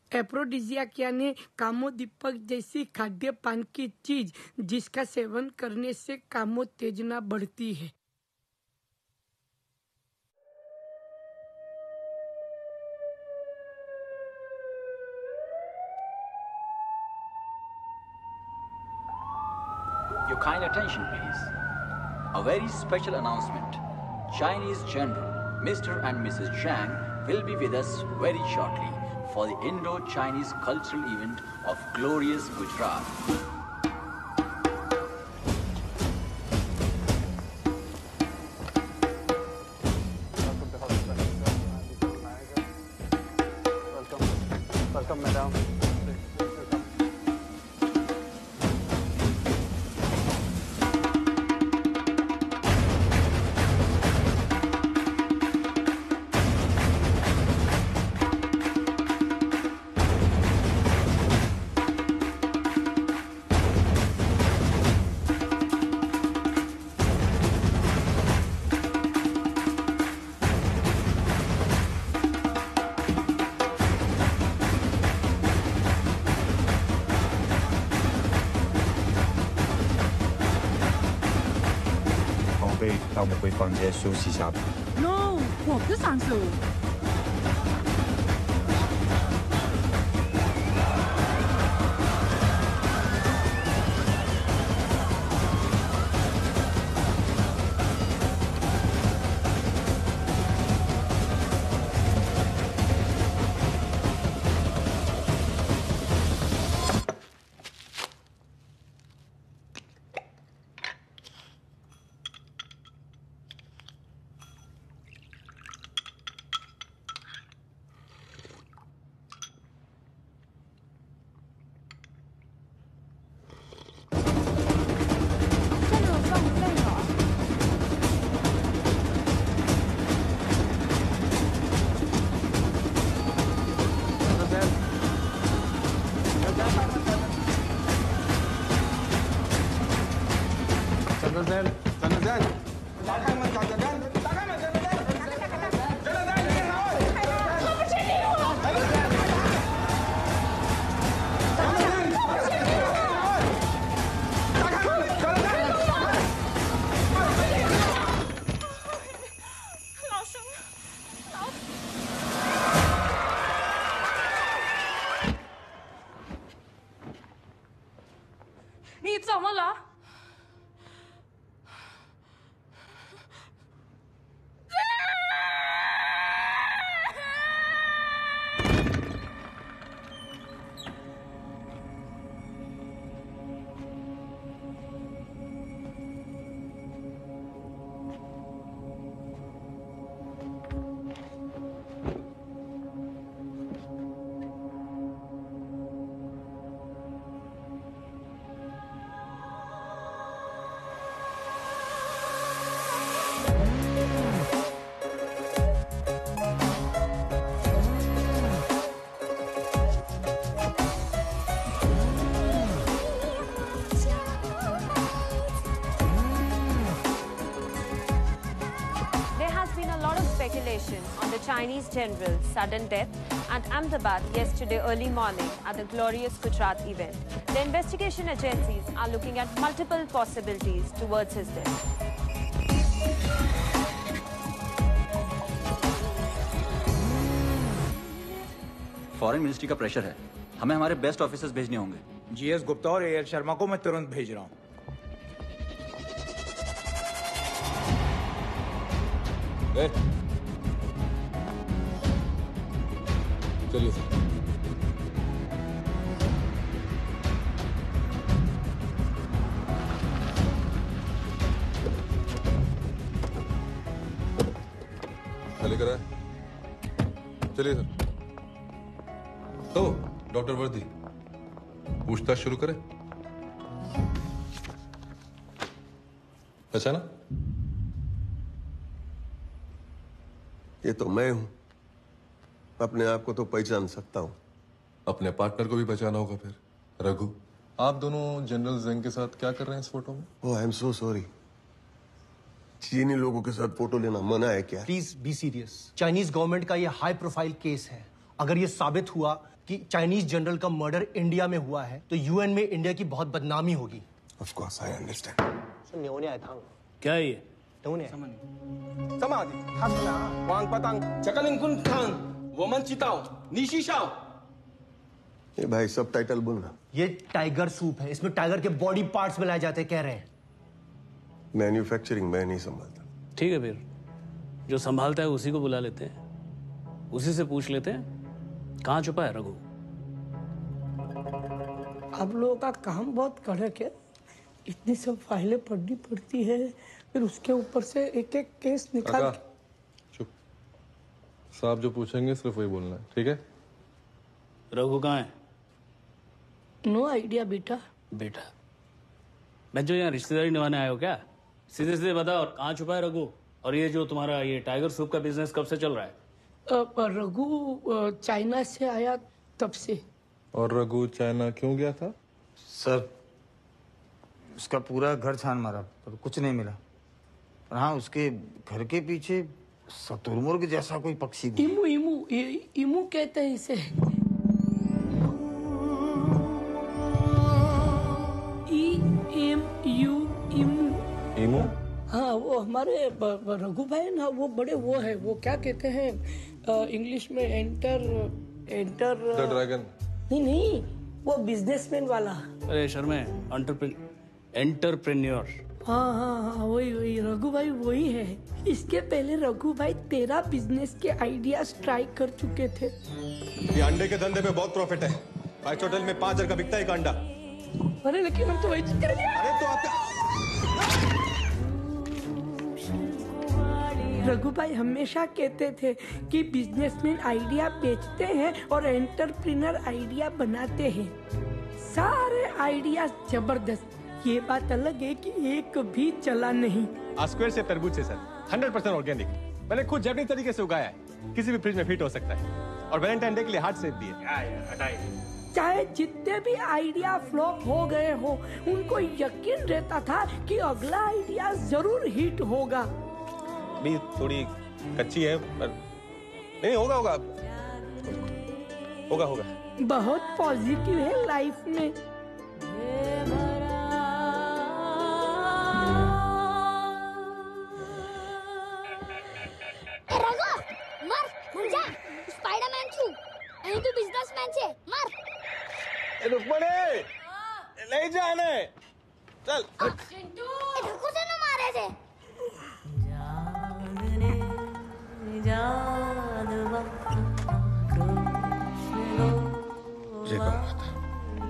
एफ्रोडिजियाक यानी कामोदीपक जैसी खाद्य पान की चीज जिसका सेवन करने से कामोत्तेजना बढ़ती है। Your kind attention, please. A very special announcement. Chinese General Mr. and Mrs. Zhang will be with us very shortly for the Indo-Chinese cultural event of glorious Gujarat. Welcome, madam. 贝，带我们回房间休息一下吧。 No， 我不上手。 你怎么了？ On the Chinese general's sudden death at Ahmedabad yesterday early morning at the Glorious Gujarat event. The investigation agencies are looking at multiple possibilities towards his death. Foreign ministry का pressure है, हमें हमारे best officers भेजने होंगे। GS Gupta और AL Sharma को मैं तुरंत भेज रहा हूँ। चलिए सर। लेकर आए। चलिए सर। तो डॉक्टर वर्दी पूछताछ शुरू करें। पहचाना? ये तो मैं हूं। अपने आप को तो पहचान सकता हूं। अपने पार्टनर को भी पहचाना होगा फिर। रघु, आप दोनों जनरल जेंग के साथ क्या कर रहे हैं इस फोटो में? Oh I am so sorry. चीनी लोगों के साथ फोटो लेना मना है क्या? Please be serious. Chinese government का ये हाई प्रोफाइल केस है। अगर ये साबित हुआ कि चाइनीज जनरल का मर्डर इंडिया में हुआ है तो यूएन में इंडिया की बहुत बदनामी होगी। Of course, I understand. क्या है ये? ये भाई सब टाइटल बोलना। ये टाइगर सूप है, इसमें टाइगर के बॉडी पार्ट्स मिलाए जाते हैं, कह रहे हैं। मैन्युफैक्चरिंग मैं नहीं संभालता। ठीक है फिर, जो संभालता है उसी को बुला लेते हैं, उसी से पूछ लेते हैं कहाँ छुपा है रघु। आप लोगों का काम बहुत कड़क है, इतनी सब फाइलें पढ़नी पड़ती है, फिर उसके ऊपर से एक एक केस निकाल। चुप, साहब जो पूछेंगे सिर्फ वही बोलना है, ठीक है? रघु कहाँ है? नो आइडिया बेटा। बेटा मैं जो यहाँ रिश्तेदारी निभाने आए हो क्या? सीधे सीधे बता, और कहाँ छुपा है रघु? और ये जो तुम्हारा ये टाइगर सूप का बिजनेस कब से चल रहा है? रघु चाइना से आया तब से। और रघु चाइना क्यों गया था? सर उसका पूरा घर छान मारा पर कुछ नहीं मिला। और हाँ, उसके घर के पीछे शतुरमुर्ग जैसा कोई पक्षी। इमू इमू इमू कहते हैं इसे। इमू? हाँ, वो हमारे रघु भाई ना, वो बड़े वो है, वो क्या कहते हैं इंग्लिश में एंटर द ड्रैगन। नहीं, वो बिजनेसमैन वाला। अरे शर्मे, एंटरप्रेन्योर। हाँ, वही रघु भाई वही है। इसके पहले रघु भाई 13 बिजनेस के आइडियाज ट्राई कर चुके थे। ये अंडे के धंधे में बहुत प्रॉफिट है। 5 होटल में 5 का बिकता है एक अंडा। अरे लेकिन हम तो वही चीज करेंगे। अरे तो आपका रघु भाई हमेशा कहते थे कि बिजनेसमैन आइडिया बेचते हैं और एंटरप्रेन्योर आइडिया बनाते हैं। सारे आइडिया जबरदस्त, ये बात अलग है कि एक भी चला नहीं। स्क्वायर से तरबूज से सर, 100% ऑर्गेनिक। मैंने खुद जैपनीज तरीके से उगाया है, किसी भी फ्रिज में फिट हो सकता है। और वैलेंटाइन डे के लिए हार्ट शेप दिए। चाहे जितने भी आइडिया फ्लॉप हो गए हो, उनको यकीन रहता था कि अगला आइडिया जरूर हिट होगा। भी थोड़ी कच्ची है पर नहीं, होगा बहुत पॉजिटिव है लाइफ में। સ્પાઈડરમેન છું અહીં તું બિઝનેસમેન છે માર એ રૂકમણી લઈ જા ને ચલ चिंटू એ ઢોકો से न मारे છે ये कौन बात है?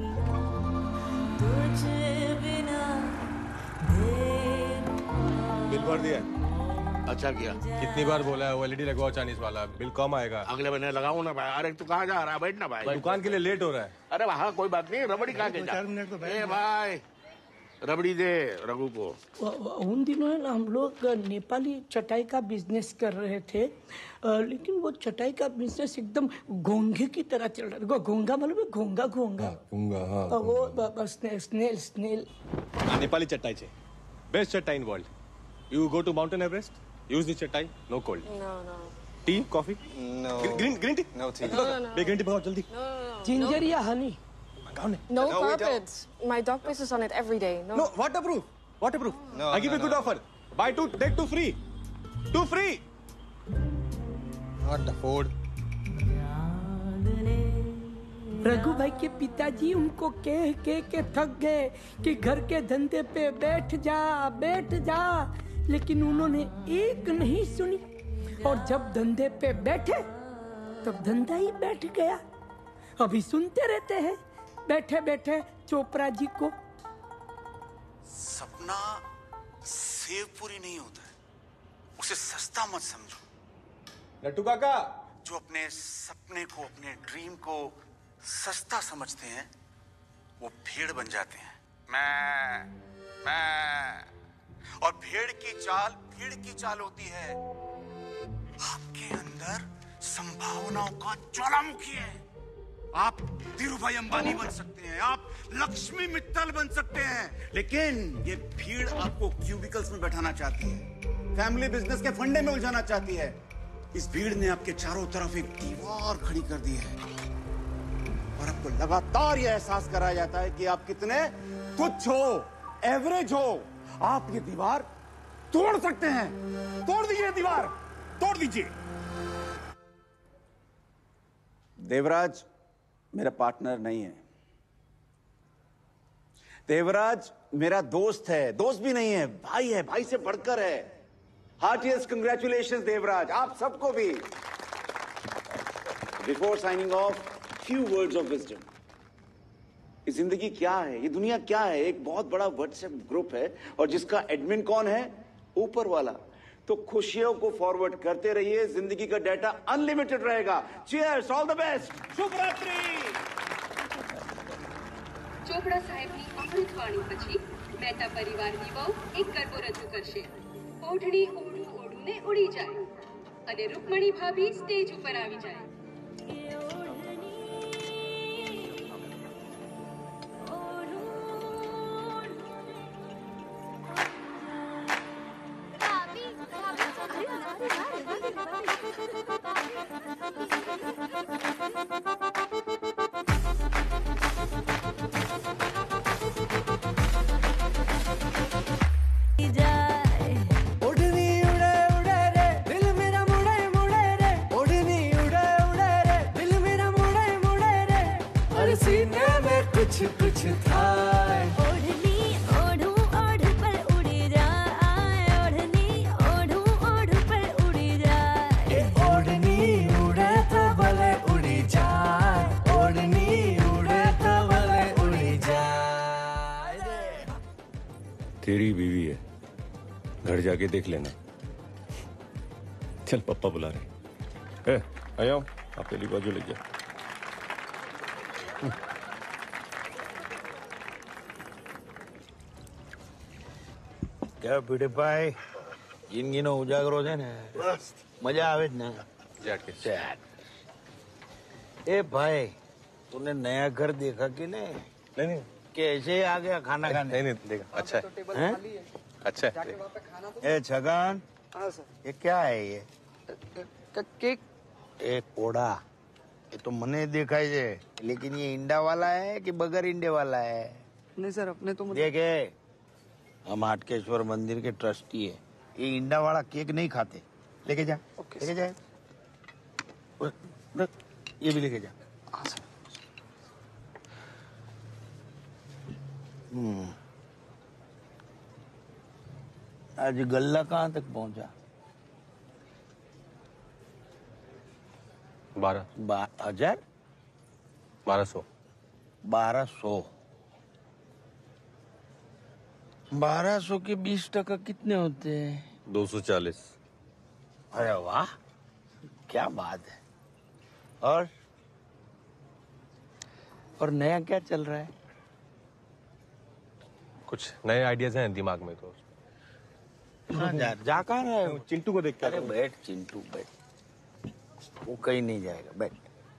बिल भर दिया? अच्छा किया। कितनी बार बोला है वो एलईडी लगवाओ चाइनीज वाला, बिल कम आएगा। अगले महीने लगाऊं ना भाई। अरे तू कहाँ जा रहा है? बैठ ना भाई। दुकान के लिए लेट हो रहा है। अरे वहाँ कोई बात नहीं, रबड़ी कहाँ के जा। ए भाई रबड़ी दे रघु को। उन दिनों है ना, हम लोग नेपाली चटाई का बिजनेस कर रहे थे, लेकिन वो चटाई का बिजनेस एकदम घोंघे की तरह चल रहा था। घोंघा मालूम है? घोंघा वो स्नेल। नेपाली चटाई छे, best chatai in world. You go to Mountain Everest, use this chai, no cold. No. Tea, coffee? No. Green tea? No tea. No. Green tea बहुत जल्दी. Ginger या honey? No carpets. My dog pisses on it every day. No, waterproof. No, I give you good offer. Buy 2, take 2 free. 2 free. Not afford. Raghu भाई के पिताजी उनको कह के थक गए कि घर के धंधे पे बैठ जा, लेकिन उन्होंने एक नहीं सुनी। और जब धंधे पे बैठे तब धंधा ही बैठ गया। अभी सुनते रहते हैं बैठे बैठे चोपड़ा जी को। सपना सेव पूरी नहीं होता है, उसे सस्ता मत समझो। लट्टू काका, जो अपने सपने को, अपने ड्रीम को सस्ता समझते हैं वो भेड़ बन जाते हैं। मैं और भेड़ की चाल होती है। आपके अंदर संभावनाओं का ज्वालामुखी है। आप धीरूभाई अंबानी बन सकते हैं, आप लक्ष्मी मित्तल बन सकते हैं, लेकिन ये भीड़ आपको क्यूबिकल्स में बैठाना चाहती है, फैमिली बिजनेस के फंडे में उलझाना चाहती है। इस भीड़ ने आपके चारों तरफ एक दीवार खड़ी कर दी है। और आपको लगातार यह एहसास कराया जाता है कि आप कितने तुच्छ हो, एवरेज हो। आप ये दीवार तोड़ सकते हैं। तोड़ दीजिए दीवार, तोड़ दीजिए। देवराज मेरा पार्टनर नहीं है। देवराज मेरा दोस्त है, दोस्त भी नहीं है, भाई है, भाई से बढ़कर है। हार्टिएस्ट कंग्रेचुलेशंस देवराज, आप सबको भी। Before signing off, few words of wisdom. ये जिंदगी क्या है, ये दुनिया क्या है? एक बहुत बड़ा व्हाट्सएप ग्रुप है और जिसका एडमिन कौन है? ऊपर वाला। तो खुशियों को फॉरवर्ड करते रहिए, जिंदगी का डाटा अनलिमिटेड रहेगा। चीयर्स, ऑल द बेस्ट, शुभ रात्रि। ચોપડા સાહેબની અમૃતવાણી પછી મહેતા પરિવારની વહુ એક ગરબો રજૂ કરશે. ઓઢણી ઓઢું ઓઢુને ઉડી જાય અને રૂકમણી ભાભી સ્ટેજ ઉપર આવી જાય. कुछ था ओढ़नी ओढ़ू ओढ़ पर उड़ी जाए ओढ़नी ओढ़ू ओढ़ पर उड़ी जाए ओढ़नी उड़े तो भले उड़ी जाए ओढ़नी उड़े तो भले उड़ी जाए। तेरी बीवी है, घर जाके देख लेना। चल पप्पा बुला रहे। आया हूँ, आप पहली बाजू ले जा। क्या पीड़े भाई जिंदगीનો ઉજાગરો છે ને મજા આવે જ ને ए भाई तूने नया घर देखा कि नहीं? नहीं कि ऐसे ही आ गया खाना खाने? नहीं देखा, अच्छा है, अच्छा है। ए छगन, ये क्या है ये? केक। एक कोड़ा, ये तो मने दिखाई दे, लेकिन ये इंडा वाला है कि बगैर इंडे वाला है? नहीं सर, अपने तो देखे, हम हाटकेश्वर मंदिर के ट्रस्टी है, ये इंडा वाला केक नहीं खाते। लेके जा, लेके जा, ये भी लेके जा। आज गल्ला कहाँ तक पहुंचा? 12,000? 1200। 1200 के 20% कितने होते हैं? 240। अरे वाह, क्या बात है। और नया क्या चल रहा है? कुछ नए आइडियाज हैं दिमाग में तो। जा कहाँ रहा है? चिंटू को देख के। अरे बैठ चिंटू, बैठ, वो कहीं नहीं जाएगा, बैठ।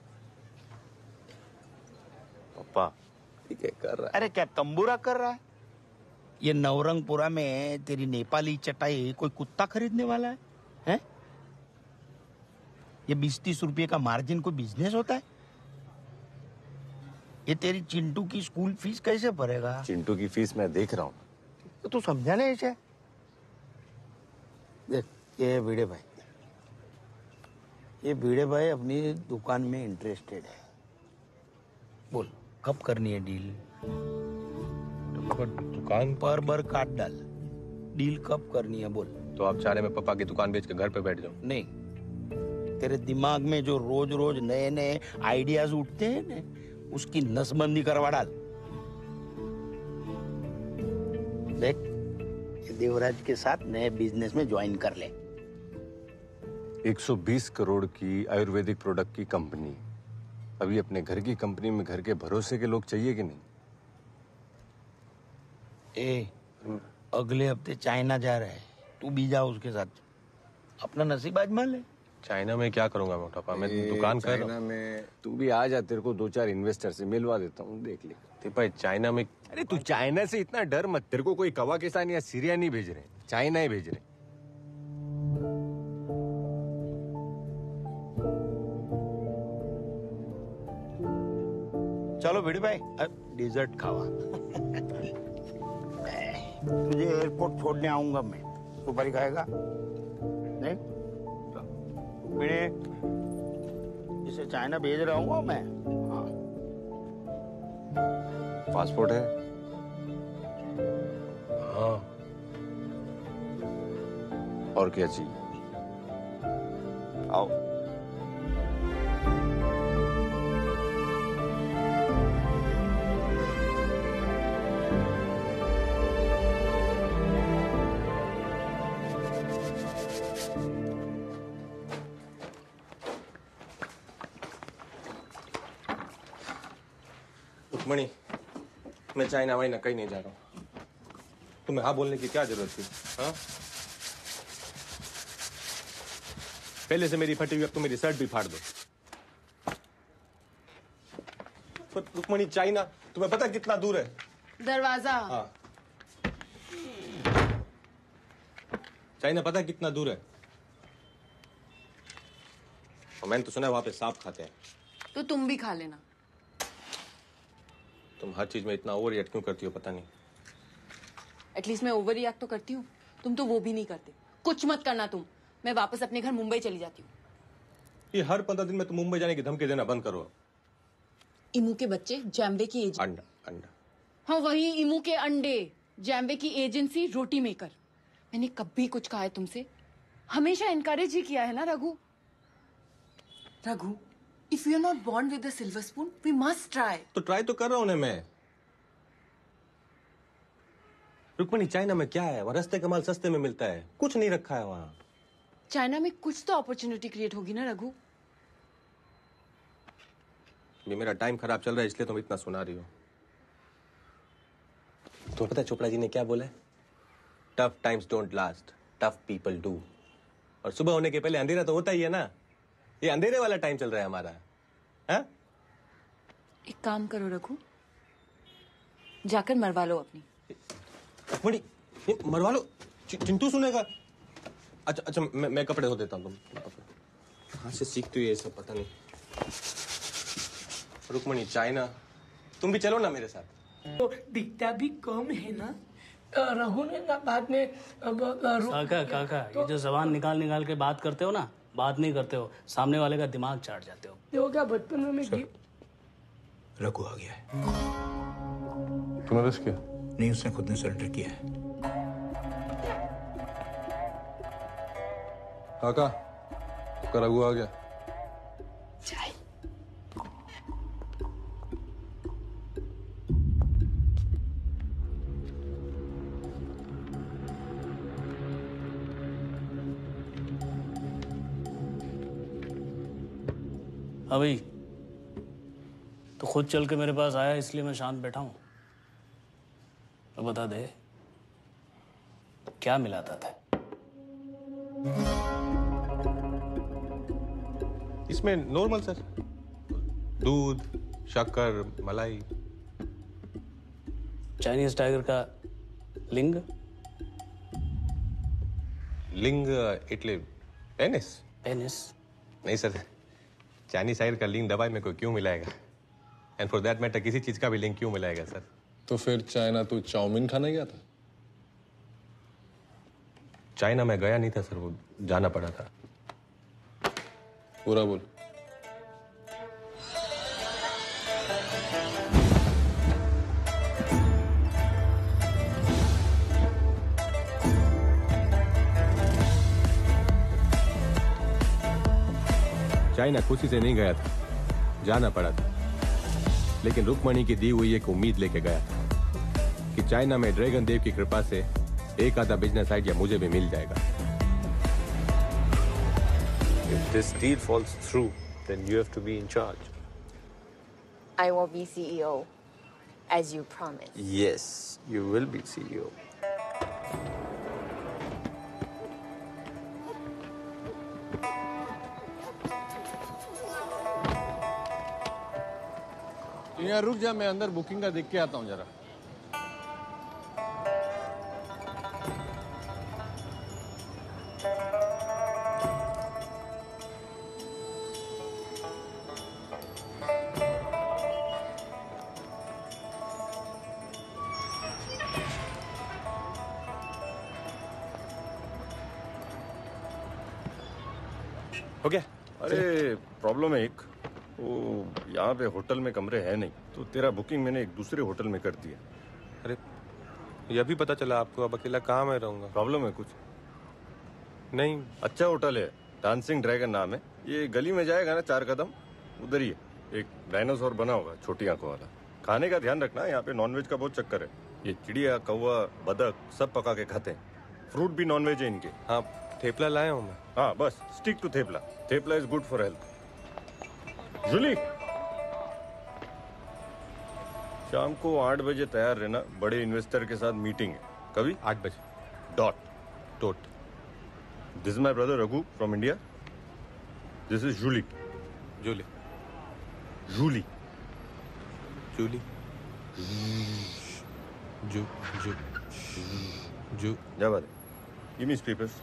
पापा ठीक है, कर रहा है। अरे क्या तंबूरा कर रहा है? ये नवरंगपुरा में तेरी नेपाली चटाई कोई कुत्ता खरीदने वाला है? हैं? ये 20-30 रुपये का मार्जिन कोई बिजनेस होता है? ये तेरी चिंटू की स्कूल फीस कैसे भरेगा? चिंटू की फीस मैं देख रहा हूँ। तो तू समझा नहीं इसे? देख, ये भिड़े भाई अपनी दुकान में इंटरेस्टेड है। बोल कब करनी है डील? दुकान पर बर काट डाल, डील कब करनी है बोल। तो आप चाह रहे मैं पापा की दुकान बेच के घर पे बैठ जाऊं? नहीं, तेरे दिमाग में जो रोज रोज नए नए आइडियाज उठते हैं ना, उसकी नसबंदी करवा डाल। देख, ये देवराज के साथ नए बिजनेस में ज्वाइन कर ले। 120 करोड़ की आयुर्वेदिक प्रोडक्ट की कंपनी, अभी अपने घर की कंपनी में घर के भरोसे के लोग चाहिए कि नहीं? अगले हफ्ते चाइना जा रहा है, तू भी जा उसके साथ, अपना नसीब आजमा ले। चाइना में क्या करूंगा मोटापा, मैं दुकान कर रहा हूं। में तू भी आ जा, तेरे को 2-4 इन्वेस्टर से मिलवा देता हूँ, देख ले। भाई चाइना में, अरे तू चाइना से इतना डर मत, तेरे को कोई कवाकिस्तान या सीरिया नहीं भेज रहे, चाइना ही भेज रहे। बोलो भिड़ी भाई, डिजर्ट खावा। तुझे एयरपोर्ट छोड़ने आऊंगा मैं, सुपारी खाएगा नहीं? भिड़े, इसे चाइना भेज रहा हूँ मैं। हाँ। पासपोर्ट है? हाँ। और क्या चाहिए? आओ। रुक्मणी, मैं चाइना वाइना कहीं नहीं जा रहा हूँ। तुम्हें हाँ बोलने की क्या जरूरत थी? हाँ? पहले से मेरी फटी हुई, अब तो मेरी शर्ट भी फाड़ दो। पर रुक्मणी, चाइना तुम्हें पता कितना दूर है? दरवाजा। हाँ। चाइना पता कितना दूर है? और मैंने तो सुना है वहां पे सांप खाते हैं। तो तुम भी खा लेना। तुम हर चीज में इतना ओवर रिएक्ट क्यों करती हो पता नहीं। एटलीस्ट मैं ओवर रिएक्ट तो करती हूँ, तुम तो वो भी नहीं करते। कुछ मत करना तुम, मैं वापस अपने घर मुंबई चली जाती हूँ। ये हर 15 दिन में तुम मुंबई जाने की धमकी देना बंद करो। इमू के बच्चे, जैम्बे की एजेंसी। अंडा अंडा। हाँ वही इमू के अंडे, जैम्बे की एजेंसी, रोटी मेकर। मैंने कभी कुछ कहा है तुमसे? हमेशा इनकरेज ही किया है ना Raghu. Raghu, if we are not born with a silver spoon, we must try. तो ट्राई तो कर रहा हूं ना मैं। रुक्मणी, चाइना में क्या है? वहां रास्ते का माल सस्ते में मिलता है, कुछ नहीं रखा है वहां। चाइना में कुछ तो अपॉर्चुनिटी क्रिएट होगी ना रघु। ये मेरा टाइम खराब चल रहा है इसलिए तुम इतना सुना रही हो। तुम्हें पता है चोपड़ा जी ने क्या बोला है? Tough times don't last, tough people do. और सुबह होने के पहले अंधेरा तो होता ही है ना। ये अंधेरे वाला टाइम चल रहा है हमारा। हाँ? एक काम करो रघु, जाकर मरवा लो अपनी। बड़ी मरवा लो, चिंटू सुनेगा। अच्छा अच्छा, मैं कपड़े धो देता हूँ। तुम कहाँ से सीखती हो ये सब पता नहीं। रुक्मणी, चाइना तुम भी चलो ना मेरे साथ। तो दिखता भी कम है ना, रहू ने ना बाद में काका ये जो जबान निकाल निकाल के बात करते हो ना, बात नहीं करते हो, सामने वाले का दिमाग चाट जाते हो। ये हो गया बचपन में मैं रघु आ गया है। तूने अरेस्ट किया? नहीं, उसने खुद ने सरेंडर किया है। काका, रघु आ गया। हाँ भाई, तो खुद चल के मेरे पास आया इसलिए मैं शांत बैठा हूँ। तो बता दे, क्या मिलाता था? इसमें नॉर्मल सर, दूध, शक्कर, मलाई। चाइनीज टाइगर का लिंग? लिंग इटली पेनिस। पेनिस नहीं सर, चाइनीज टाइगर का लिंग दवाई में कोई क्यों मिलाएगा? एंड फॉर दैट मैटर किसी चीज का भी लिंग क्यों मिलाएगा सर? तो फिर चाइना तू चाउमीन खाने गया था? चाइना में गया नहीं था सर, वो जाना पड़ा था। पूरा बोल। चाइना खुशी से नहीं गया था, जाना पड़ा था। लेकिन रुक्मणी की दी हुई एक उम्मीद लेके गया था कि चाइना में ड्रैगन देव की कृपा से एक आधा बिजनेस आइडिया मुझे भी मिल जाएगा। If this deal falls through, then you have to be in charge. I will be CEO, as you promised. Yes, you will be CEO. यहाँ रुक जा, मैं अंदर बुकिंग का देख के आता हूँ जरा। हो गया? अरे प्रॉब्लम है एक, वो यहाँ पे होटल में कमरे हैं नहीं, तो तेरा बुकिंग मैंने एक दूसरे होटल में कर दिया। अरे ये भी पता चला आपको, अब अकेला कहाँ मैं रहूँगा? प्रॉब्लम है कुछ? नहीं। अच्छा होटल है, डांसिंग ड्रैगन नाम है। ये गली में जाएगा ना 4 कदम, उधर ही है। एक डायनासोर बना होगा छोटी आंखों वाला। खाने का ध्यान रखना, यहाँ पे नॉनवेज का बहुत चक्कर है। ये चिड़िया, कौवा, बदक सब पका के खाते हैं। फ्रूट भी नॉनवेज है इनके। हाँ, थेपला लाया हूँ मैं। हाँ बस, stick to thepla. Thepla is good for health. Julie, शाम को 8 बजे तैयार रहना, बड़े इन्वेस्टर के साथ मीटिंग है। कभी? 8 बजे। Dot. This is my brother Raghu from India. This is Julie. Julie. Julie. Julie. जू जू जू। क्या बात है? Give me papers.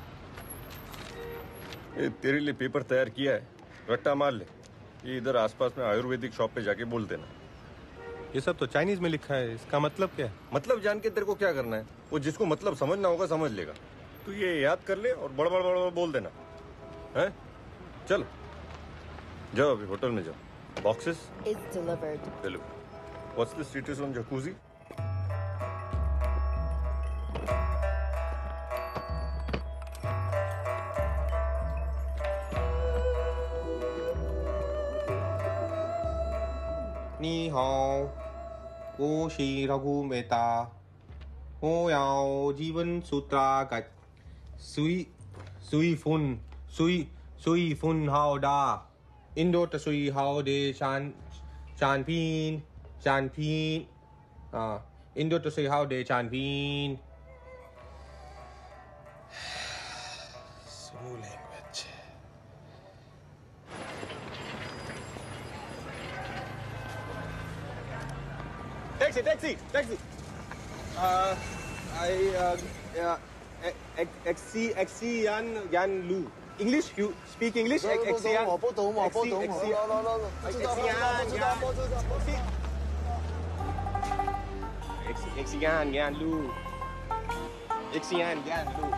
ये तेरे लिए पेपर तैयार किया है, रट्टा मार ले। ये इधर आसपास में आयुर्वेदिक शॉप पे जाके बोल देना। ये सब तो चाइनीज में लिखा है, इसका मतलब क्या है? मतलब जान के तेरे को क्या करना है? वो जिसको मतलब समझना होगा समझ लेगा। तू ये याद कर ले और बड़ बड़ बोल देना है। चल जाओ, अभी होटल में जाओ। Boxes It's delivered. चलो। What's the status on Jacuzzi? नी हाओ, वो शी रघु मेहता, हो याओ जीवन सूत्रागत, सुई फुन हाओ डा, इंडो तसुई हाओ दे चान पीन, इंडो तसुई हाओ दे चान पीन। Language. Taxi. Xi Yan Lu. English? You speak English? Xi Yan. 我不懂。 Xi Yan Lu. Xi Yan Lu.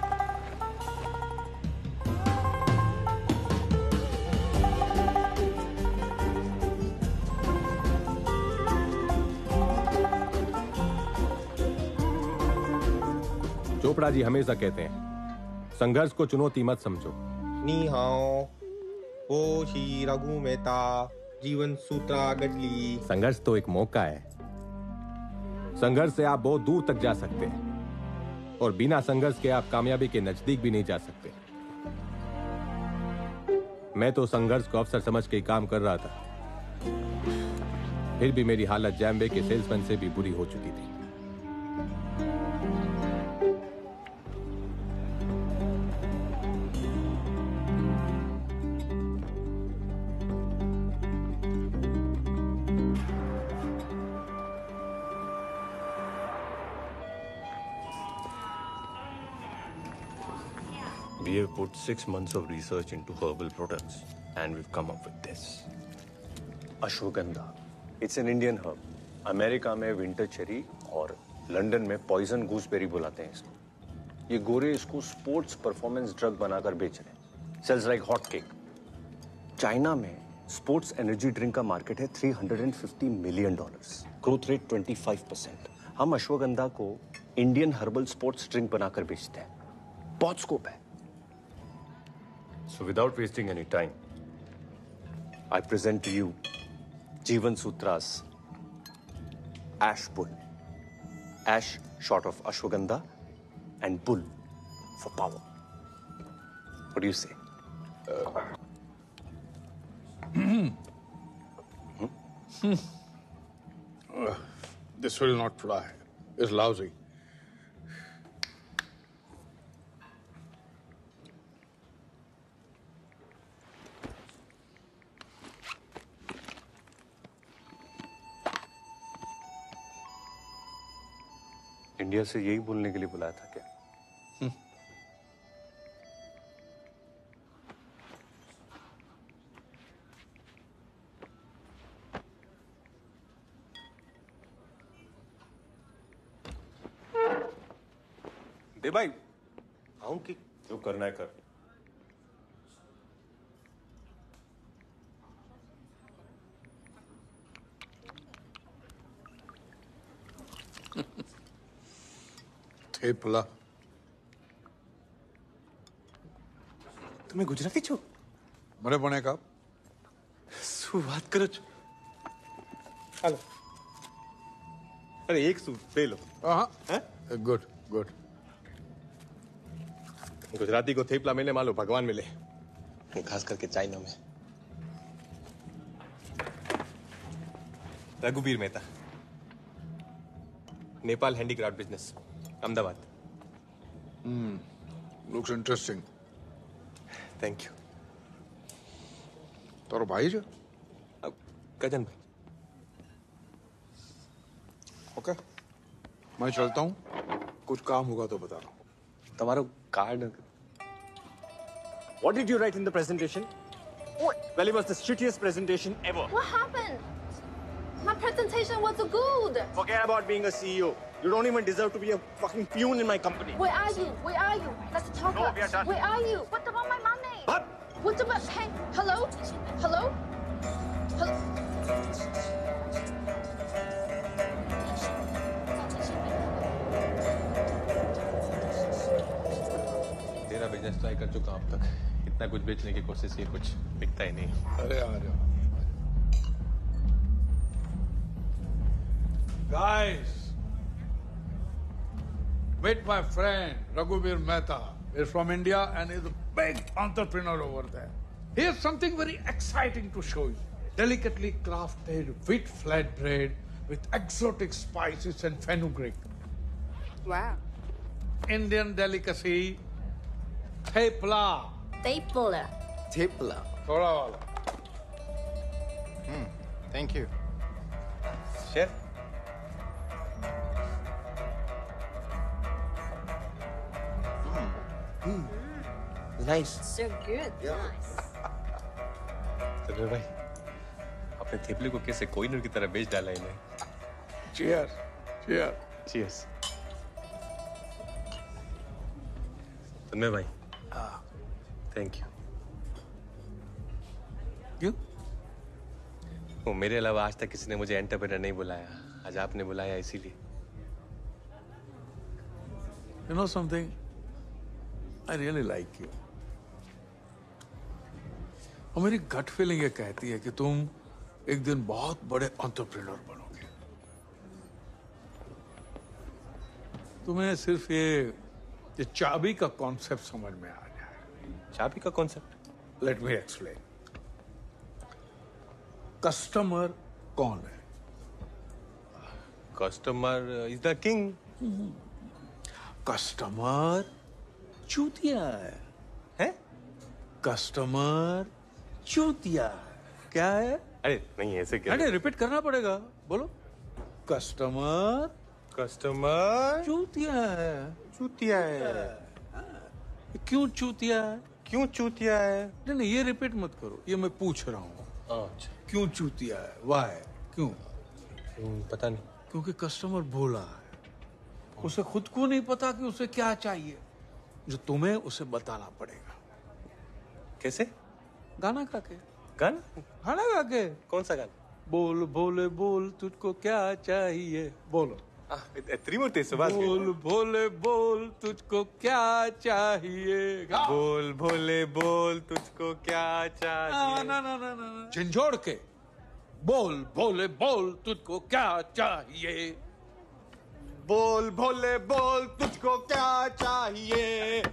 Chopra ji हमेशा कहते हैं, संघर्ष को चुनौती मत समझो। नी हाओ, ओ शी रघु मेहता, जीवन सूत्रा गडली। संघर्ष तो एक मौका है। संघर्ष से आप बहुत दूर तक जा सकते हैं, और बिना संघर्ष के आप कामयाबी के नजदीक भी नहीं जा सकते। मैं तो संघर्ष को अवसर समझ के काम कर रहा था, फिर भी मेरी हालत जैम्बे के सेल्समैन से भी बुरी हो चुकी थी। We have put 6 months of research into herbal products and we've come up with this. Ashwagandha. It's an Indian herb. America में विंटर चेरी और लंदन में पॉइजन गूसबेरी बुलाते हैं इसको। ये गोरे इसको स्पोर्ट्स परफॉर्मेंस ड्रग बनाकर बेच रहे हैं। Sales like hot cake. China में स्पोर्ट्स एनर्जी ड्रिंक का मार्केट है $350 मिलियन। Growth rate 25%। हम अश्वगंधा को इंडियन हर्बल स्पोर्ट्स ड्रिंक बनाकर बेचते हैं। बहुत स्कोप है। So without wasting any time, I present to you Jeevan Sutra's Ash Bull. Ash short of Ashwagandha and Bull for power. What do you say? This will not fly. It's lousy. India से यही बोलने के लिए बुलाया था क्या? दे भाई, आऊं कि? जो करना है कर। थेपला। તમે ગુજરાતી છો? મને પણ એક આપ। શું વાત કરો છો? હાલો। અરે એક શું બે લો। हाँ गुड गुड। गुजराती को थेपला मिले मालो भगवान मिले, खास करके चाइना में। रघुवीर Mehta, Nepal handicraft business, Ahmedabad. Looks interesting. Thank you. तारो भाई जो? कजन भाई। ओके, मैं चलता हूँ, कुछ काम होगा तो बता रहा हूँ। तुम्हारा card. What did you write in the presentation? Well, it was the shittiest presentation ever. What happened? My presentation was good. Forget about being a CEO. You don't even deserve to be a fucking peon in my company. Where are you? Where are you? Let's talk. No, we are done. Where are you? What about my money? What? What about? Hey, hello? Hello? Hello? तेरा business try कर चुका अब तक, इतना कुछ बेचने की कोशिश की, कुछ बिकता ही नहीं। अरे आ जाओ। Guys, meet my friend Raghuveer Mehta. He's from India and is a big entrepreneur over there. Here's something very exciting to show you. Delicately crafted wheat flatbread with exotic spices and fenugreek. Wow. Indian delicacy, thepla. Thepla. Thepla. Thoda wala. Thank you. Chef, nice. So good. Nice. चलो भाई, अपने थेपले को कैसे कोहिनूर की तरह बेच डाला इन्हें। Cheers. Cheers. Cheers. तन्मय भाई, थैंक यू। क्यों? वो मेरे अलावा आज तक किसी ने मुझे एंटरप्रेन्योर नहीं बुलाया, आज आपने बुलाया इसीलिए। You know something? I really like you. और मेरी गट फीलिंग ये कहती है कि तुम एक दिन बहुत बड़े एंटरप्रेन्योर बनोगे। तुम्हें सिर्फ ये चाबी का कॉन्सेप्ट समझ में आ जाए। चाबी का concept? Let me explain. Customer कौन है? Customer is the king. Customer चूतिया है? कस्टमर चूतिया क्या है? अरे नहीं, ऐसे क्या? अरे रिपीट करना पड़ेगा, बोलो। कस्टमर चूतिया है। चूतिया है। क्यों चूतिया है? क्यों चूतिया है? नहीं, ये रिपीट मत करो, ये मैं पूछ रहा हूँ। अच्छा, क्यों चूतिया है? वाई? क्यों? पता नहीं। क्योंकि कस्टमर भोला है, उसे खुद को नहीं पता कि उसे क्या चाहिए, जो तुम्हें उसे बताना पड़ेगा। कैसे? गाना गा के। गाना? गाना गा के। कौन सा गाना? बोल भोले बोल तुझको क्या चाहिए, बोलो। त्रिमूर्ति सुभाष। बोल भोले बोल तुझको क्या चाहिए। बोल भोले बोल तुझको क्या चाहिए। ना झंझोड़ के। बोल भोले बोल तुझको क्या चाहिए। बोल भोले बोल तुझको क्या चाहिए।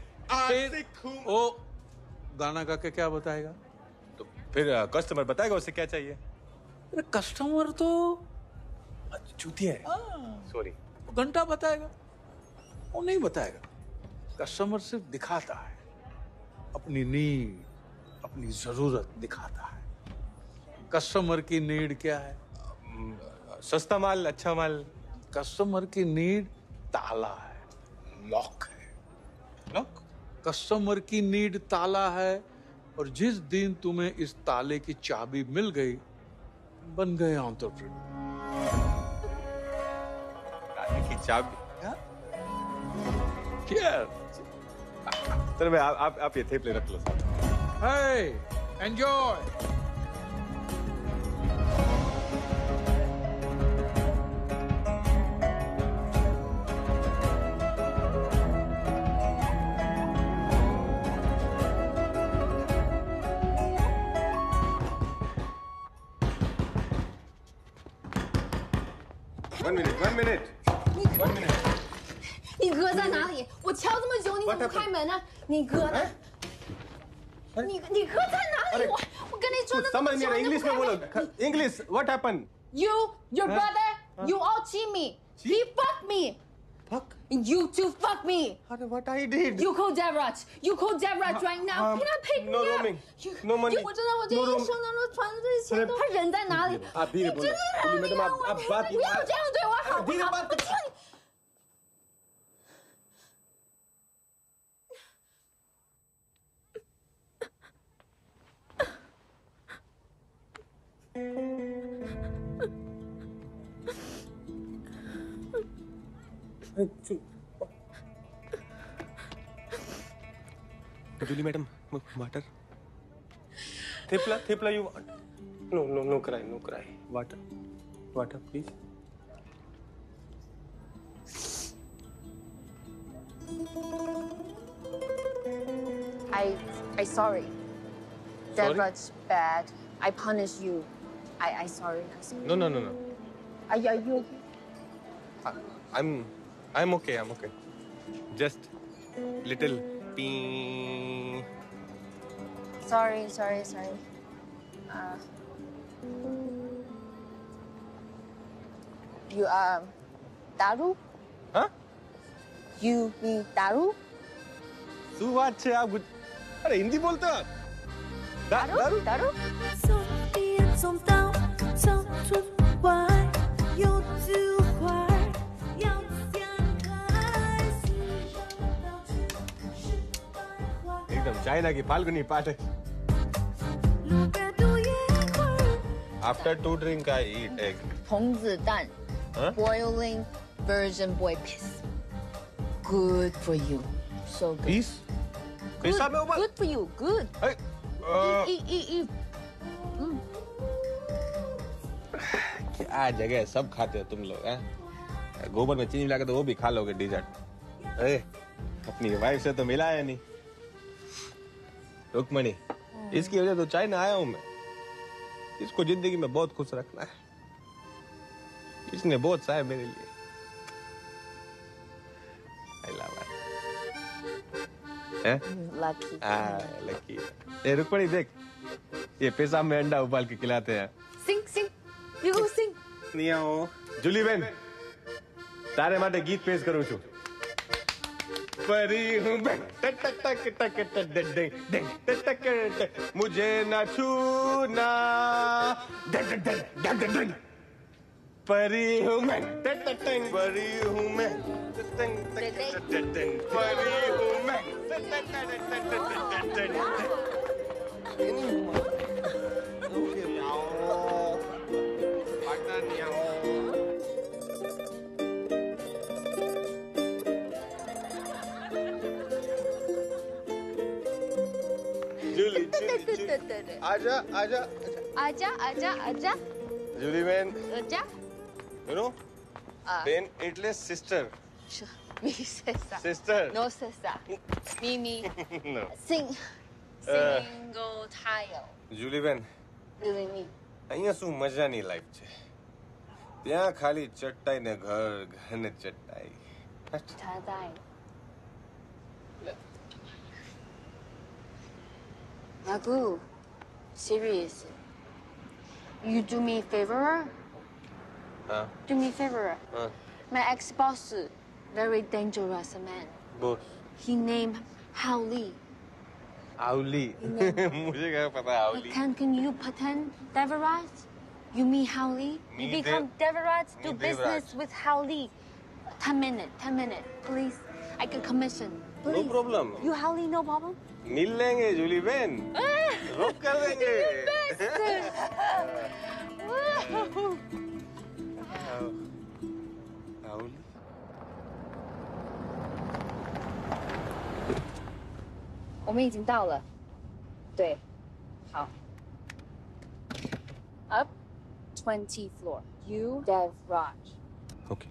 ओ गाना गा के क्या बताएगा? तो फिर कस्टमर बताएगा उसे क्या चाहिए। कस्टमर तो चूतिया है। सॉरी। घंटा बताएगा, वो नहीं बताएगा। कस्टमर सिर्फ दिखाता है, अपनी नीड, अपनी जरूरत दिखाता है। कस्टमर की नीड क्या है? सस्ता माल, अच्छा माल। कस्टमर की नीड ताला है, लॉक है। लॉक? कस्टमर की नीड ताला है, और जिस दिन तुम्हें इस ताले की चाबी मिल गई, बन गए एंटरप्रेन्योर। ताले की चाबी? चलो भाई, आप ये थेपले रख लो साथ। Hey, enjoy. minute. 你哥在哪里？我敲这么久，你怎么不开门呢？你哥呢？你哥在哪里？我跟你说了这么久， समझ नहीं 你 इंग्लिश 不开 में 门。 बोलो English what happened Your brother, you all cheat me. He fucked me. Fuck? You two fuck me. What I did? You call Devraj. You call Devraj right now. Can I pick no me up? roaming. No money. 我知道我这一生当中传的这些钱都，他人在哪里？ आप धीरे बोलो madam आप बात 不要这样对我好不好？我求你。 Julie madam water thepla you want no cry water please I sorry. Devraj's bad. I punish you. I sorry. no Are you okay? I'm okay just little pee Sorry. You दारू? हाँ? You mean दारू? तू बात छे आप अरे हिंदी बोलते हो आप दारू दारू 从到走出怀，有智慧，要想开，是让到处是败坏。 एकदम चाइना की फाल्गुनी पाठ After 2 drink I eat egg 童子蛋 Huh? boiling virgin boy piss. Good for you. So good. Piss? Piss में उबाल Good for you. Good. Eat. क्या जगह सब खाते हो तुम लोग हैं गोबर में चीनी मिला के तो वो भी खा लोगे डिजर्ट अरे अपनी वाइफ से तो मिला है नहीं रुकमणी इसकी वजह तो चाइना आया हूं मैं इसको जिंदगी में बहुत खुश रखना है इसने बहुत सा है मेरे लिए I love her. Lucky. Lucky ए रुकमणी देख ये पेशाब में अंडा उबाल के खिलाते हैं Sing. You sing. નિયાઓ જુલીબેન તારે માટે ગીત પેશ કરું છું પરી હું બેન ટક ટક ટક ટક ડંગ ટક મુझे ना छूना डंग डंग परी हूँ मैं टक टक परी हूँ मैं टंग टक टक परी हूँ मैं टक आजा जूली बेन आजा you know बेन એટલે sister me sister sister no sister me no single tile Julie ben really me અહીંયા શું મજાની લાઈફ છે ત્યાં ખાલી ચટાઈ ને ઘર ઘર ને ચટાઈ Ragu, serious. You do me a favor? Do me a favor. My ex-boss, very dangerous man. Boss. He named Hao Li. Hao Li. मुझे क्या पता Hao Li. Can you pretend Devraj? You meet Hao Li? You become Devraj, do business with Hao Li. 10 minutes, please. I can commission. Please. No problem. You Hao Li, no problem? मिल लेंगे Jully Ben रोक कर देंगे Hao Li. 我们已经到了。对，好。Up 20 floor. You, Devraj. Okay.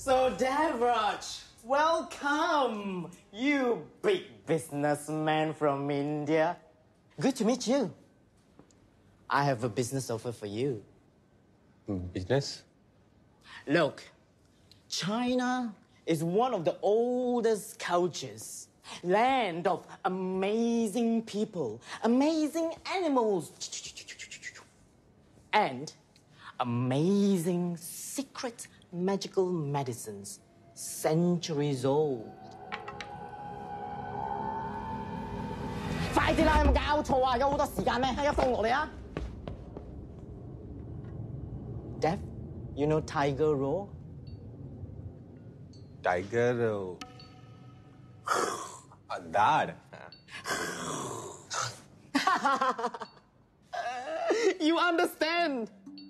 So, Devraj, welcome, you big businessman from India. Good to meet you. I have a business offer for you. Business? Look, China is one of the oldest cultures, land of amazing people, amazing animals, and amazing secret magical medicines, centuries old. 快啲啦！有冇搞錯啊？有好多時間咩？一放落嚟啊 ！Dev, you know Tiger Roar? Tiger. Dad. You understand?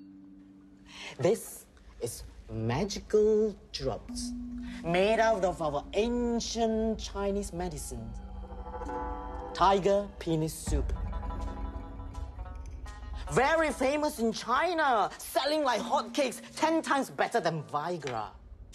This is magical drops made out of our ancient Chinese medicine. Tiger penis soup. Very famous in China, selling like hotcakes, 10 times better than Viagra.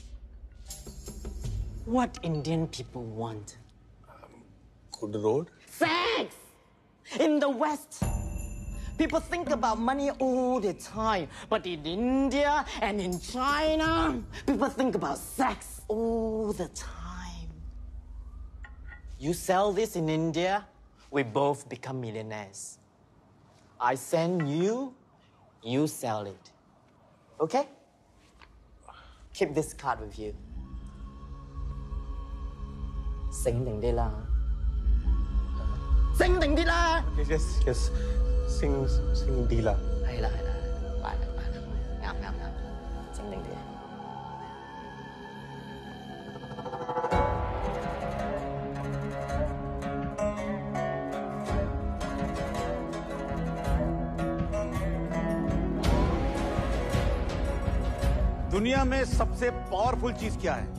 What Indian people want? Good road? Sex! In the West, people think about money all the time. But in India and in China, people think about sex all the time. You sell this in India, we both become millionaires. I send you, you sell it. Okay? Keep this card with you. 醒定啲啦，醒定啲啦。 Yes. Sing啲啦。 係啦，快啦，啱，醒定啲。 दुनिया में सबसे powerful चीज क्या है?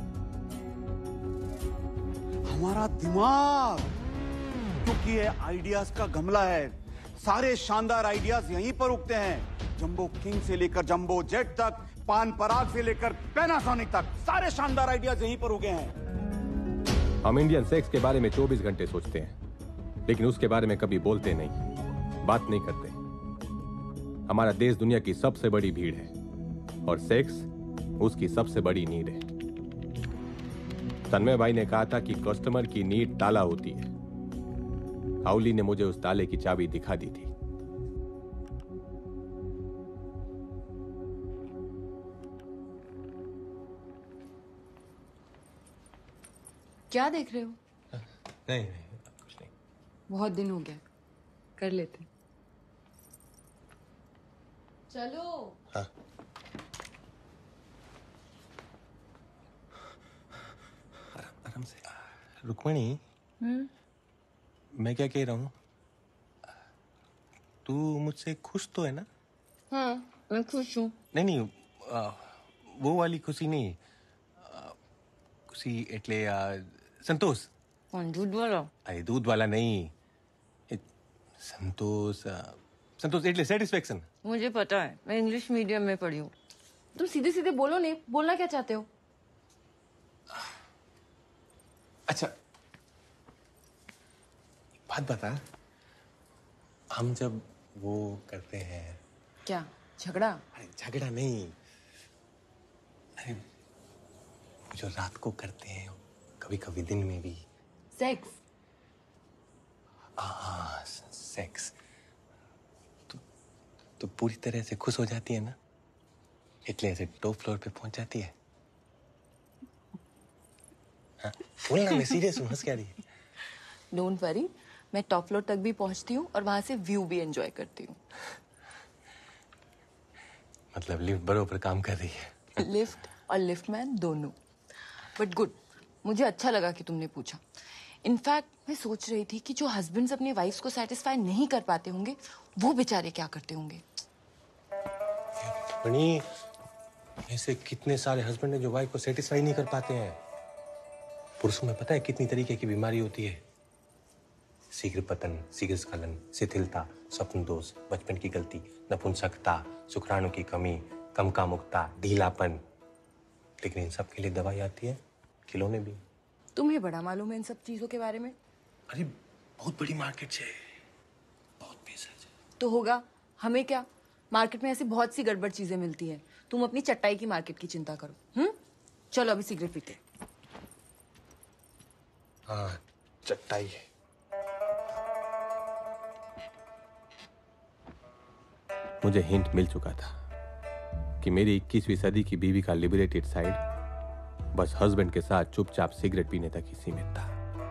हमारा दिमाग, क्योंकि ये आइडियाज का गमला है। सारे शानदार आइडियाज यहीं पर उगते हैं। जंबो किंग से लेकर जंबो जेट तक, पान पराग से लेकर पैनासोनिक तक, सारे शानदार आइडियाज यहीं पर उगे हैं। हम इंडियन सेक्स के बारे में 24 घंटे सोचते हैं, लेकिन उसके बारे में कभी बोलते नहीं, बात नहीं करते। हमारा देश दुनिया की सबसे बड़ी भीड़ है और सेक्स उसकी सबसे बड़ी नीड है। तन्मय भाई ने कहा था कि कस्टमर की नीड ताला होती है। हाउली ने मुझे उस ताले की चाबी दिखा दी थी। क्या देख रहे हो? नहीं कुछ नहीं। बहुत दिन हो गया, कर लेते। चलो। हाँ। आराम से। रुक्मणी, मैं क्या कह रहा हूँ? तू मुझसे खुश तो है ना? हाँ, मैं खुश हूँ। नहीं, वो वाली खुशी नहीं। खुशी एटले संतोष। कौन, दूध वाला? अरे दूध वाला नहीं, संतोष एटले सेटिस्फेक्शन। मुझे पता है, मैं इंग्लिश मीडियम में पढ़ी हूँ। तुम सीधे सीधे बोलो नहीं, बोलना क्या चाहते हो? अच्छा, बात बता, हम जब वो करते हैं। क्या झगड़ा? अरे झगड़ा नहीं, अरे जो रात को करते हैं, कभी कभी दिन में भी। सेक्स? हाँ, सेक्स। तो पूरी तरह से खुश हो जाती है ना, इसलिए ऐसे टॉप फ्लोर पे पहुंच जाती है। हाँ, बोलना, मैं सीरियस हूँ, हंस क्या रही है? डोंट वरी, मैं टॉप फ्लोर तक भी पहुंचती हूँ और वहां से व्यू भी एंजॉय करती हूँ। मतलब लिफ्ट बरोबर काम कर रही है। लिफ्ट और लिफ्टमैन दोनों। बट गुड, मुझे अच्छा लगा कि तुमने पूछा। इनफैक्ट मैं सोच रही थी कि जो हस्बैंड्स अपनी वाइफ्स को सेटिस्फाई नहीं कर पाते होंगे, वो बेचारे क्या करते होंगे। बनी, ऐसे कितने सारे हस्बैंड हैं जो वाइफ को सेटिस्फाई नहीं कर पाते हैं। पुरुषों में पता है कितनी तरीके की बीमारी होती है? शीघ्र पतन, शीघ्र स्खलन, शिथिलता, स्वप्न दोष, बचपन की गलती, नपुंसकता, शुक्राणु की कमी, कम कामुकता, ढीलापन। लेकिन इन सब के लिए दवाई आती है, खिलौने भी। तुम्हें बड़ा मालूम है इन सब चीजों के बारे में। अरे बहुत बड़ी मार्केट है, बहुत पैसा है। तो होगा, हमें क्या, मार्केट में ऐसी बहुत सी गड़बड़ चीजें मिलती हैं। तुम अपनी चटाई की मार्केट की चिंता करो। चलो अभी सिगरेट पीते। हाँ, चटाई है। मुझे हिंट मिल चुका था कि मेरी 21वीं सदी की बीवी का लिबरेटेड साइड बस हस्बैंड के साथ चुपचाप सिगरेट पीने तक ही सीमित था।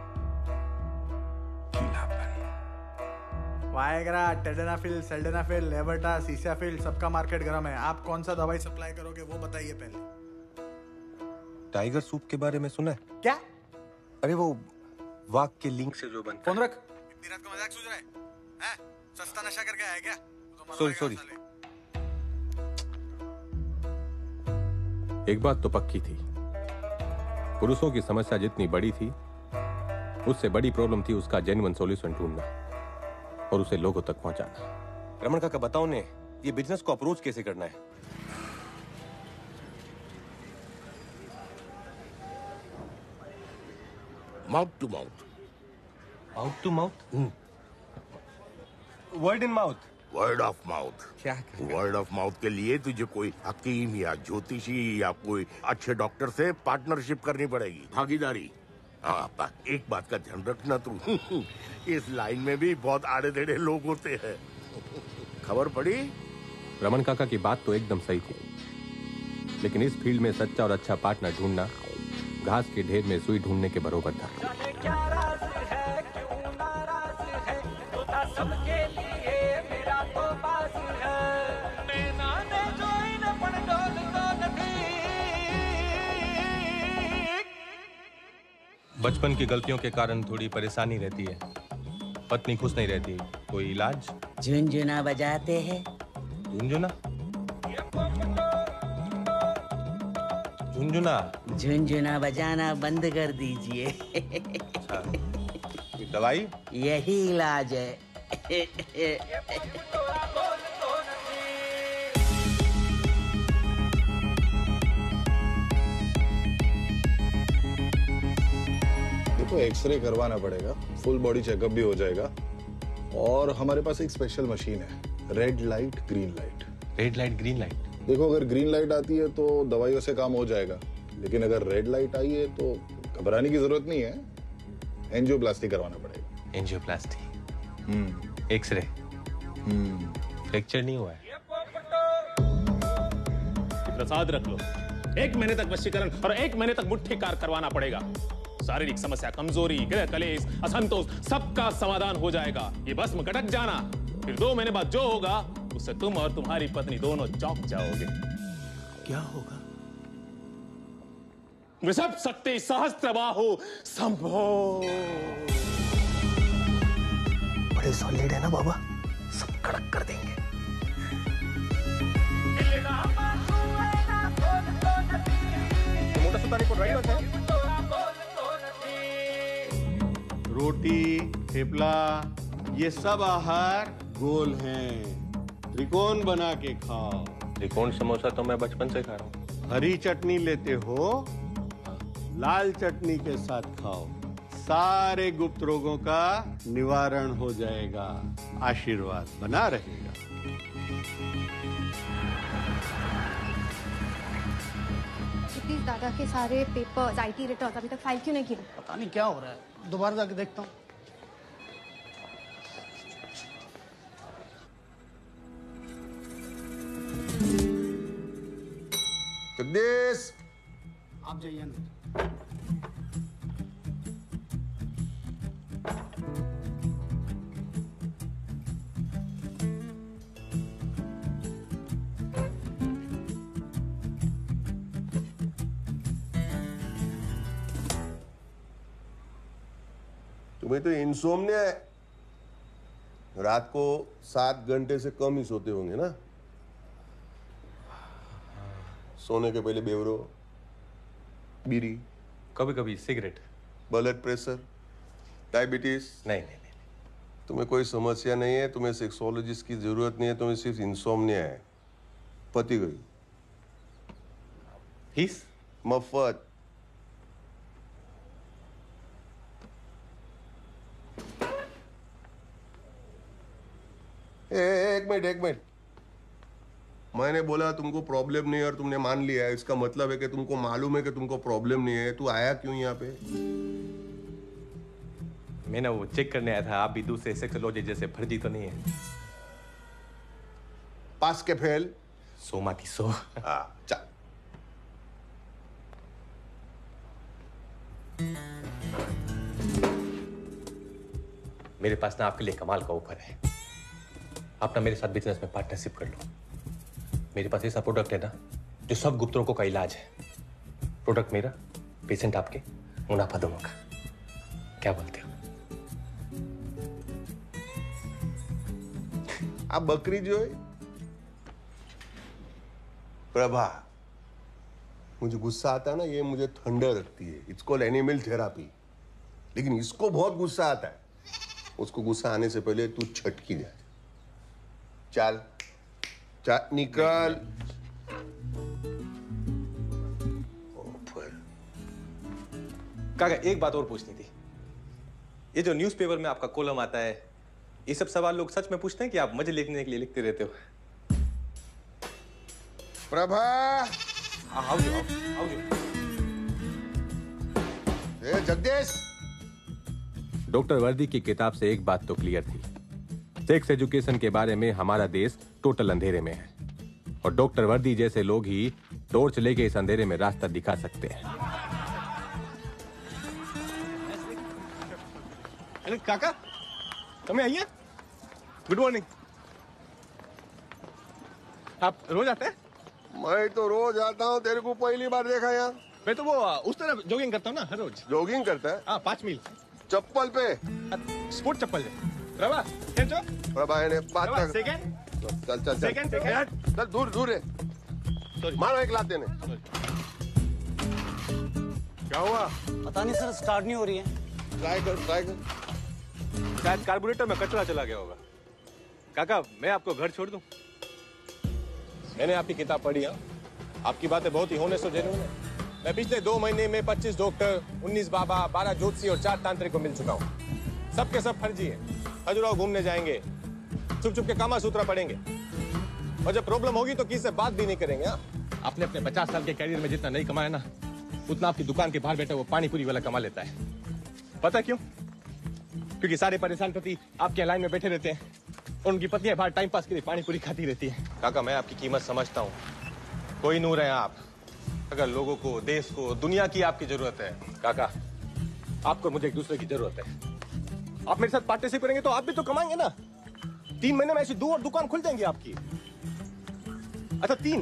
वायग्रा, टेडेनाफिल, सेल्डेनाफिल, लेबर्टा, सीसाफिल, सबका मार्केट गर्म है। आप कौन सा दवाई सप्लाई करोगे वो बताइए पहले। टाइगर सूप के बारे में सुना है? क्या? अरे वो वाघ के लिंक से जो बनता है। फोन रख। इतनी रात को मजाक सूझ रहा है? हैं? सस्ता नशा करके आया क्या? सॉरी। एक बात तो पक्की थी, पुरुषों की समस्या जितनी बड़ी थी उससे बड़ी प्रॉब्लम थी उसका जेन्युइन सॉल्यूशन ढूंढना और उसे लोगों तक पहुंचाना। रमन काका बताओ ने ये बिजनेस को अप्रोच कैसे करना है? Mouth to mouth. Mouth to mouth? Word in mouth. Word of mouth. क्या? वर्ड ऑफ माउथ के लिए तुझे कोई हकीम या ज्योतिषी या कोई अच्छे डॉक्टर से पार्टनरशिप करनी पड़ेगी, भागीदारी। हाँ, एक बात का ध्यान रखना तू, इस लाइन में भी बहुत आड़े टेढ़े लोग होते हैं। खबर पड़ी? रमन काका की बात तो एकदम सही थी, लेकिन इस फील्ड में सच्चा और अच्छा पार्टनर ढूंढना घास के ढेर में सुई ढूंढने के बराबर था। बचपन की गलतियों के कारण थोड़ी परेशानी रहती है, पत्नी खुश नहीं रहती, कोई इलाज? झुनझुना बजाते हैं। झुनझुना? झुनझुना? झुनझुना बजाना बंद कर दीजिए। अच्छा, दवाई? यही इलाज है। तो एक्सरे करवाना पड़ेगा, फुल बॉडी चेकअप भी हो जाएगा और हमारे पास एक स्पेशल मशीन है, red light green light. Red light green light? देखो, अगर ग्रीन लाइट आती है तो दवाइयों से काम हो जाएगा, लेकिन अगर रेड लाइट आई है तो घबराने की जरूरत नहीं है, एंजियोप्लास्टी करवाना पड़ेगा। एंजियोप्लास्टी? एक्सरे? फ्रैक्चर नहीं हुआ है? प्रसाद रख लो, 1 महीने तक वशीकरण और 1 महीने तक मुट्ठी कार करवाना पड़ेगा। शारीरिक समस्या, कमजोरी, गृह कलेश, असंतोष, सबका समाधान हो जाएगा। ये भस्म कटक जाना, फिर 2 महीने बाद जो होगा उससे तुम और तुम्हारी पत्नी दोनों चौंक जाओगे। क्या होगा? वृषभ शक्ति सहस्त्रबाहु संभो। बड़े सॉलिड है ना बाबा, सब कड़क कर देंगे। मोटा सुतारी को राइट होता है। रोटी, थेपला, ये सब आहार गोल हैं, त्रिकोण बना के खाओ। त्रिकोण समोसा तो मैं बचपन से खा रहा हूँ। हरी चटनी लेते हो, लाल चटनी के साथ खाओ, सारे गुप्त रोगों का निवारण हो जाएगा, आशीर्वाद बना रहेगा। प्लीज दादा के सारे पेपर्स, IT रिटर्न अभी तक फाइल क्यों नहीं किए? पता नहीं क्या हो रहा है, दोबारा जाके देखता हूँ। जगदीश, आप जाइए अंदर। तुम्हें तो इंसोम्निया है, रात को 7 घंटे से कम ही सोते होंगे ना? सोने के पहले बेवरो, बीड़ी, कभी कभी सिगरेट। Blood pressure, diabetes? नहीं। तुम्हें कोई समस्या नहीं है, तुम्हें सेक्सोलॉजिस्ट की जरूरत नहीं है, तुम्हें सिर्फ इंसोम्निया है। पति गई। फीस? मफत। एक मिनट। मैंने बोला तुमको प्रॉब्लम नहीं है और तुमने मान लिया है, इसका मतलब है कि तुमको मालूम है कि तुमको प्रॉब्लम नहीं है। तू आया क्यों यहाँ पे? मैं ना वो चेक करने आया था, आप भी दूसरे सेक्सोलॉजी जैसे फर्जी तो नहीं है। पास के फेल 100 माटी 100। चल। मेरे पास ना आपके लिए कमाल का ऑफर है। आप ना मेरे साथ बिजनेस में पार्टनरशिप कर लो। मेरे पास ऐसा प्रोडक्ट है ना जो सब गुप्त रोगों का इलाज है। प्रोडक्ट मेरा, पेशेंट आपके, मुनाफा दोनों का। क्या बोलते हो? आप बकरी जो है प्रभा, मुझे गुस्सा आता है ना, ये मुझे ठंडा रखती है। It's called animal therapy. लेकिन इसको बहुत गुस्सा आता है। उसको गुस्सा आने से पहले तू छटकी जा। चल निकल। काका एक बात और पूछनी थी। ये जो न्यूज़पेपर में आपका कॉलम आता है, ये सब सवाल लोग सच में पूछते हैं कि आप मजे लिखने के लिए लिखते रहते हो? प्रभा आओ। जगदीश, डॉक्टर वर्दी की किताब से एक बात तो क्लियर थी, सेक्स एजुकेशन के बारे में हमारा देश टोटल अंधेरे में है और डॉक्टर वर्दी जैसे लोग ही टॉर्च लेके इस अंधेरे में रास्ता दिखा सकते हैं। अरे काका, તમે અહીંયા? Good morning. आप रोज आते हैं? मैं तो रोज आता हूँ, तेरे को पहली बार देखा यहाँ। मैं तो वो उस तरफ जॉगिंग करता हूँ ना हर रोज। जॉगिंग करता है? हाँ, 5 मील। चप्पल पे? स्पोर्ट चप्पल है। प्रभा, कैसे? प्रभा ने बात कर। सेकंड। चल सेकंड। दूर है। मारो एक लात देने। क्या हुआ? पता नहीं सर, स्टार्ट नहीं हो रही है। ट्राई कर। शायद कार्बोरेटर में कचरा चला गया होगा। काका, मैं आपको घर छोड़ दूं? मैंने आपकी किताब पढ़ी है, आपकी बातें बहुत ही होनेस्ट और जेन्युइन है। मैं पिछले 2 महीने में 25 डॉक्टर, 19 बाबा, 12 ज्योतिषी और 4 तांत्रिक को मिल चुका हूँ। सबके सब फर्जी हैं। खजुराहो घूमने जाएंगे, चुप के कामा सूत्रा पढ़ेंगे और जब प्रॉब्लम होगी तो किसी से बात भी नहीं करेंगे। आपने अपने 50 साल के कैरियर में जितना नहीं कमाया ना, उतना आपकी दुकान के बाहर बैठा वो पानी पूरी वाला कमा लेता है। पता क्यों? क्योंकि सारे परेशान पति आपके लाइन में बैठे रहते हैं और उनकी पत्नियां बाहर टाइम पास के लिए पानी पूरी खाती रहती है। काका, मैं आपकी कीमत समझता हूँ, कोई नूर है आप। अगर लोगों को, देश को, दुनिया की आपकी जरूरत है काका, आपको मुझे एक दूसरे की जरूरत है। आप मेरे साथ पार्टनरशिप करेंगे तो आप भी तो कमाएंगे ना। 3 महीने में ऐसी 2 और दुकान खुल जाएंगी आपकी। अच्छा 3।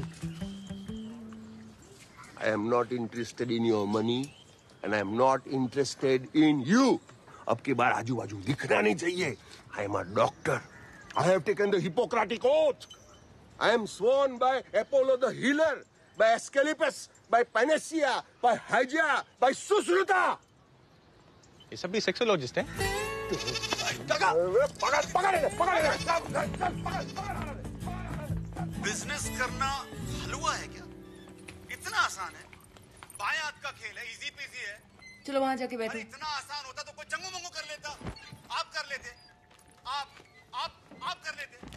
I am not interested in your money and I am not interested in you. अब की बार आजू बाजू दिखना नहीं चाहिए। I am a doctor. I have taken the Hippocratic oath. I am sworn by Apollo the healer, by Asclepius, by Panacea, by Hygia, by Susruta. ये सब भी सेक्सोलॉजिस्ट हैं? बिजनेस करना हलवा है क्या? इतना आसान है? बाएं हाथ का खेल है, इजी पीजी है। चलो वहां जाके बैठो। इतना आसान होता तो कोई चंगू मंगू कर लेता। आप कर लेते। आप कर लेते।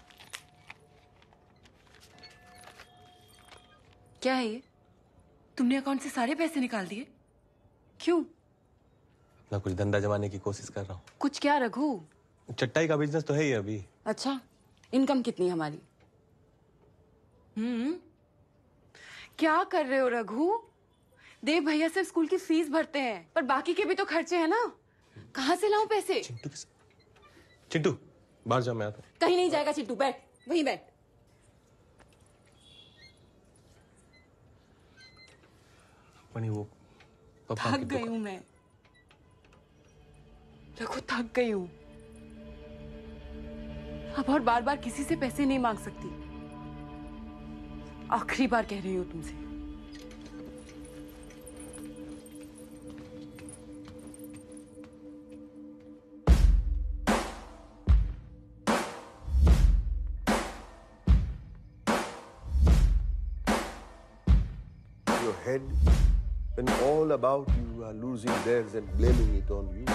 क्या है ये? तुमने अकाउंट से सारे पैसे निकाल दिए? क्यों? अपना कुछ धंधा जमाने की कोशिश कर रहा हूँ। कुछ क्या रघु? चट्टाई का बिजनेस तो है ही अभी। अच्छा, इनकम कितनी है हमारी? क्या कर रहे हो रघु? देव भैया सिर्फ स्कूल की फीस भरते हैं, पर बाकी के भी तो खर्चे हैं ना। कहाँ से लाऊं पैसे? चिंटू, बाहर जा, मैं आता हूँ। कहीं नहीं जाएगा चिंटू, बैठ वहीं बैठ। वो थक गई हूं मैं रघु, थक गई हूं। अब और बार बार किसी से पैसे नहीं मांग सकती। आखिरी बार कह रही हूं तुमसे। Your head when all about you are losing theirs and blaming it on you.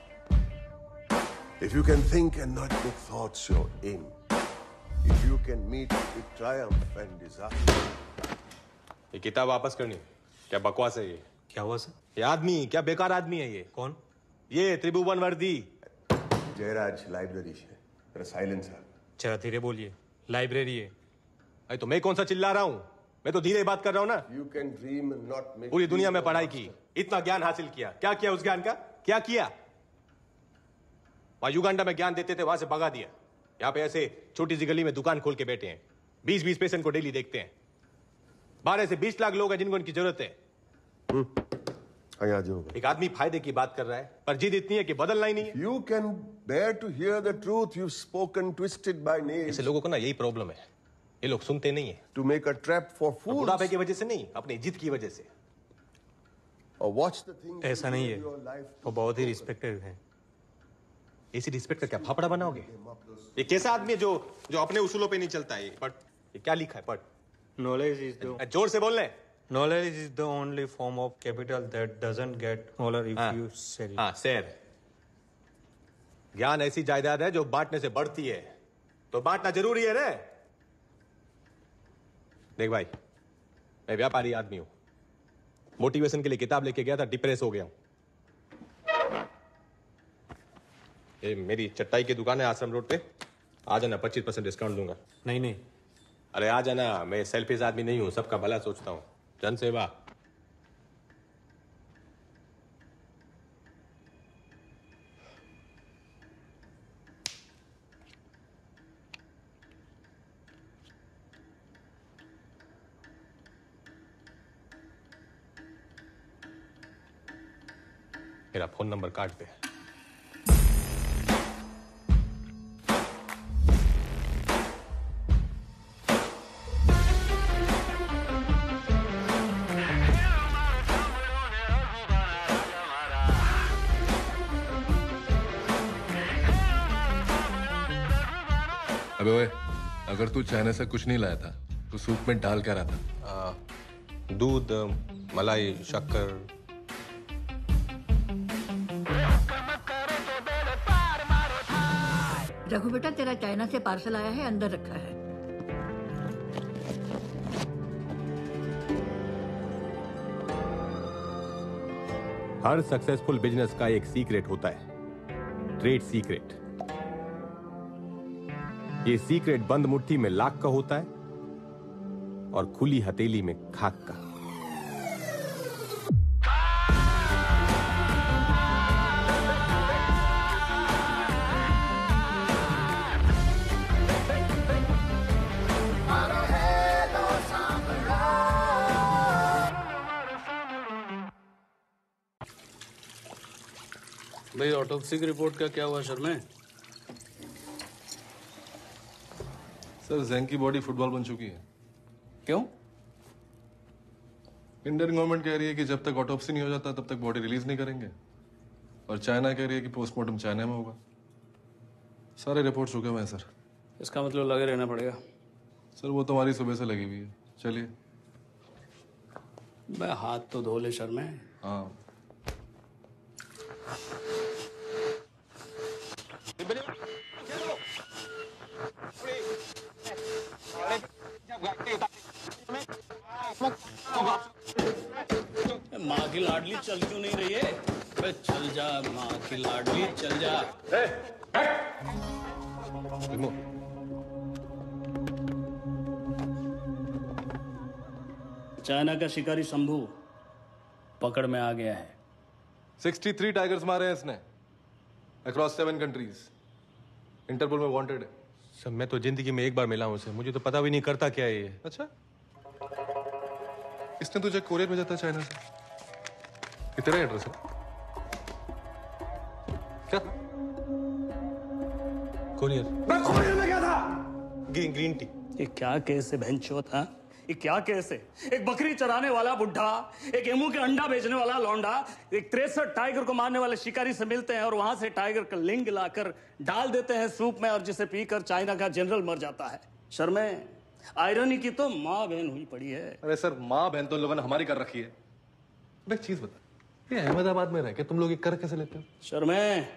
If you can think and not make thoughts your aim, if you can meet with triumph and disaster. ये किताब वापस करनी। क्या बकवास है ये? क्या हुआ सर? ये आदमी क्या बेकार आदमी है ये? कौन? ये त्रिभुवन वर्दी। जयराज लाइब्रेरी है। मेरा साइलेंस है। जरा धीरे बोलिए। लाइब्रेरी है। अरे तो मैं कौन सा चिल्ला रहा हूँ? मैं तो धीरे बात कर रहा हूँ ना। You can dream and not make. पूरी दुनिया में पढ़ाई की, इतना ज्ञान हासिल किया। क्या किया उस ज्ञान का? क्या किया? वहां युगांडा में ज्ञान देते थे, वहां से भगा दिया। यहाँ पे ऐसे छोटी सी गली में दुकान खोल के बैठे हैं। 20-20 पेशेंट को डेली देखते हैं। 12 से 20 लाख लोग हैं जिनको इनकी जरूरत है। एक आदमी फायदे की बात कर रहा है, पर जिद इतनी है कि बदलना ही नहीं है। You can bear to hear the truth. You've spoken twisted by names. ऐसे लोगों को ना यही प्रॉब्लम है, ये लोग सुनते नहीं है। To make a trap for fools. बुढ़ापे की वजह से नहीं, अपनी जिद की वजह से। Or watch the things. ऐसा नहीं है, वो बहुत ही रिस्पेक्टेड है। इसी रिस्पेक्ट का क्या फाफड़ा बनाओगे? ये कैसा आदमी है जो अपने उसूलों पे नहीं चलता है? बट ये क्या लिखा है? पढ़। Knowledge is the जोर से बोल ले। knowledge is the only form of capital that doesn't get smaller if you sell it. हाँ, शेर। ज्ञान ऐसी जायदाद है जो बांटने से बढ़ती है, तो बांटना जरूरी है रे। देख भाई, मैं व्यापारी आदमी हूं। मोटिवेशन के लिए किताब लेके गया था, डिप्रेस हो गया हूं। ये मेरी चटाई की दुकान है आश्रम रोड पे, आ जाना, 25% डिस्काउंट दूंगा। नहीं नहीं, अरे आ जाना, मैं सेल्फिश आदमी नहीं हूं, सबका भला सोचता हूं। जन सेवा। मेरा फोन नंबर काट दे। अबे ओए, अगर तू चाइना से कुछ नहीं लाया था तो सूप में डाल क्या रहा था? दूध, मलाई, शक्कर। रघु बेटा, तेरा चाइना से पार्सल आया है, अंदर रखा है। हर सक्सेसफुल बिजनेस का एक सीक्रेट होता है, ट्रेड सीक्रेट। ये सीक्रेट बंद मुट्ठी में लाख का होता है और खुली हथेली में खाक का। भाई, ऑटोप्सी की रिपोर्ट का क्या हुआ शर्मा? सर, जैंग की बॉडी फुटबॉल बन चुकी है। क्यों? इंडियन गवर्नमेंट कह रही है कि जब तक ऑटोप्सी नहीं हो जाता तब तक बॉडी रिलीज नहीं करेंगे, और चाइना कह रही है कि पोस्टमार्टम चाइना में होगा। सारे रिपोर्ट रुके हुए हैं सर। इसका मतलब लगे रहना पड़ेगा। सर, वो तुम्हारी सुबह से लगी हुई है। चलिए। मैं हाथ तो धो ले शर्मा। हाँ। माँ की लाडली चल क्यों नहीं रही है? बे चल जा, माँ की लाडली चल जा। चाइना का शिकारी शंभू पकड़ में आ गया है। 63 टाइगर्स मारे हैं इसने, अक्रॉस 7 कंट्रीज। इंटरपोल में वांटेड है। सर, मैं तो जिंदगी में एक बार मिला हूं उसे, मुझे तो पता भी नहीं करता क्या है ये। अच्छा, इसने तुझे कोरियर भेजा था चाइना से? ये तेरा एड्रेस है क्या? कोरियर में क्या था? Green tea. ये क्या केस है भैंचोद? हाँ, ये क्या केस है? एक बकरी चराने वाला बुढ़ा, एक एमू के अंडा बेचने वाला लौंडा, एक 63 टाइगर को मारने वाले शिकारी से मिलते हैं और वहां से टाइगर का लिंग लाकर डाल देते हैं सूप में, और जिसे पीकर चाइना का जनरल मर जाता है। शर्मे, आयरनी की तो माँ बहन हुई पड़ी है। अरे सर, माँ बहन तो लोगों ने हमारी कर रखी है। एक चीज बता, ये अहमदाबाद में रह के तुम लोग ये कर कैसे लेते हो? शर्मे,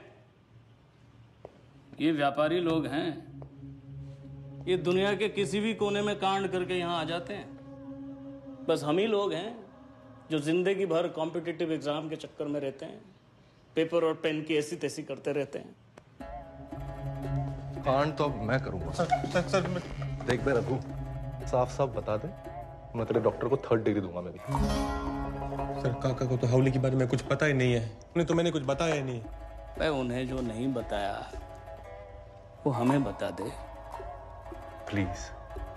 ये व्यापारी लोग हैं, ये दुनिया के किसी भी कोने में कांड करके यहाँ आ जाते हैं। बस हम ही लोग हैं जो जिंदगी भर कॉम्पिटिटिव एग्जाम के चक्कर में रहते हैं, पेपर और पेन की ऐसी तैसी करते रहते हैं। कांड तो अब मैं करूंगा। सर देख बे रघु, साफ साफ बता दे, मैं तेरे डॉक्टर को 3rd डिग्री दूंगा मैं भी। सर काका को तो हावली के बारे में कुछ पता ही नहीं है, उन्हें तो मैंने कुछ बताया ही नहीं। मैं उन्हें जो नहीं बताया वो हमें बता दे प्लीज।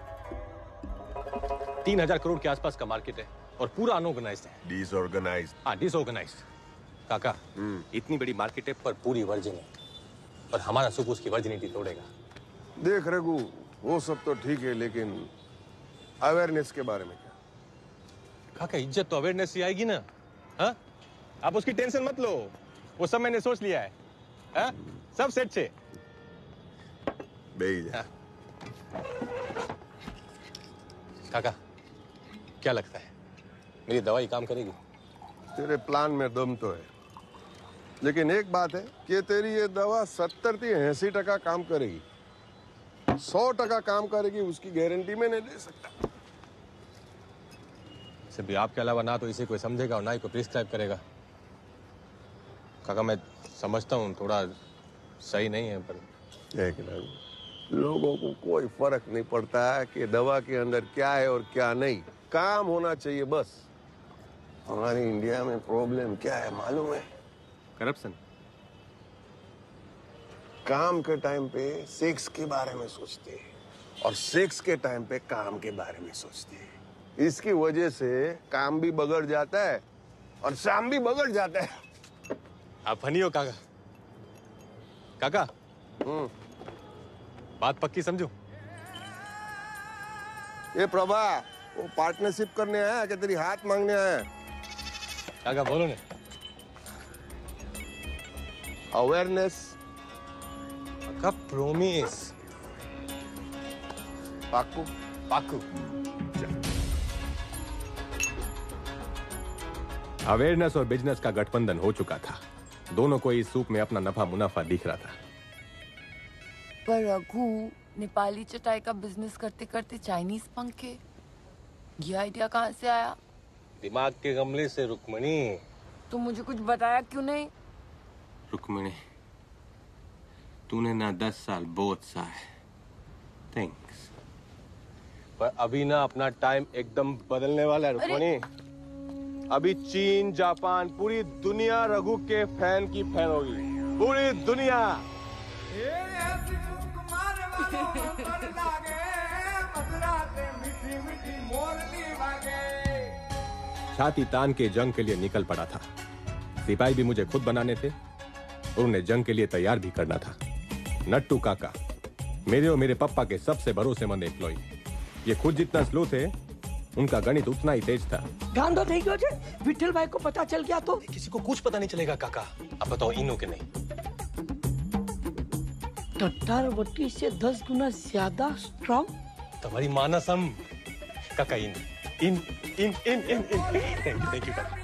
3000 करोड़ के आसपास का मार्केट है और पूरा अनऑर्गेनाइज्ड है। डिसऑर्गेनाइज्ड। हाँ, डिसऑर्गेनाइज्ड। काका, इतनी बड़ी मार्केट है पर पूरी वर्जिन है, और हमारा सुख उसकी वर्जिनिटी तोड़ेगा। देख रघु, वो सब तो ठीक है, लेकिन अवेयरनेस के बारे में क्या? काका, इज्जत तो अवेयरनेस से आएगी ना। हाँ, आप उसकी टेंशन मत लो, वो सब मैंने सोच लिया है। हाँ? सब सेट छे। हाँ। काका, क्या लगता है मेरी दवाई काम करेगी? तेरे प्लान में दम तो है, लेकिन एक बात है कि तेरी ये दवा 70 से 80% काम करेगी। 100% काम करेगी उसकी गारंटी मैं नहीं दे सकता। सिर्फ आपके अलावा ना तो इसे कोई समझेगा और ना ही कोई प्रिस्क्राइब करेगा। काका, मैं समझता हूँ थोड़ा सही नहीं है, पर लोगों को कोई फर्क नहीं पड़ता कि दवा के अंदर क्या है और क्या नहीं, काम होना चाहिए बस। हमारी इंडिया में प्रॉब्लम क्या है मालूम है? करप्शन। काम के टाइम पे सेक्स के बारे में सोचते हैं और सेक्स के टाइम पे काम के बारे में सोचते हैं। इसकी वजह से काम भी बगड़ जाता है और शाम भी बगड़ जाता है। आप फनी हो काका। काका, बात पक्की समझो। ये प्रभा, वो पार्टनरशिप करने आया कि तेरी हाथ मांगने आया? काका बोलो ना। अवेयरनेस का प्रोमिस। पाकू पाकू। अवेयरनेस और बिजनेस का गठबंधन हो चुका था। दोनों को इस सूप में अपना नफा मुनाफा दिख रहा था। पर रघु, नेपाली चटाई का बिजनेस करते करते चाइनीज पंखे, ये आइडिया कहाँ से आया? दिमाग के गमले से रुक्मणी। तो मुझे कुछ बताया क्यों नहीं? रुक्मणी, तूने ना 10 साल बोथ सा है। थैंक्स। पर अभी ना अपना टाइम एकदम बदलने वाला है रुक्मणी। अभी चीन, जापान, पूरी दुनिया रघु के फैन की फैन होगी। पूरी दुनिया। छाती तान के जंग के लिए निकल पड़ा था। सिपाही भी मुझे खुद बनाने थे और उन्हें जंग के लिए तैयार भी करना था। नट्टू काका मेरे और मेरे पापा के सबसे भरोसेमंद एम्प्लॉय। ये खुद जितना स्लो थे, उनका गणित उतना ही तेज था। गांधो नहीं गयो जे विठल भाई को पता चल गया तो? किसी को कुछ पता नहीं चलेगा काका। अब बताओ इनो के नहीं? टट्टारवटी से 10 गुना ज्यादा स्ट्रॉन्ग। तुम्हारी मानसम काका। इन इन इन इन इन इन थैंक यू काका।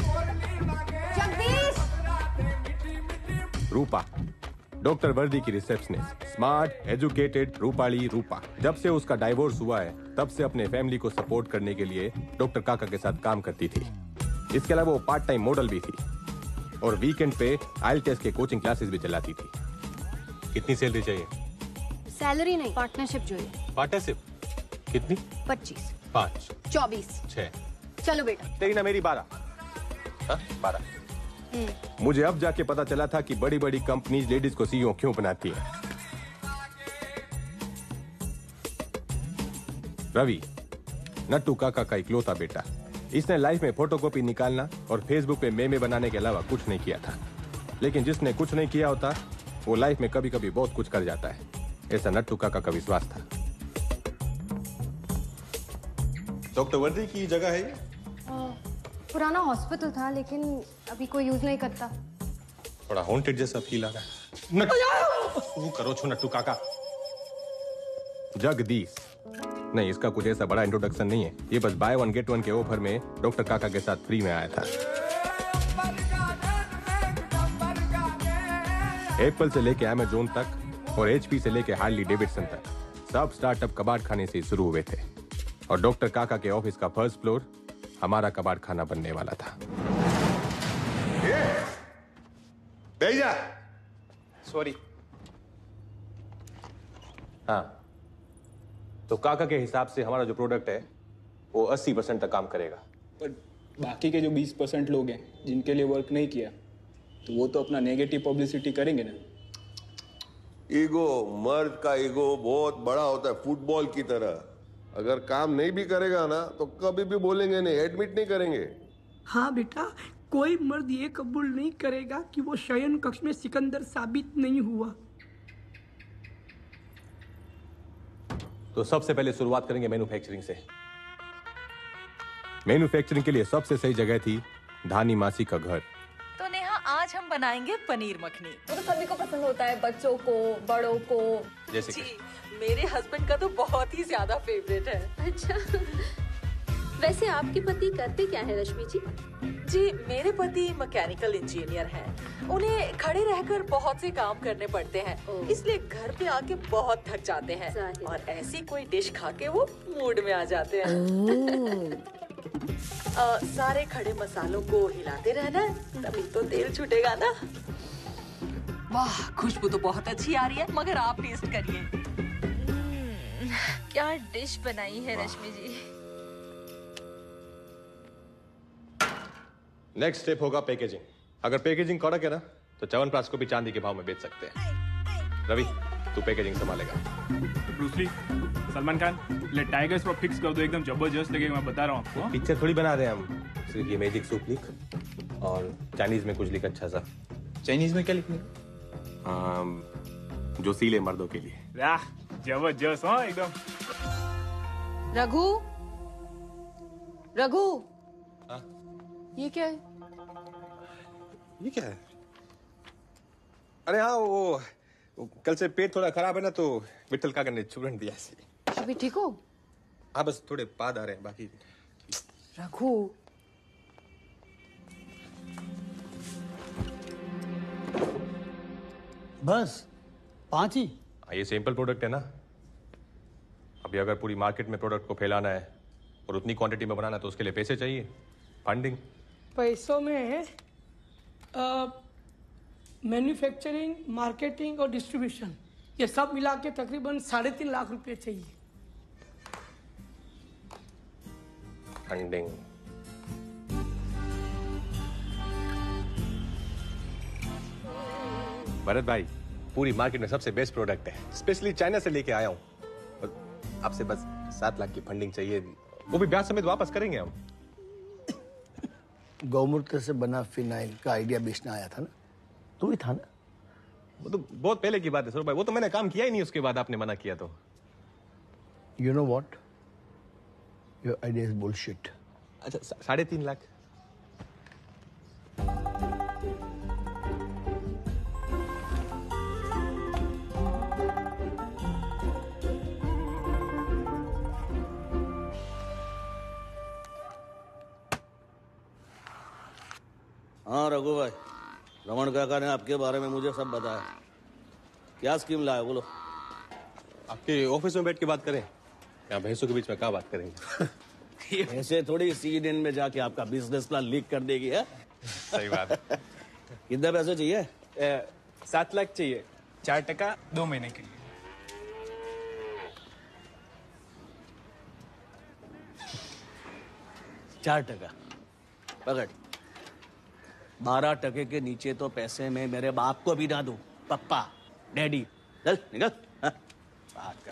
जगदीश! रूपा, डॉक्टर वर्दी की receptionist, smart, educated, Rupali Rupa. जब से उसका डाइवोर्स हुआ है, तब से अपने फैमिली को सपोर्ट करने के लिए डॉक्टर काका के साथ काम करती थी। इसके अलावा वो पार्ट टाइम मॉडल भी थी और वीकेंड पे IELTS के कोचिंग क्लासेस भी चलाती थी। कितनी सैलरी चाहिए? सैलरी नहीं, पार्टनरशिप चाहिए। पार्टनरशिप कितनी? 25, 5, 24, 6। चलो बेटा। तेरी ना मेरी 12। हाँ, 12। मुझे अब जाके पता चला था कि बड़ी बड़ी कंपनीज लेडीज को CEO क्यों बनाती है। रवि, नट्टू काका का इकलौता बेटा। इसने लाइफ में फोटोकॉपी निकालना और फेसबुक पे मेमे बनाने के अलावा कुछ नहीं किया था। लेकिन जिसने कुछ नहीं किया होता, वो लाइफ में कभी कभी बहुत कुछ कर जाता है। ऐसा नट्टू काका का विश्वास था। डॉक्टर वर्दी की जगह है ये? पुराना हॉस्पिटल था, लेकिन अभी कोई यूज नहीं करता। थोड़ा हॉन्टेड जैसा फील आ रहा है। वो करो छो नट्टू काका। जगदीश, नहीं, इसका कुछ ऐसा बड़ा इंट्रोडक्शन नहीं है। ये बस बाय वन गेट वन के ऑफर में डॉक्टर काका के साथ फ्री में आया था। एप्पल से लेके अमेज़न तक और HP से लेके हार्ली डेविडसन तक सब स्टार्टअप कबाड़ खाने से शुरू हुए थे और डॉक्टर काका के ऑफिस का फर्स्ट फ्लोर हमारा कबाड़ खाना बनने वाला था। भेजा सॉरी। हाँ, तो काका के हिसाब से हमारा जो प्रोडक्ट है वो 80% तक काम करेगा। पर बाकी के जो 20% लोग हैं जिनके लिए वर्क नहीं किया, तो वो तो अपना नेगेटिव पब्लिसिटी करेंगे ना। ईगो, मर्द का ईगो बहुत बड़ा होता है, फुटबॉल की तरह। अगर काम नहीं भी करेगा ना तो कभी भी बोलेंगे नहीं, एडमिट नहीं करेंगे। हाँ बेटा, कोई मर्द ये कबूल नहीं करेगा कि वो शयन कक्ष में सिकंदर साबित नहीं हुआ। तो सबसे पहले शुरुआत करेंगे मैन्युफैक्चरिंग से। मैन्युफैक्चरिंग के लिए सबसे सही जगह थी धानी मासी का घर। तो नेहा, आज हम बनाएंगे पनीर मखनी। वो तो सभी को पसंद होता है, बच्चों को, बड़ों को। जैसे जी, मेरे हस्बैंड का तो बहुत ही ज्यादा फेवरेट है। अच्छा, वैसे आपके पति करते क्या है रश्मि जी? जी, मेरे पति मैकेनिकल इंजीनियर हैं। उन्हें खड़े रहकर बहुत से काम करने पड़ते हैं, इसलिए घर पे आके बहुत थक जाते हैं और ऐसी कोई डिश खा के वो मूड में आ जाते हैं। सारे खड़े मसालों को हिलाते रहना है, तभी तो तेल छूटेगा ना। वाह, खुशबू तो बहुत अच्छी आ रही है, मगर आप टेस्ट करिए। क्या डिश बनाई है रश्मि जी? नेक्स्ट स्टेप होगा पैकेजिंग। अगर पैकेजिंग कड़क है ना तो च्यवनप्राश को भी चांदी के भाव में बेच सकते हैं। रवि, तू पैकेजिंग संभालेगा। ब्रूस ली, सलमान खान, ले टाइगर्स पर फिक्स कर दो, एकदम जबरदस्त लगेगा, मैं बता रहा हूँ आपको। पिक्चर थोड़ी बना रहे हैं हम, सिर्फ ये मैजिक सूप लिख और चाइनीज में कुछ लिख अच्छा सा। चाइनीज में क्या लिखने? जो सीले मर्दों के लिए। जबरदस्त हो एकदम। रघु, रघु, हाँ? ये क्या है? ये क्या है? अरे हाँ, वो कल से पेट थोड़ा खराब है ना, तो विट्ठल काका ने चूरन दिया ऐसे। अभी ठीक हो? हाँ, बस थोड़े पाद आ रहे हैं, बाकी। रघु, बस 5 ही? ये सिंपल प्रोडक्ट है ना। अभी अगर पूरी मार्केट में प्रोडक्ट को फैलाना है और उतनी क्वांटिटी में बनाना है तो उसके लिए पैसे चाहिए, फंडिंग। पैसों में मैन्युफैक्चरिंग, मार्केटिंग और डिस्ट्रीब्यूशन, ये सब मिला के तकरीबन 3.5 लाख रुपए चाहिए। फंडिंग। भरत भाई, पूरी मार्केट में सबसे बेस्ट प्रोडक्ट है, स्पेशली चाइना से लेके आया हूँ। और आपसे बस 7 लाख की फंडिंग चाहिए, वो भी ब्याज समेत वापस करेंगे हम। गौमूत्र से बना फिनाइल का आइडिया बेचना आया था ना, तू ही था ना? वो तो बहुत पहले की बात है सर भाई, वो तो मैंने काम किया ही नहीं, उसके बाद आपने मना किया तो। You know what, your idea is bullshit. अच्छा, 3.5 लाख। हाँ रघु भाई, रमन काका ने आपके बारे में मुझे सब बताया। क्या स्कीम लाया बोलो? आपके ऑफिस में बैठ के बात करें या भैंसों के बीच में क्या बात करेंगे? ऐसे थोड़ी CNN में जाके आपका बिजनेस प्लान लीक कर देगी है? सही बात। कितने पैसे चाहिए? 7 लाख चाहिए, 4% 2 महीने के लिए। %4 पकड़। 12% के नीचे तो पैसे में मेरे बाप को भी ना दूं, पप्पा, डैडी। चल निकल। हाँ, बात कर।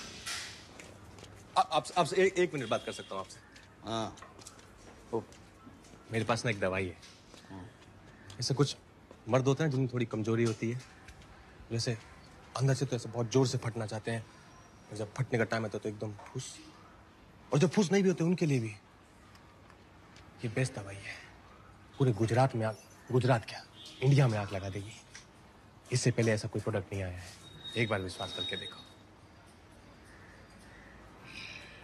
आपसे एक मिनट बात कर सकता हूँ आपसे? हाँ। ओ, मेरे पास ना एक दवाई है। ऐसे कुछ मर्द होते हैं जिनमें थोड़ी कमजोरी होती है, जैसे अंदर से तो ऐसे बहुत जोर से फटना चाहते हैं, और जब फटने का टाइम आता है तो एकदम फुस, और जब फुस नहीं भी होते उनके लिए भी ये बेस्ट दवाई है। पूरे गुजरात में गुजरात क्या, इंडिया में आग लगा देगी। इससे पहले ऐसा कोई प्रोडक्ट नहीं आया है, एक बार विश्वास करके देखो।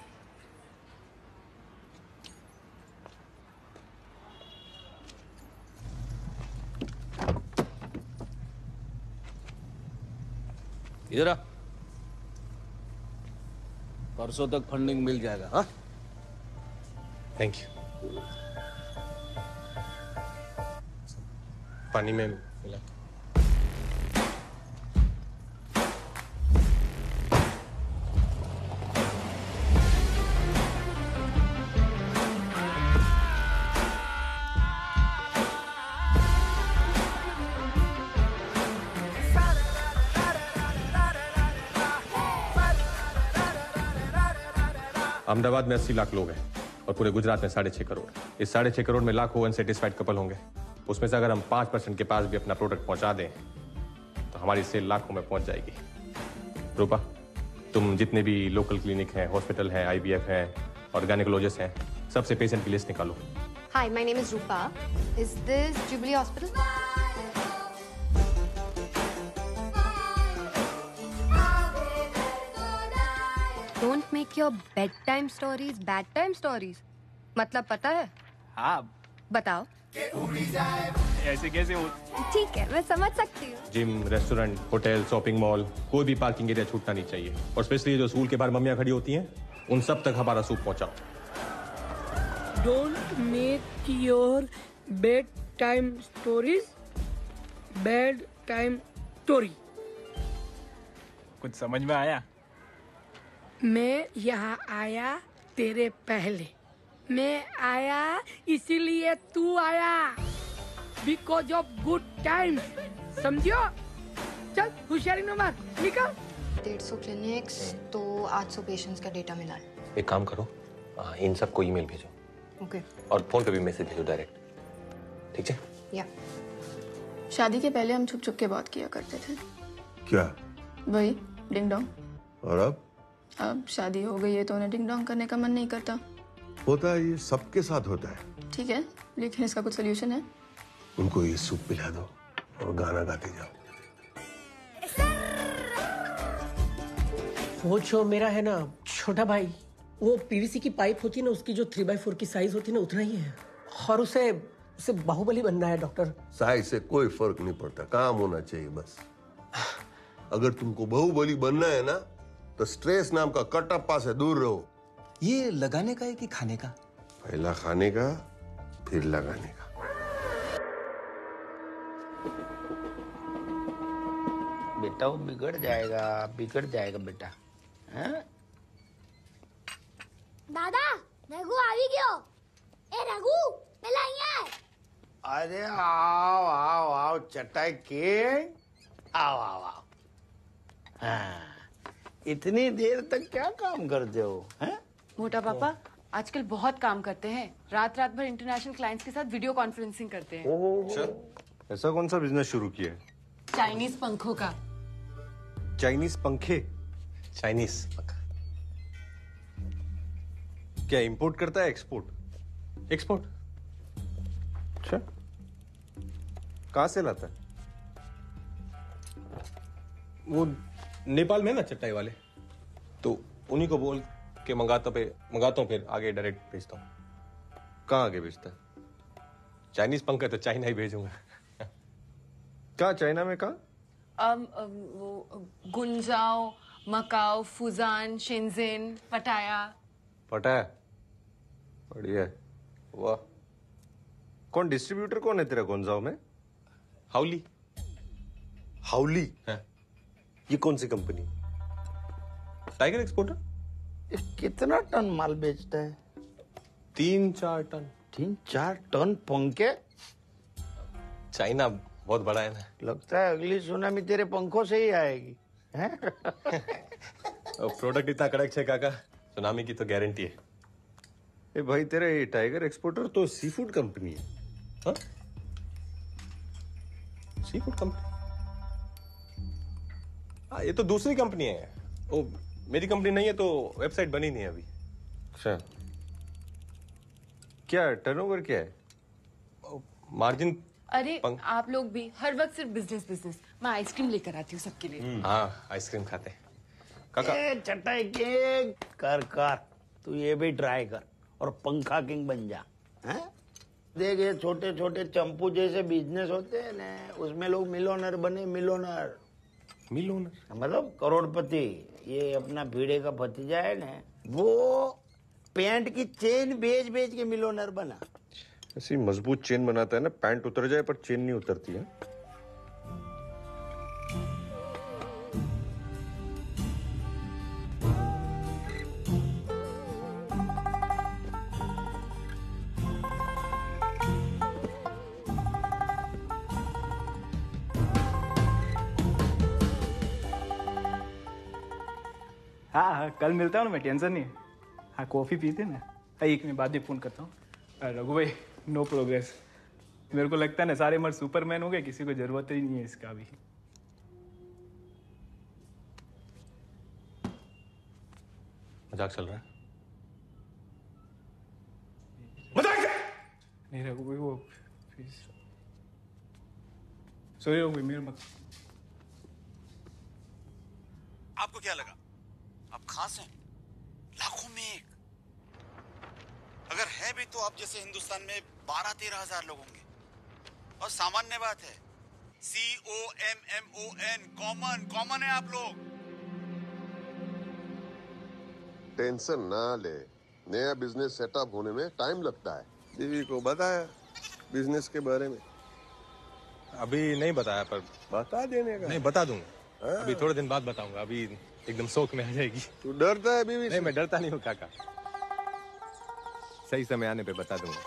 इधर आ। परसों तक फंडिंग मिल जाएगा। हाँ, थैंक यू। पानी में मिला। अहमदाबाद में 80 लाख लोग हैं और पूरे गुजरात में 6.5 करोड़। इस 6.5 करोड़ में लाखों अनसेटिस्फाइड कपल होंगे। उसमें से अगर हम 5% के पास भी अपना प्रोडक्ट पहुंचा दें तो हमारी सेल लाखों में पहुंच जाएगी। रूपा, तुम जितने भी लोकल क्लिनिक हैं, हॉस्पिटल हैं, IVF हैं और गायनेकोलॉजिस्ट हैं, सबसे पेशेंट की लिस्ट निकालो। Hi, my name is Rupa. Is this Jubilee Hospital? Don't make your bedtime stories bedtime stories. मतलब पता है? हाँ, बताओ। ऐसे कैसे हो? ठीक है, मैं समझ सकती हूँ। Gym, restaurant, hotel, shopping mall, कोई भी पार्किंग एरिया छूटना नहीं चाहिए। और स्पेशली जो स्कूल के बाहर मम्मियाँ खड़ी होती हैं, उन सब तक हमारा सूप पहुंचाओ। Don't make your bedtime stories bedtime story. कुछ समझ में आया? मैं यहाँ आया तेरे पहले। मैं आया इसीलिए तू आया। Because of good times. समझो? चल होशियारी न मार, निकल। 150 क्लिनिक्स तो 800 पेशेंट्स का डेटा मिला है। एक काम करो, इन सबको ईमेल भेजो। ओके। और फोन पे भी मैसेज भेजो डायरेक्ट। ठीक है? या। शादी के पहले हम छुप छुप के बात किया करते थे। क्या? वही डिंग डोंग। और अब शादी हो गई है तो उन्हें डिंग डोंग करने का मन नहीं करता। होता है, ये सबके साथ होता है। ठीक है, लेकिन इसका कुछ सोल्यूशन है? उनको ये सूप पिला दो और गाना गाते जाओ। वो जो मेरा है ना छोटा भाई, वो PVC की पाइप होती है ना, उसकी जो 3x4 की साइज होती है ना, उतना ही है। और उसे बाहुबली बनना है डॉक्टर। साइज से कोई फर्क नहीं पड़ता, काम होना चाहिए बस। अगर तुमको बाहुबली बनना है ना तो स्ट्रेस नाम का कटप्पा से दूर रहो। ये लगाने का है कि खाने का? पहला खाने का, फिर लगाने का। बेटा वो बिगड़ जाएगा बेटा। हैं? दादा रघु આવી ગયો। ए रघु પેલા અહીંયા है। अरे आओ आओ आओ चटाई के आओ आओ आओ। हाँ, इतनी देर तक क्या काम करते हो? हैं? मोटा पापा आजकल बहुत काम करते हैं। रात रात भर इंटरनेशनल क्लाइंट्स के साथ वीडियो कॉन्फ्रेंसिंग करते हैं। अच्छा, ऐसा कौन सा बिजनेस शुरू किया है? चाइनीज पंखों का। चाइनीज पंखे? चाइनीज पंखा क्या इंपोर्ट करता है एक्सपोर्ट? एक्सपोर्ट। अच्छा, कहां से लाता है? वो नेपाल में ना चटाई वाले, तो उन्हीं को बोल के मंगाता हूँ, फिर आगे डायरेक्ट भेजता हूँ। कहाँ आगे भेजता है? चाइनीज पंखा तो चाइना ही भेजूंगा। क्या चाइना में कहा? वो गुंजाओ, मकाओ, फुजान, शेंजेन, पटाया। पटाया? बढ़िया। वाह। कौन डिस्ट्रीब्यूटर कौन है तेरा गुंजाओ में? हाउली। हाउली? हाँ। ये कौन सी कंपनी? Tiger exporter. कितना टन माल बेचता है? 3-4 टन। 3-4 टन पंखे? चाइना बहुत बड़ा है ना। लगता है अगली सुनामी तेरे पंखों से ही आएगी। हैं? प्रोडक्ट इतना कड़क है काका, सुनामी की तो गारंटी है। ए भाई, तेरा ये टाइगर एक्सपोर्टर तो सी फूड कंपनी है। हाँ? Seafood company? हाँ, ये तो दूसरी कंपनी है। ओ, मेरी कंपनी नहीं है, तो वेबसाइट बनी नहीं है अभी। अच्छा, क्या टर्नओवर क्या है? मार्जिन? अरे आप लोग भी हर वक्त सिर्फ बिजनेस बिजनेस। मैं आइसक्रीम लेकर आती हूँ सबके लिए। हाँ, आइसक्रीम खाते हैं काका। चटाई के कर तू ये भी ट्राई कर और पंखा किंग बन जा। हैं? देख, ये छोटे छोटे चंपू जैसे बिजनेस होते हैं ना, उसमें लोग मिलोनर बने। मिलोनर मिल ओनर मतलब करोड़पति। ये अपना भीड़े का भतीजा है ना, वो पैंट की चेन बेच बेच के मिलोनर बना। ऐसी मजबूत चेन बनाता है ना, पैंट उतर जाए पर चेन नहीं उतरती है। हाँ, कल मिलता हूँ ना, मैं टेंशन नहीं है। हाँ, कॉफी पीते ना। एक मिनट बाद में फोन करता हूँ। रघु भाई, नो प्रोग्रेस। मेरे को लगता है ना सारे मर्द सुपरमैन हो गए, किसी को जरूरत ही नहीं है इसका भी। मजाक चल रहा है? मजाक नहीं रघु भाई, वो सॉरी रघु भाई, मेरे मत। आपको क्या लगा आप खास हैं? लाखों में एक। अगर है भी तो आप जैसे हिंदुस्तान में 12-13 हजार लोग होंगे। और सामान्य बात है, COMMON, कॉमन है आप लोग। टेंशन ना ले, नया बिजनेस सेटअप होने में टाइम लगता है। बीवी को बताया बिजनेस के बारे में? अभी नहीं बताया, पर बता देने का। नहीं, बता दूंगा। अभी थोड़े दिन बाद बताऊंगा। अभी एकदम शौक में आ जाएगी। तू डरता है बीवी से? नहीं, मैं डरता नहीं हूँ काका। सही समय आने पे बता दूंगा।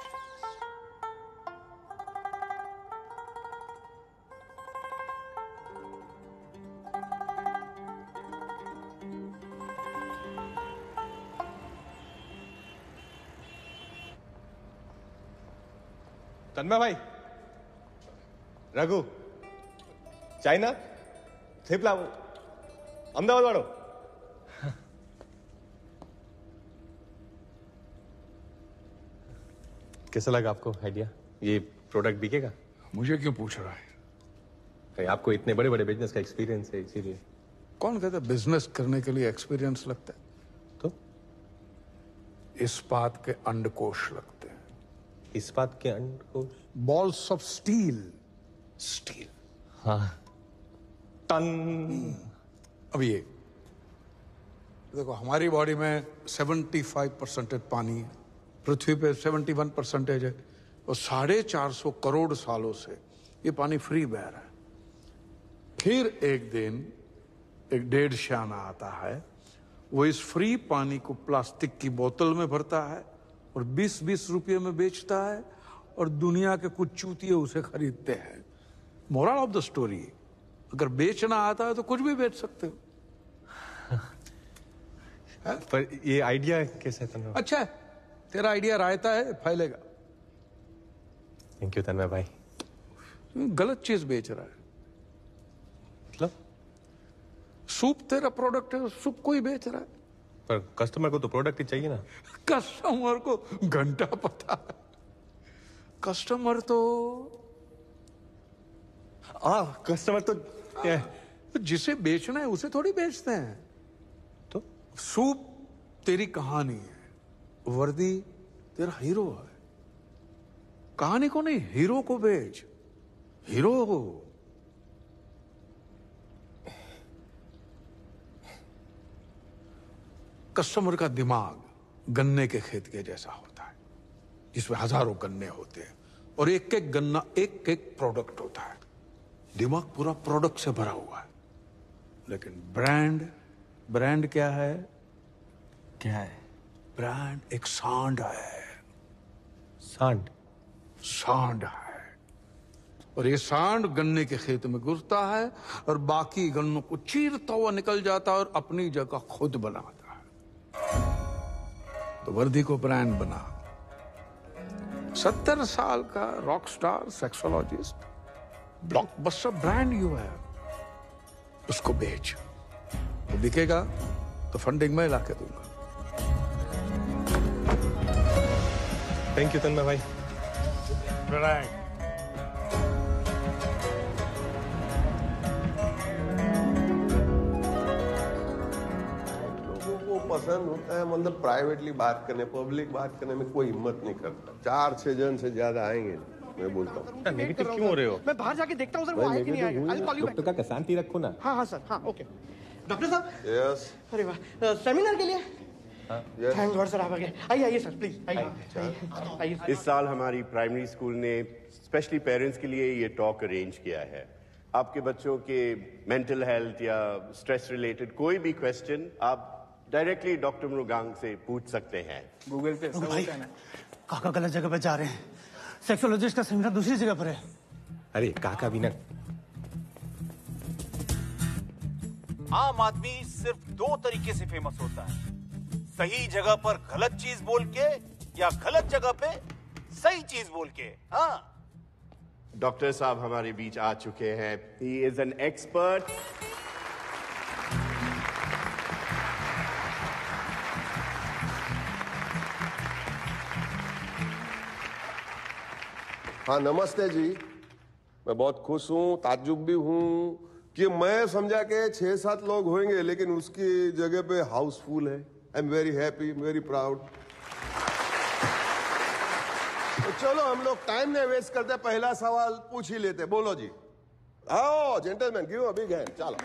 तन्मय भाई, रघु, चाइना थेपला अहमदाबाद वालों। कैसा लगा आपको आइडिया? ये प्रोडक्ट बिकेगा? मुझे क्यों पूछ रहा है? आपको इतने बड़े बड़े बिजनेस का एक्सपीरियंस है, इसीलिए। कौन कहता है बिजनेस करने के लिए एक्सपीरियंस लगता है? तो इस्पात के अंडकोश लगते हैं। इस्पात के अंडकोश? Balls of steel. स्टील। हाँ, टन। अब ये देखो, हमारी बॉडी में 75% पानी है, पृथ्वी पे 71% है, और 450 करोड़ सालों से ये पानी फ्री बह रहा है। फिर एक दिन एक डेढ़ शाना आता है, वो इस फ्री पानी को प्लास्टिक की बोतल में भरता है और 20-20 रुपये में बेचता है, और दुनिया के कुछ चूतिए उसे खरीदते हैं। मोरल ऑफ द स्टोरी, अगर बेचना आता है तो कुछ भी बेच सकते हो। पर ये आइडिया कैसे है? अच्छा है, तेरा आइडिया रायता है, फैलेगा। थैंक यू तन्मय भाई। गलत चीज बेच रहा है। मतलब? सूप तेरा प्रोडक्ट है, सूप को ही बेच रहा है। पर कस्टमर को तो प्रोडक्ट ही चाहिए ना। कस्टमर को घंटा पता है। कस्टमर तो कस्टमर तो जिसे बेचना है उसे थोड़ी बेचते हैं। तो सूप तेरी कहानी है, वर्दी तेरा हीरो है। कहानी को नहीं, हीरो को बेच। हीरो हो। कस्टमर का दिमाग गन्ने के खेत के जैसा होता है, जिसमें हजारों गन्ने होते हैं और एक एक गन्ना एक एक प्रोडक्ट होता है। दिमाग पूरा प्रोडक्ट से भरा हुआ है। लेकिन ब्रांड क्या है? क्या है? ब्रांड एक सांड है। सांड है। और ये सांड गन्ने के खेत में घुसता है और बाकी गन्नों को चीरता हुआ निकल जाता है और अपनी जगह खुद बनाता है। तो वर्दी को ब्रांड बना। 70 साल का rock star sexologist, blockbuster brand you है, उसको बेच। वो बिकेगा तो फंडिंग मैं लाके दूंगा। थैंक यू तन्मय भाई। ब्रांड लोगों को पसंद होता है, मतलब प्राइवेटली बात करने, पब्लिक बात करने में कोई हिम्मत नहीं करता। 4-6 जन से ज्यादा आएंगे नहीं। मैं बोलता हूँ। नेगेटिव क्यों हो रहे हो? मैं बाहर जाके देखता हूँ सर, वो आए कि नहीं आए। I'll call you back. Doctor का शांति रखो ना। हाँ हाँ सर, हाँ ओके। डॉक्टर साहब। यस। अरे वाह, सेमिनार के लिए? थैंक गॉड सर, आप आ गए। आइए आइए सर, प्लीज आइए। इस साल हमारी प्राइमरी स्कूल ने स्पेशली पेरेंट्स के लिए ये टॉक अरेंज किया है। आपके बच्चों के मेंटल हेल्थ या स्ट्रेस रिलेटेड कोई भी क्वेश्चन आप डायरेक्टली डॉक्टर मृगांक से पूछ सकते हैं। गूगल पे सब भाई, होता है ना। काका गलत जगह पे जा रहे हैं। सेक्सोलॉजिस्ट का सेमिनार दूसरी जगह पर है। अरे काका भी ना। आम आदमी सिर्फ 2 तरीके से फेमस होता है, सही जगह पर गलत चीज बोल के या गलत जगह पे सही चीज बोल के। हाँ, डॉक्टर साहब हमारे बीच आ चुके हैं। He is an expert. हाँ नमस्ते जी। मैं बहुत खुश हूँ, ताज्जुब भी हूँ कि मैं समझा के 6-7 लोग होंगे, लेकिन उसकी जगह पे हाउसफुल है। I am very happy, very proud. तो चलो हम लोग टाइम नहीं वेस्ट करते, पहला सवाल पूछ ही लेते। बोलो जी। आओ gentleman, give a big hand. चलो।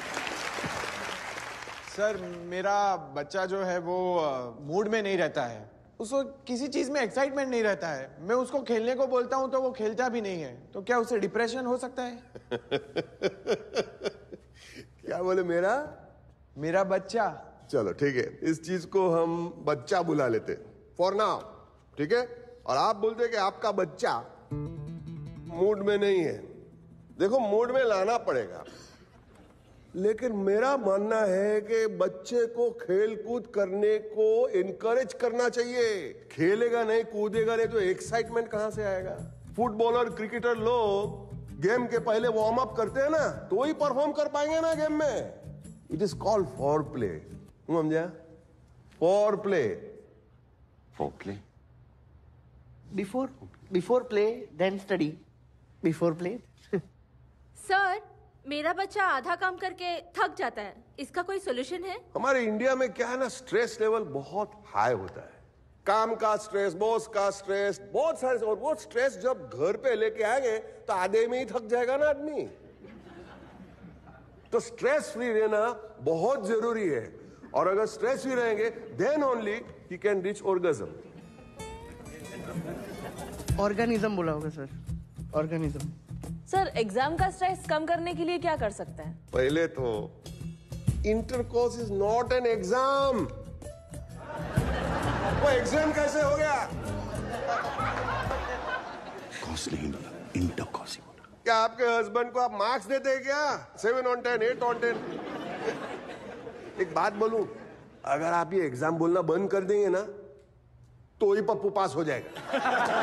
सर मेरा बच्चा जो है वो मूड में नहीं रहता है, उसको किसी चीज में एक्साइटमेंट नहीं रहता है। मैं उसको खेलने को बोलता हूँ तो वो खेलता भी नहीं है, तो क्या उसे डिप्रेशन हो सकता है? क्या बोले? मेरा बच्चा। चलो ठीक है, इस चीज को हम बच्चा बुला लेते फॉर नाउ, ठीक है? और आप बोलते कि आपका बच्चा मूड में नहीं है। देखो मूड में लाना पड़ेगा, लेकिन मेरा मानना है कि बच्चे को खेल कूद करने को इनकरेज करना चाहिए। खेलेगा नहीं, कूदेगा नहीं तो एक्साइटमेंट कहां से आएगा? फुटबॉलर, क्रिकेटर लोग गेम के पहले वार्म अप करते हैं ना, तो ही परफॉर्म कर पाएंगे ना गेम में। It is called for play. समझा? For play. For play. Before play then study. Before play. Sir, मेरा बच्चा आधा काम करके थक जाता है, इसका कोई सोल्यूशन है? हमारे इंडिया में क्या है ना, स्ट्रेस लेवल बहुत हाई होता है। काम का स्ट्रेस, बॉस का स्ट्रेस, बहुत सारे। और वो स्ट्रेस जब घर पे लेके आएंगे तो आधे में ही थक जाएगा ना आदमी। तो स्ट्रेस फ्री रहना बहुत जरूरी है, और अगर स्ट्रेस फ्री रहेंगे then only he can reach orgasm. Organism बोला होगा सर, ऑर्गेनिज्म। सर, एग्जाम का स्ट्रेस कम करने के लिए क्या कर सकते हैं? पहले तो intercourse is not an exam. वो एग्जाम कैसे हो गया? Costly intercourse. क्या आपके हस्बैंड को आप मार्क्स देते हैं क्या? 7 on 10, 8 on 10? एक बात बोलूं, अगर आप ये एग्जाम बोलना बंद कर देंगे ना, तो ही पप्पू पास हो जाएगा।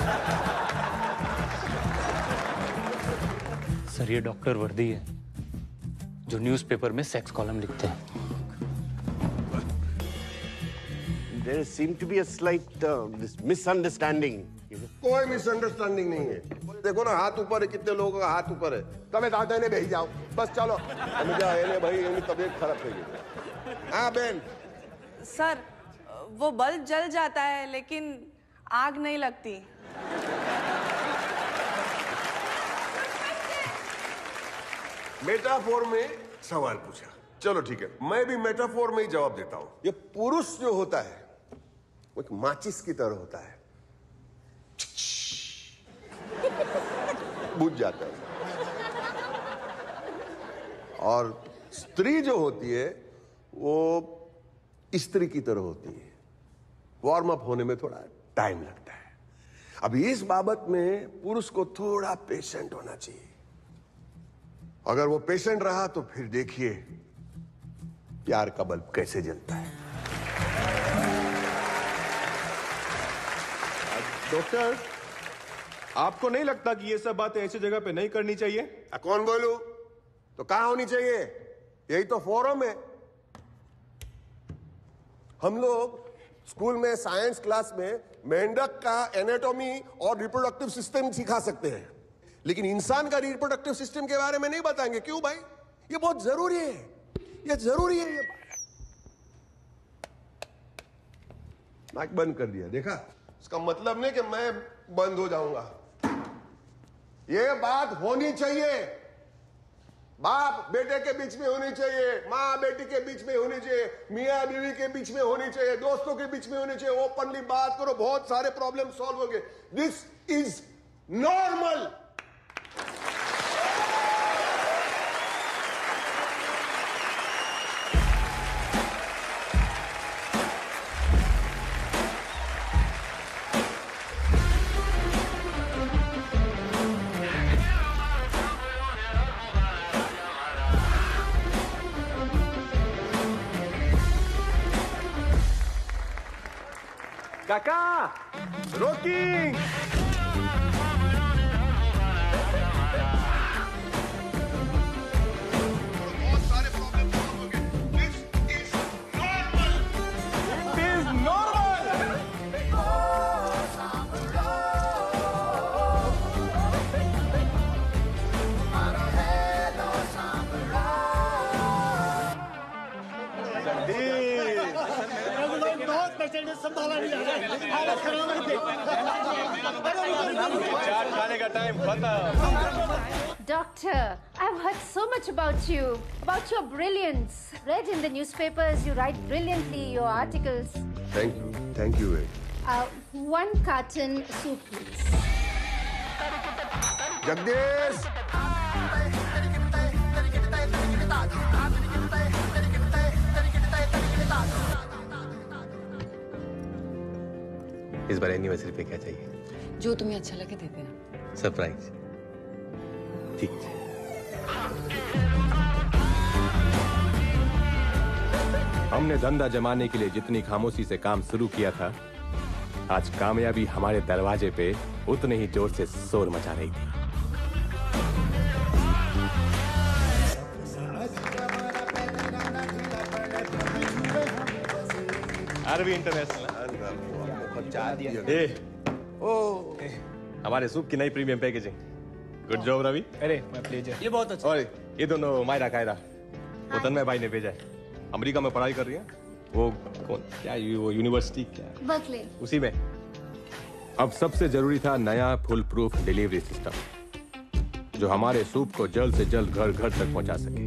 सर, ये डॉक्टर वर्दी है जो न्यूज़पेपर में सेक्स कॉलम लिखते हैं। There seemed to be a slight misunderstanding. कोई मिसअंडरस्टैंडिंग नहीं है। देखो ना, हाथ ऊपर है, कितने लोगों का हाथ ऊपर है। तबे दादा ने भेज जाओ, बस चलो। भाई तबीयत खराब થઈ गई। हाँ बहन। सर, वो बल्ब जल जाता है लेकिन आग नहीं लगती। मेटाफोर में सवाल पूछा, चलो ठीक है, मैं भी मेटाफोर में ही जवाब देता हूं। ये पुरुष जो होता है वो एक माचिस की तरह होता है, बुझ जाता है। और स्त्री जो होती है वो स्त्री की तरह होती है, वार्म अप होने में थोड़ा टाइम लगता है। अब इस बाबत में पुरुष को थोड़ा पेशेंट होना चाहिए। अगर वो पेशेंट रहा तो फिर देखिए प्यार का बल्ब कैसे जलता है। डॉक्टर, आपको नहीं लगता कि ये सब बातें ऐसी जगह पे नहीं करनी चाहिए? कौन बोलू? तो कहां होनी चाहिए? यही तो फोरम है। हम लोग स्कूल में साइंस क्लास में मेंढक का एनाटॉमी और रिप्रोडक्टिव सिस्टम सिखा सकते हैं, लेकिन इंसान का रिप्रोडक्टिव सिस्टम के बारे में नहीं बताएंगे। क्यों भाई? ये बहुत जरूरी है, ये जरूरी है। ये माइक बंद कर दिया, देखा? इसका मतलब नहीं कि मैं बंद हो जाऊंगा। ये बात होनी चाहिए। बाप बेटे के बीच में होनी चाहिए, माँ बेटी के बीच में होनी चाहिए, मियाँ बीवी के बीच में होनी चाहिए, दोस्तों के बीच में होनी चाहिए। ओपनली बात करो, बहुत सारे प्रॉब्लम सॉल्व होंगे। This is normal. काका, rocking. Doctor, I've heard so much about you, about your brilliance. Read in the newspapers, you write brilliantly, your articles. Thank you. One carton soup, please. Jagdish! इस बार anniversary पे क्या चाहिए? जो तुम्हें अच्छा लगे दे देना। सरप्राइज। ठीक है। हमने धंधा जमाने के लिए जितनी खामोशी से काम शुरू किया था, आज कामयाबी हमारे दरवाजे पे उतने ही जोर से शोर मचा रही थी। RV international. हमारे सूप की नई premium packaging. Good job Ravi. अरे मैं प्लेजर। ये बहुत अच्छा। और ये दोनों मायरा कायरा, वो तन्मय भाई ने भेजा है। अमेरिका में पढ़ाई कर रही है। वो कौन क्या वो यूनिवर्सिटी क्या बर्कले। उसी में। अब सबसे जरूरी था नया फुल प्रूफ डिलीवरी सिस्टम, जो हमारे सूप को जल्द से जल्द घर घर तक पहुंचा सके।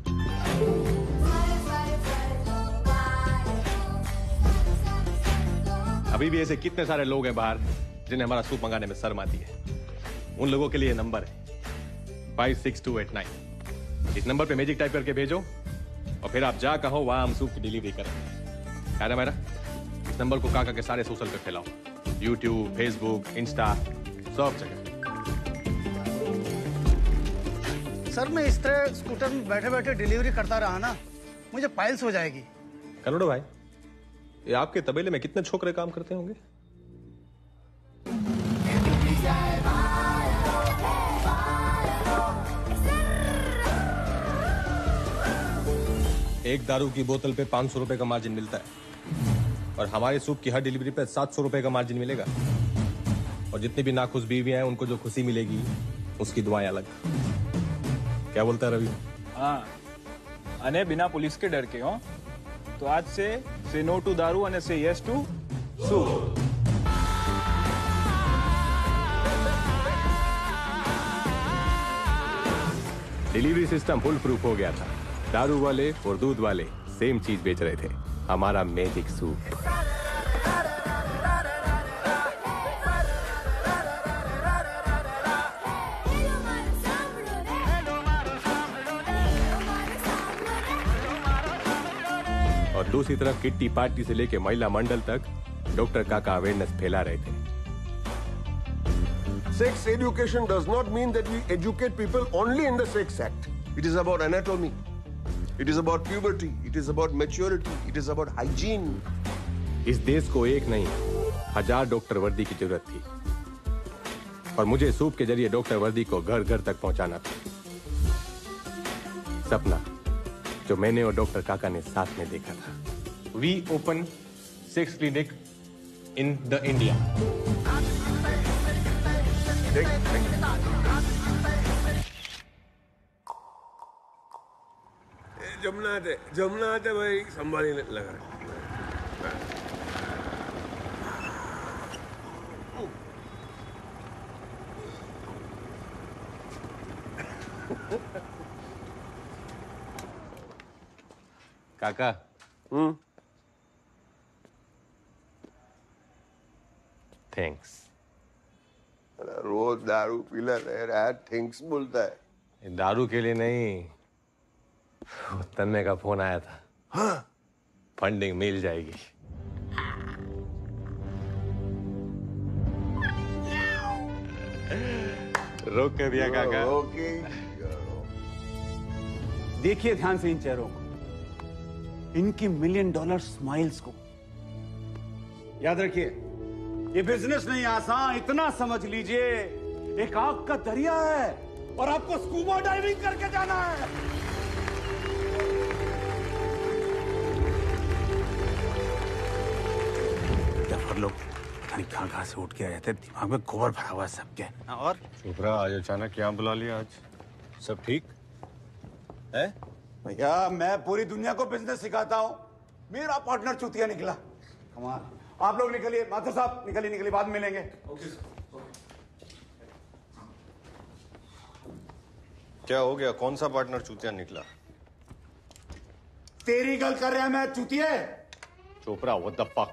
अभी भी ऐसे कितने सारे लोग हैं बाहर जिन्हें हमारा सूप मंगाने में शर्म आती है। उन लोगों के लिए नंबर है 56289। इस नंबर पे मैजिक टाइप करके भेजो और फिर आप जा कहो वहां हम सूप की डिलीवरी करेंगे। क्या मेरा इस नंबर को काका के सारे सोशल पे फैलाओ, यूट्यूब, फेसबुक, इंस्टा, सब जगह। सर मैं इस तरह स्कूटर में बैठे बैठे डिलीवरी करता रहा ना, मुझे पाइल्स हो जाएगी। करोड़ो भाई, ये आपके तबेले में कितने छोकरे काम करते होंगे? एक दारू की बोतल पे 500 रुपए का मार्जिन मिलता है और हमारे सूप की हर डिलीवरी पे 700 रुपए का मार्जिन मिलेगा। और जितनी भी नाखुश बीवियां हैं उनको जो खुशी मिलेगी उसकी दुआएं अलग। क्या बोलता है रवि? हाँ, अने बिना पुलिस के डर के हो तो आज से नो टू दारू અને से yes to soup. Delivery system full proof हो गया था। दारू वाले और दूध वाले सेम चीज बेच रहे थे, हमारा मैजिक सूप। और दूसरी तरफ किट्टी पार्टी से लेके महिला मंडल तक डॉक्टर काका अवेयरनेस फैला रहे थे। Sex education does not mean that we educate people only in the sex act. It is about anatomy. It is about puberty. It is about maturity. It is about hygiene. इस देश को एक नहीं 1000 doctor Vardi की जरूरत थी और मुझे सूप के जरिए डॉक्टर वर्दी को घर घर तक पहुंचाना था। सपना जो मैंने और डॉक्टर काका ने साथ में देखा था। We open sex clinic in the India. Jamuna थे भाई संभाली लगा। काका थैंक्स। रोज दारू पीला रह रहा है, थैंक्स बोलता है। दारू के लिए नहीं, तन्ने का फोन आया था। हाँ? फंडिंग मिल जाएगी। रोक कर दिया काका। देखिए ध्यान से इन चेहरों को, इनकी $1 मिलियन स्माइल्स को। याद रखिए, ये बिजनेस नहीं आसान, इतना समझ लीजिए एक आग का दरिया है और आपको स्कूबा डाइविंग करके जाना है। लोग कहाँ से उठ के आए थे, दिमाग में गोबर भरा हुआ है सबके। और चोपड़ा आज अचानक क्या बुला लिया? आज सब ठीक है? भैया मैं पूरी दुनिया को बिजनेस सिखाता हूँ, मेरा पार्टनर चूतिया निकला। कमाल। आप लोग निकलिए, माथुर साहब निकलिए, बाद में मिलेंगे। क्या हो गया? कौन सा पार्टनर चूतिया निकला? तेरी गल कर रहा मैं चूतिया। Chopra what the fuck?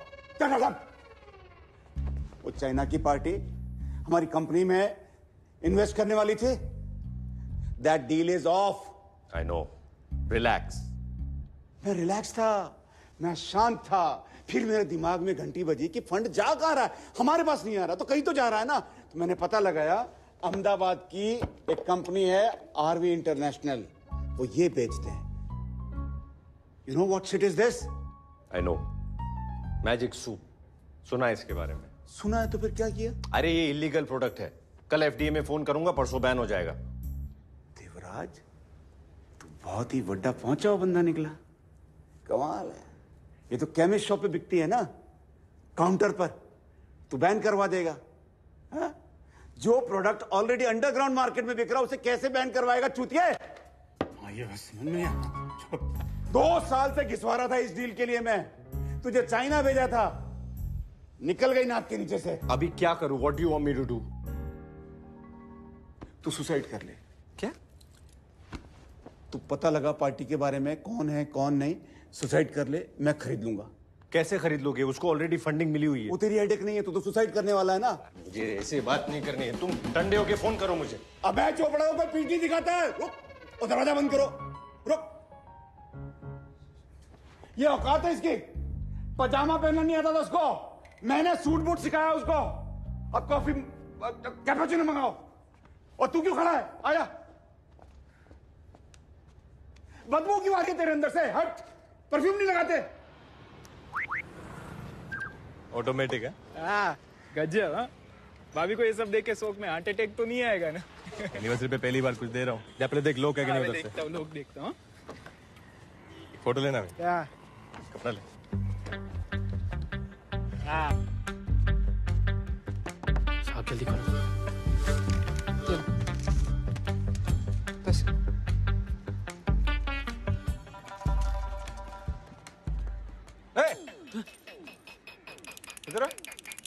वो चाइना की पार्टी हमारी कंपनी में इन्वेस्ट करने वाली थी। That deal is off. I know, relax. मैं रिलैक्स था, मैं शांत था। फिर मेरे दिमाग में घंटी बजी कि फंड जा कहां रहा है, हमारे पास नहीं आ रहा तो कहीं तो जा रहा है ना। तो मैंने पता लगाया, अहमदाबाद की एक कंपनी है आरवी इंटरनेशनल, वो ये बेचते हैं। You know what shit is this? I know, magic soup. सुना है इसके बारे में? सुना है तो फिर क्या किया? अरे ये इलीगल प्रोडक्ट है, कल एफडीए में फोन करूंगा, परसों बैन हो जाएगा। देवराज तू बहुत ही बड़ा पहुंचा हुआ बंदा निकला। कमाल है। ये तो केमिस्ट शॉप पे बिकती है ना, काउंटर पर। तू बैन करवा देगा? हा? जो प्रोडक्ट ऑलरेडी अंडरग्राउंड मार्केट में बिक रहा उसे कैसे बैन करवाएगा चूतिया? ये बस समझ में नहीं आता। 2 साल से घिसवा रहा था इस डील के लिए मैं, तुझे चाइना भेजा था, निकल गई नाक के नीचे से। अभी क्या करूं? What do you want me to do? तू सुसाइड कर ले। क्या? तू पता लगा पार्टी के बारे में, कौन है कौन नहीं, सुसाइड कर ले, मैं खरीद लूंगा। कैसे खरीद लोगे? उसको ऑलरेडी फंडिंग मिली हुई है। वो तेरी हेडेक नहीं है, तू तो सुसाइड करने वाला है ना। मुझे ऐसे बात नहीं करनी है, तुम ठंडे होके फोन करो मुझे। अबे चोपड़ा को पीठ नहीं दिखाता है। रुक, और दरवाजा बंद करो। रुक, ये औकात है इसकी? पजामा पहनना नहीं आता था उसको, मैंने सूट बूट सिखाया उसको। अब कॉफी कैपुचिनो मंगाओ। और तू क्यों खड़ा है? आया। बदबू क्यों आ रही है तेरे अंदर से? हट, परफ्यूम नहीं लगाते? ऑटोमेटिक है। हाँ गजब। हाँ भाभी को ये सब देख के शौक में हार्ट अटैक तो नहीं आएगा ना? एनिवर्सरी पे पहली बार कुछ दे रहा हूँ। या पहले देख, लोग है कि नहीं उधर से? देखता हूँ, लोग देखता हूँ। फोटो लेना है? क्या? कपड़ा ले। हाँ साहब जल्दी करो। बस इधर आ।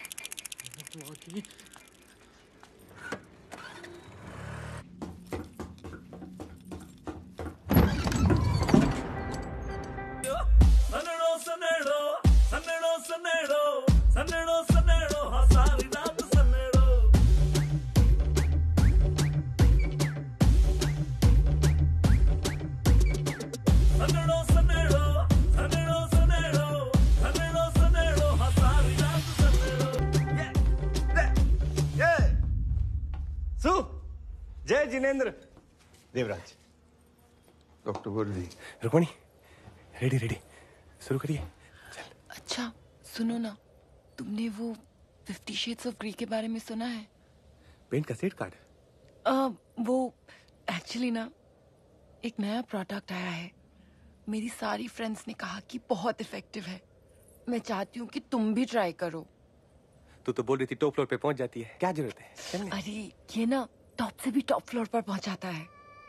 जय जिनेंद्र। देवराज। डॉक्टर बोली रुक्मणी, रेडी रेडी, शुरू करिए। अच्छा सुनो ना, तुमने वो 50 Shades of Grey के बारे में सुना है? पेंट का सेट कार्ड? वो एक्चुअली ना एक नया प्रोडक्ट आया है। मेरी सारी फ्रेंड्स ने कहा कि बहुत इफेक्टिव है। मैं चाहती हूँ कि तुम भी ट्राई करो। तू तो बोल रही थी टॉप फ्लोर पे पहुंच जाती है, क्या जरूरत है? अरे ये ना टॉप से भी टॉप फ्लोर पर पहुंचाता है।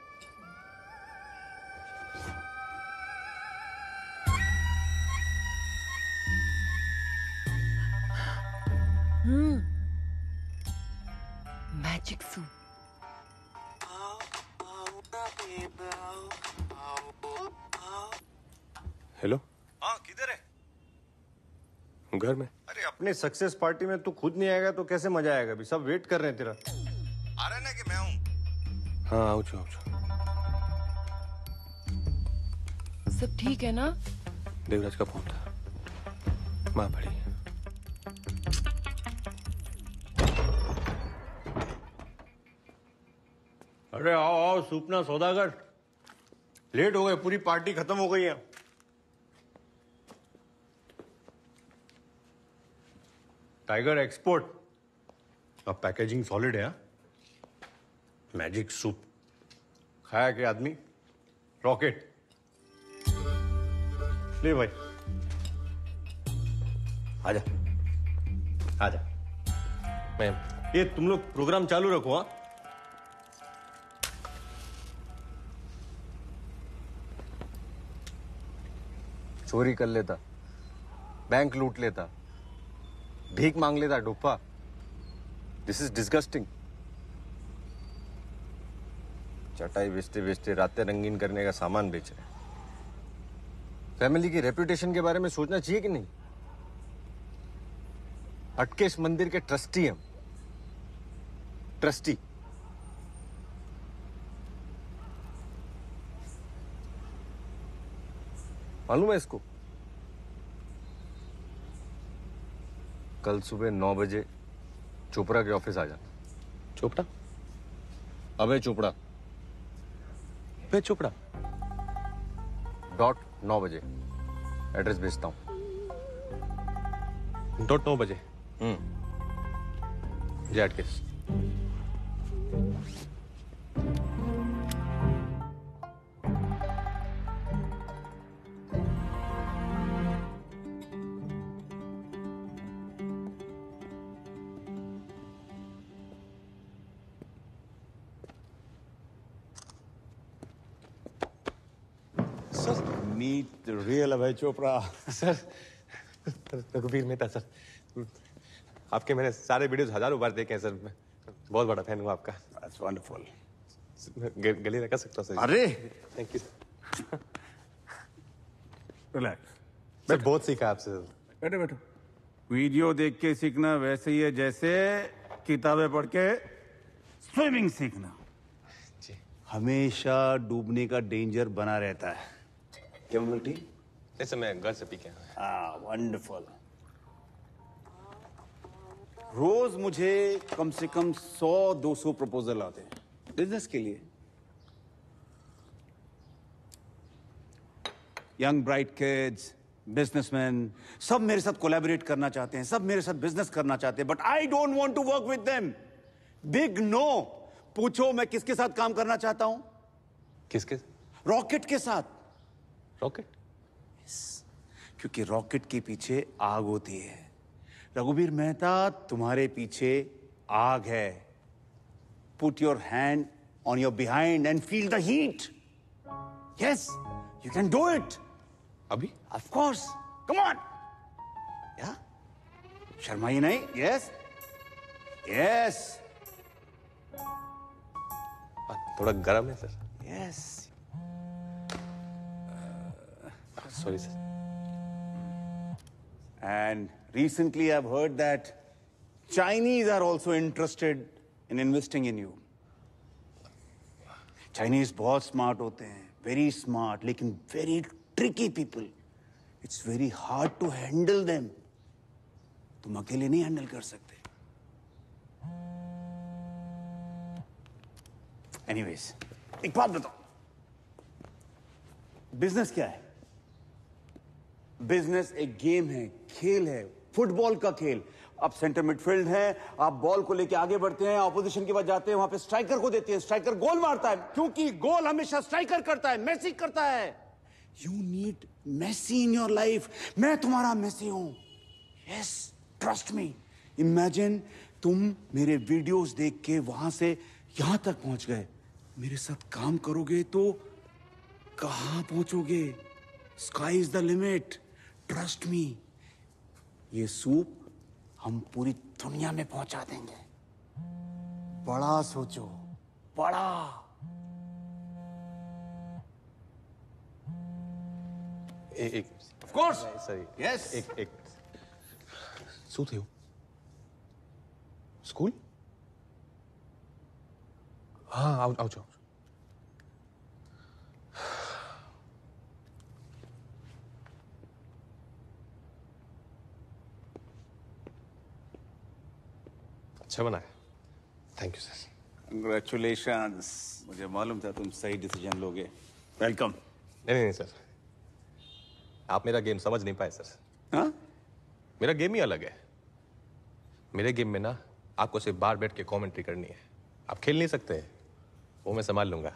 Magic soup. हेलो। हाँ किधर है? घर में। अरे अपने सक्सेस पार्टी में तू खुद नहीं आएगा तो कैसे मजा आएगा? अभी सब वेट कर रहे हैं तेरा। आ रहा है ना कि मैं हूँ? हाँ आओ छो। सब ठीक है ना? देवराज का फोन था। माँ पड़ी। अरे आओ आओ सूपना सौदागर, लेट हो गए, पूरी पार्टी खत्म हो गई है। टाइगर एक्सपोर्ट, अब पैकेजिंग सॉलिड है। मैजिक सूप खाया के आदमी रॉकेट। ले भाई आजा आजा। मैम ये तुम लोग प्रोग्राम चालू रखो। हाँ चोरी कर लेता, बैंक लूट लेता, भीख मांग लेता डुप्पा। This is disgusting. चटाई बेचते बेचते रातें रंगीन करने का सामान बेच रहे। फैमिली की रेपुटेशन के बारे में सोचना चाहिए कि नहीं? अटकेश मंदिर के ट्रस्टी हम, ट्रस्टी। मालूम है इसको? कल सुबह 9 बजे चोपड़ा के ऑफिस आ जाना। चोपड़ा? अबे चोपड़ा। अबे चोपड़ा। .9 बजे एड्रेस भेजता हूँ। .9 बजे। जय Atkesh. Meet real Abhay Chopra. Sir रघुवीर मेहता सर, आपके मैंने सारे वीडियोस हजारों बार देखे हैं सर। मैं बहुत बड़ा फैन हूँ आपका। That's wonderful. गले लगा सकता हूँ सर? अरे thank you sir. Relax. Sir बहुत सीखा आपसे सर। बैठो बैठो। वीडियो देख के सीखना वैसे ही है जैसे किताबें पढ़ के स्विमिंग सीखना। हमेशा डूबने का डेंजर बना रहता है। क्या बोलती? ऐसे मैं घर से पी के आया। वंडरफुल। रोज मुझे कम से कम 100-200 प्रपोजल आते हैं बिजनेस के लिए। यंग ब्राइट किड्स, बिजनेसमैन, सब मेरे साथ कोलैबोरेट करना चाहते हैं, सब मेरे साथ बिजनेस करना चाहते हैं, but I don't want to work with them. Big no. पूछो मैं किसके साथ काम करना चाहता हूं? किसके? रॉकेट के साथ। रॉकेट? क्योंकि रॉकेट के पीछे आग होती है। रघुवीर मेहता, तुम्हारे पीछे आग है। Put your hand on your behind and feel the heat. Yes, you can do it. अभी? Of course, come on. या शर्माइए नहीं। Yes yes. थोड़ा गर्म है sir. Yes. Sorry sir. And recently I've heard that Chinese are also interested in investing in you. Chinese बहुत smart होते हैं, very smart, लेकिन very tricky people. It's very hard to handle them. तुम अकेले नहीं हैंडल कर सकते। Anyways, एक बात बताओ, बिजनेस क्या है? बिजनेस एक गेम है, खेल है, फुटबॉल का खेल। आप सेंटर मिडफील्ड हैं, आप बॉल को लेके आगे बढ़ते हैं, ऑपोजिशन के पास जाते हैं, वहां पे स्ट्राइकर को देते हैं, स्ट्राइकर गोल मारता है, क्योंकि गोल हमेशा स्ट्राइकर करता है, मेसी करता है। You need Messi in your life. मैं तुम्हारा मेसी हूं। Yes, trust me. इमेजिन तुम मेरे वीडियोस देख के वहां से यहां तक पहुंच गए। मेरे साथ काम करोगे तो कहां पहुंचोगे? Sky is the limit. Trust me. ये सूप हम पूरी दुनिया में पहुंचा देंगे। बड़ा सोचो, बड़ा। एक Of course. Sorry Yes. एक શું થયું સ્કૂલ હા આવજો अच्छा बनाया थैंक यू सर कंग्रेचुलेशंस मुझे मालूम था तुम सही डिसीजन लोगे वेलकम नहीं सर आप मेरा गेम समझ नहीं पाए सर हाँ मेरा गेम ही अलग है मेरे गेम में ना आपको सिर्फ बाहर बैठ के कमेंट्री करनी है आप खेल नहीं सकते वो मैं संभाल लूंगा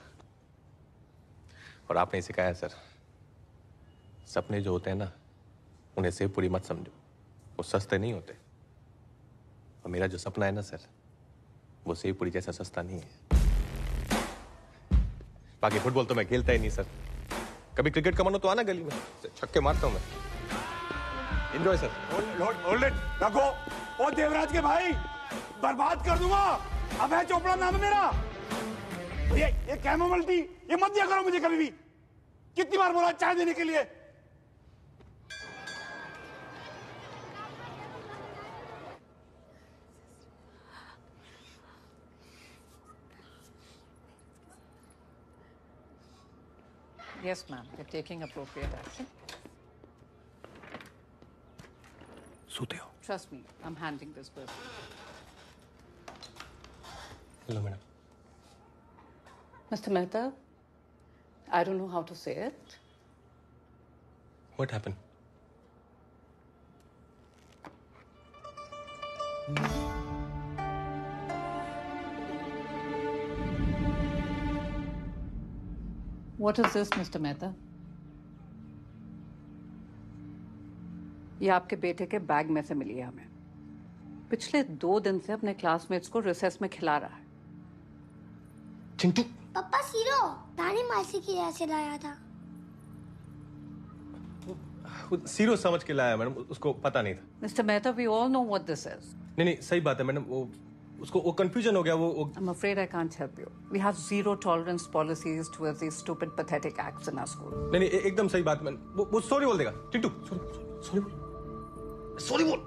और आपने सिखाया सर सपने जो होते हैं ना उन्हें सेव पूरी मत समझो वो सस्ते नहीं होते और मेरा जो सपना है ना सर वो सेव पूरी जैसा सस्ता नहीं है बाकी फुटबॉल तो मैं खेलता ही नहीं सर कभी क्रिकेट का मन हो तो आना गली में छक्के मारता हूं मैं एंजॉय सर होल्ड इट रखो ओ देवराज के भाई बर्बाद कर दूंगा अभय चोपड़ा नाम है मेरा ये कैमोमाइल टी ये मत दिया करो मुझे कभी भी कितनी बार बोला चाय देने के लिए Yes, ma'am. We're taking appropriate action. सोते हो Trust me, I'm handling this person. Hello madam Mr. Mehta, I don't know how to say it. What happened What is this, Mr. Mehta? ये आपके बेटे के बैग में से मिली है हमें पिछले 2 दिन से अपने क्लासमेट्स को रिसेस में खिला रहा है चिंटू पापा सीरो नानी मासी की ऐसे लाया था सीरियस समझ के लाया मैडम उसको पता नहीं था Mr. Mehta, we all know what this is. नहीं सही बात है मैडम वो उसको वो कंफ्यूजन हो गया वो I'm afraid I can't help you. We have zero tolerance policies towards these stupid, pathetic acts in our school. नहीं एकदम सही बात मैडम वो सॉरी बोल देगा चिंटू सॉरी बोल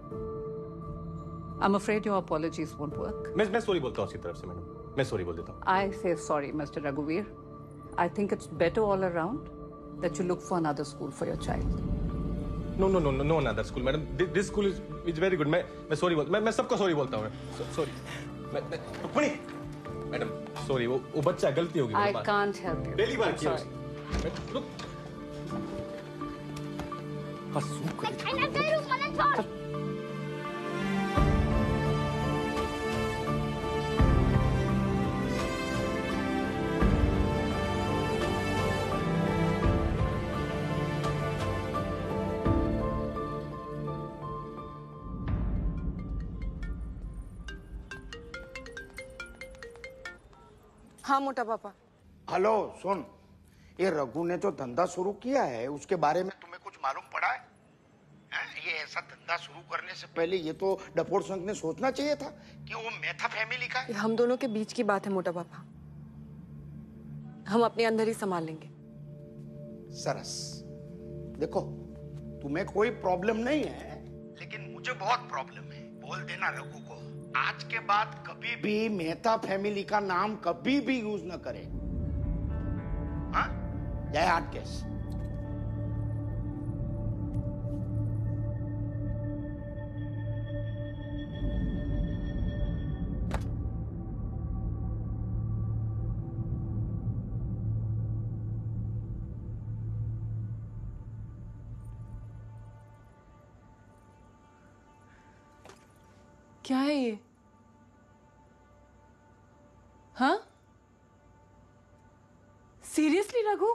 I'm afraid your apologies won't work. मैं सॉरी बोलता हूँ उसकी तरफ से मैडम मैं सॉरी बोल देता हूँ I say sorry, Mr. Raghuveer. I think it's better all around that you look for another school for your child. No another school madam this school is very good मैं sorry मैं सबको sorry बोलता हूँ sorry Rukmini madam sorry वो बच्चा गलती होगी I can't help you. पहली बार I'm किया sorry. रुक हाँ मोटा पापा हेलो सुन ये रघु ने जो धंधा शुरू किया है उसके बारे में तुम्हें कुछ मालूम पड़ा है? ये ऐसा धंधा शुरू करने से पहले ये तो डफोर संघ ने सोचना चाहिए था कि वो मेहता फैमिली का है। हम दोनों के बीच की बात है मोटा पापा हम अपने अंदर ही संभाल लेंगे सरस देखो तुम्हें कोई प्रॉब्लम नहीं है लेकिन मुझे बहुत प्रॉब्लम है बोल देना रघु को आज के बाद कभी भी मेहता फैमिली का नाम कभी भी यूज न करे हाँ जय हाट केस क्या है ये हाँ सीरियसली रघु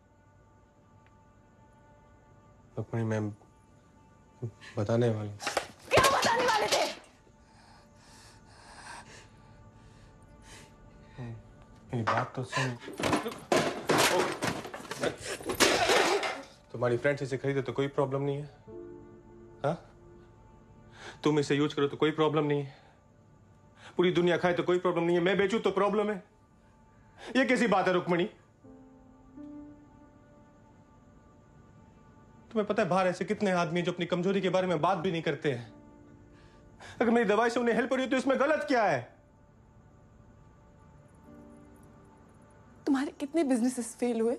रुक्मिणी मैम बताने वाला क्या बताने वाले थे मेरी बात तो सुन तुम्हारी फ्रेंड इसे खरीदे तो कोई प्रॉब्लम नहीं है हाँ तुम इसे यूज करो तो कोई प्रॉब्लम नहीं है पूरी दुनिया खाए तो कोई प्रॉब्लम नहीं है मैं बेचूं तो प्रॉब्लम है ये कैसी बात है रुक्मिणी तुम्हें पता है बाहर ऐसे कितने आदमी जो अपनी कमजोरी के बारे में बात भी नहीं करते हैं। अगर मेरी दवाई से उन्हें हेल्प हो रही है तो इसमें गलत क्या है? तुम्हारे कितने बिजनेसेस फेल हुए?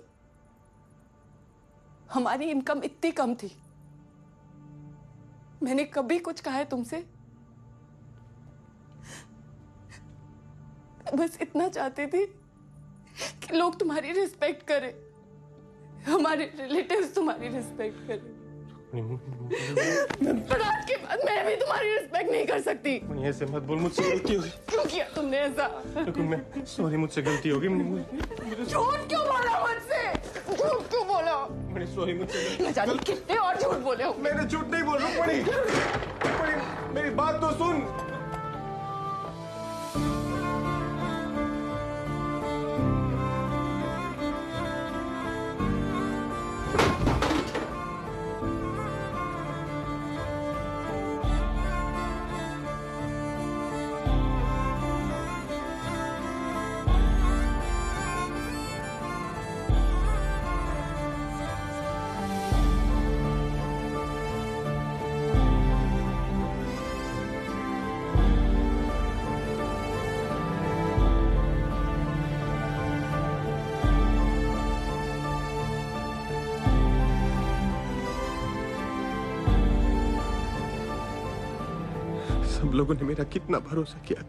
हमारी इनकम इतनी कम थी, मैंने कभी कुछ कहा है तुमसे? बस इतना चाहती थी कि लोग तुम्हारी रिस्पेक्ट करें, हमारे रिलेटिव्स तुम्हारी रिस्पेक्ट करें। पर आज के बाद मैं भी तुम्हारी रिस्पेक्ट नहीं कर सकती। ऐसे मत बोल, मुझसे गलती होगी। क्यों किया तुमने ऐसा? मैं सॉरी, मुझसे गलती होगी। झूठ क्यों बोला मुझसे? झूठ क्यों बोला? मैंने सॉरी, मुझसे न जाने कितने और झूठ बोले हो। मैंने झूठ नहीं बोल रहा। मेरी बात तो सुन। सब लोगों ने मेरा कितना भरोसा किया,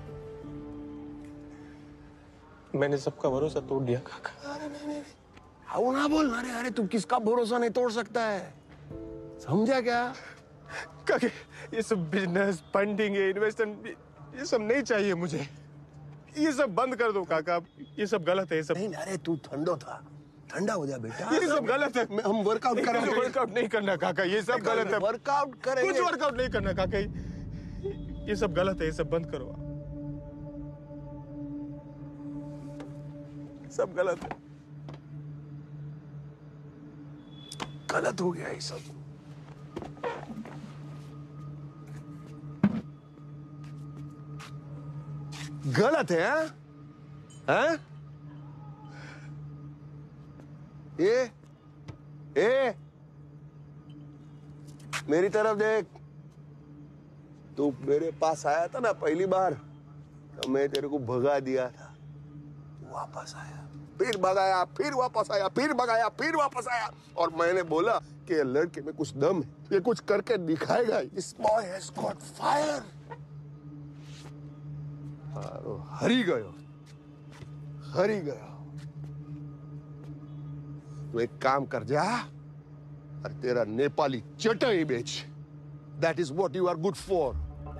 मैंने सबका भरोसा तोड़ दिया काका। आओ ना बोल। अरे अरे तू किसका भरोसा नहीं तोड़ सकता है, समझा क्या? काके ये सब बिजनेस फंडिंग इन्वेस्टमेंट ये सब नहीं चाहिए मुझे। ये सब बंद कर दो काका, ये सब गलत है। ये सब नहीं। अरे तू ठंडो था, ठंडा हो जा बेटा। ये सब गलत है। हम वर्कआउट करेंगे। वर्कआउट नहीं करना काका, ये सब गलत है। वर्कआउट करेंगे। कुछ वर्कआउट नहीं करना काका, ये सब गलत है। ये सब बंद करो, सब गलत है। गलत हो गया ये सब। गलत है? हाँ? ए मेरी तरफ देख। तू मेरे पास आया था ना पहली बार, तो मैं तेरे को भगा दिया था। वापस आया, फिर भगाया, फिर वापस आया, फिर भगाया, फिर वापस आया। और मैंने बोला कि ये लड़के में कुछ दम है, ये कुछ करके दिखाएगा। This boy has got fire। हरी गयो, हरी गयो। तो एक काम कर जा और तेरा नेपाली चटाई बेच। That is what you are good for।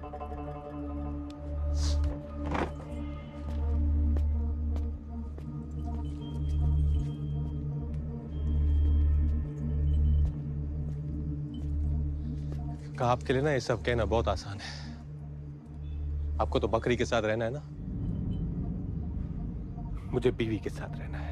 आपके लिए ना ये सब कहना बहुत आसान है। आपको तो बकरी के साथ रहना है ना, मुझे बीवी के साथ रहना है।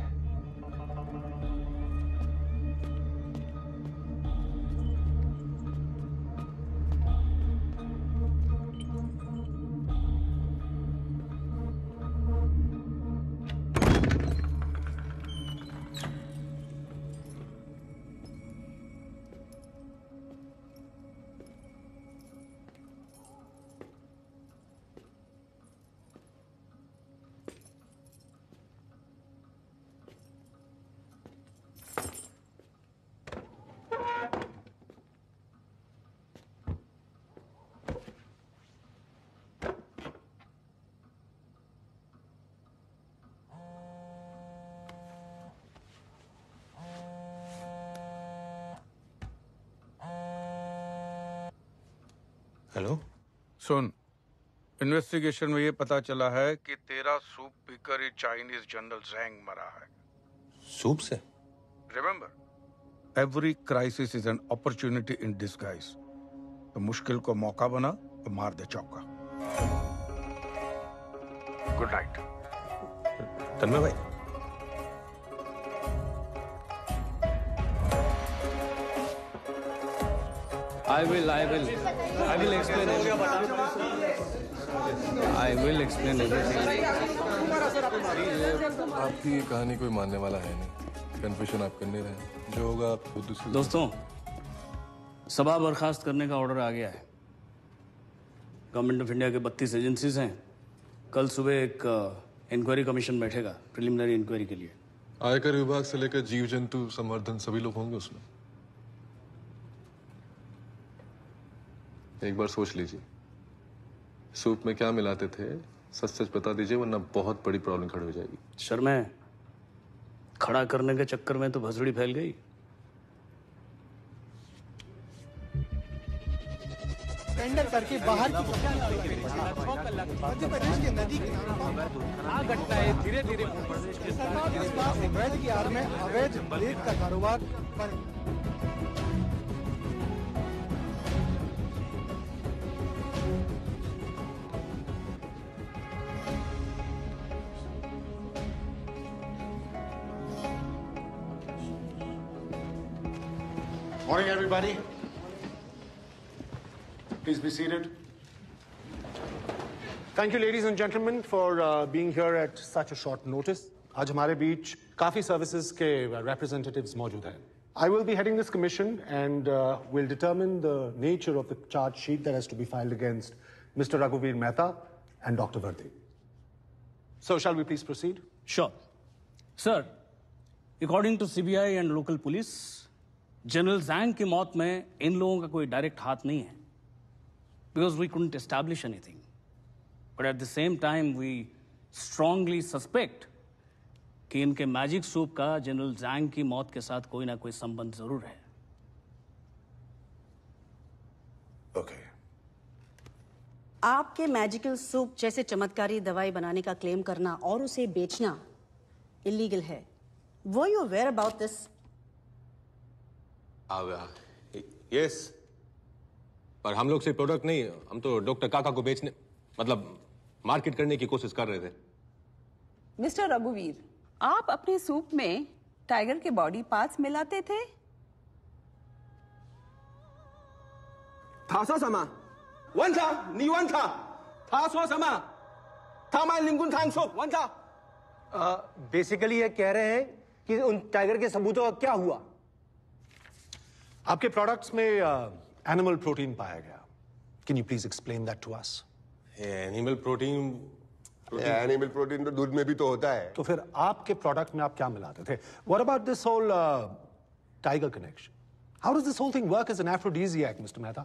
हेलो। सुन, इन्वेस्टिगेशन में ये पता चला है कि तेरा सूप पीकर ही चाइनीज जनरल ज़ैंग मरा है। सूप से? Remember, every crisis is an opportunity in disguise. तो मुश्किल को मौका बना और मार दे चौका। Good night. तन्मय भाई, I will explain everything. I will explain everything. आपकी ये कहानी कोई मानने वाला है नहीं। कन्फेशन आप करने रहे, जो होगा आप खुद से। दोस्तों, सभा बर्खास्त करने का ऑर्डर आ गया है। गवर्नमेंट ऑफ इंडिया के 32 एजेंसीज हैं। कल सुबह एक इंक्वायरी कमीशन बैठेगा प्रिलिमिनरी इंक्वायरी के लिए। आयकर विभाग से लेकर जीव जंतु संवर्धन सभी लोग होंगे उसमें। एक बार सोच लीजिए, सूप में क्या मिलाते थे, सच सच बता दीजिए, वरना बहुत बड़ी प्रॉब्लम खड़ी हो जाएगी। शर्मा, खड़ा करने के चक्कर में तो भसड़ी फैल गई। टेंडर करके बाहर की मध्य प्रदेश के नदी किनारों घटनाएं धीरे धीरे सरकार के खिलाफ अवैध की आड़ में अवैध रेत का कारोबार पर Morning, everybody. Please be seated. Thank you, ladies and gentlemen, for being here at such a short notice. आज हमारे बीच काफी services के representatives मौजूद हैं. I will be heading this commission and will determine the nature of the charge sheet that has to be filed against Mr. Raghuveer Mehta and Dr. Vardhi. So, shall we please proceed? Sure. Sir, according to CBI and local police, general Jang की मौत में इन लोगों का कोई direct हाथ नहीं है, because we couldn't establish anything, but at the same time we strongly suspect कि इनके मैजिक सूप का जनरल जैंग की मौत के साथ कोई ना कोई संबंध जरूर है। Okay. आपके मैजिकल सूप जैसे चमत्कारी दवाई बनाने का क्लेम करना और उसे बेचना इलीगल है। Were you aware about this? Yes, पर हम लोग सिर्फ प्रोडक्ट नहीं, हम तो डॉक्टर काका को बेचने मतलब मार्केट करने की कोशिश कर रहे थे। मिस्टर रघुवीर, आप अपने सूप में टाइगर के बॉडी पार्ट्स मिलाते थे? बेसिकली ये कह रहे हैं कि उन टाइगर के सबूतों का क्या हुआ? आपके प्रोडक्ट्स में एनिमल प्रोटीन पाया गया। Can you please explain that to us? Animal protein animal protein तो दूध में भी तो होता है। तो फिर आपके प्रोडक्ट में आप क्या मिलाते थे? What about this whole tiger connection? How does this whole thing work as an aphrodisiac, mister Mehta?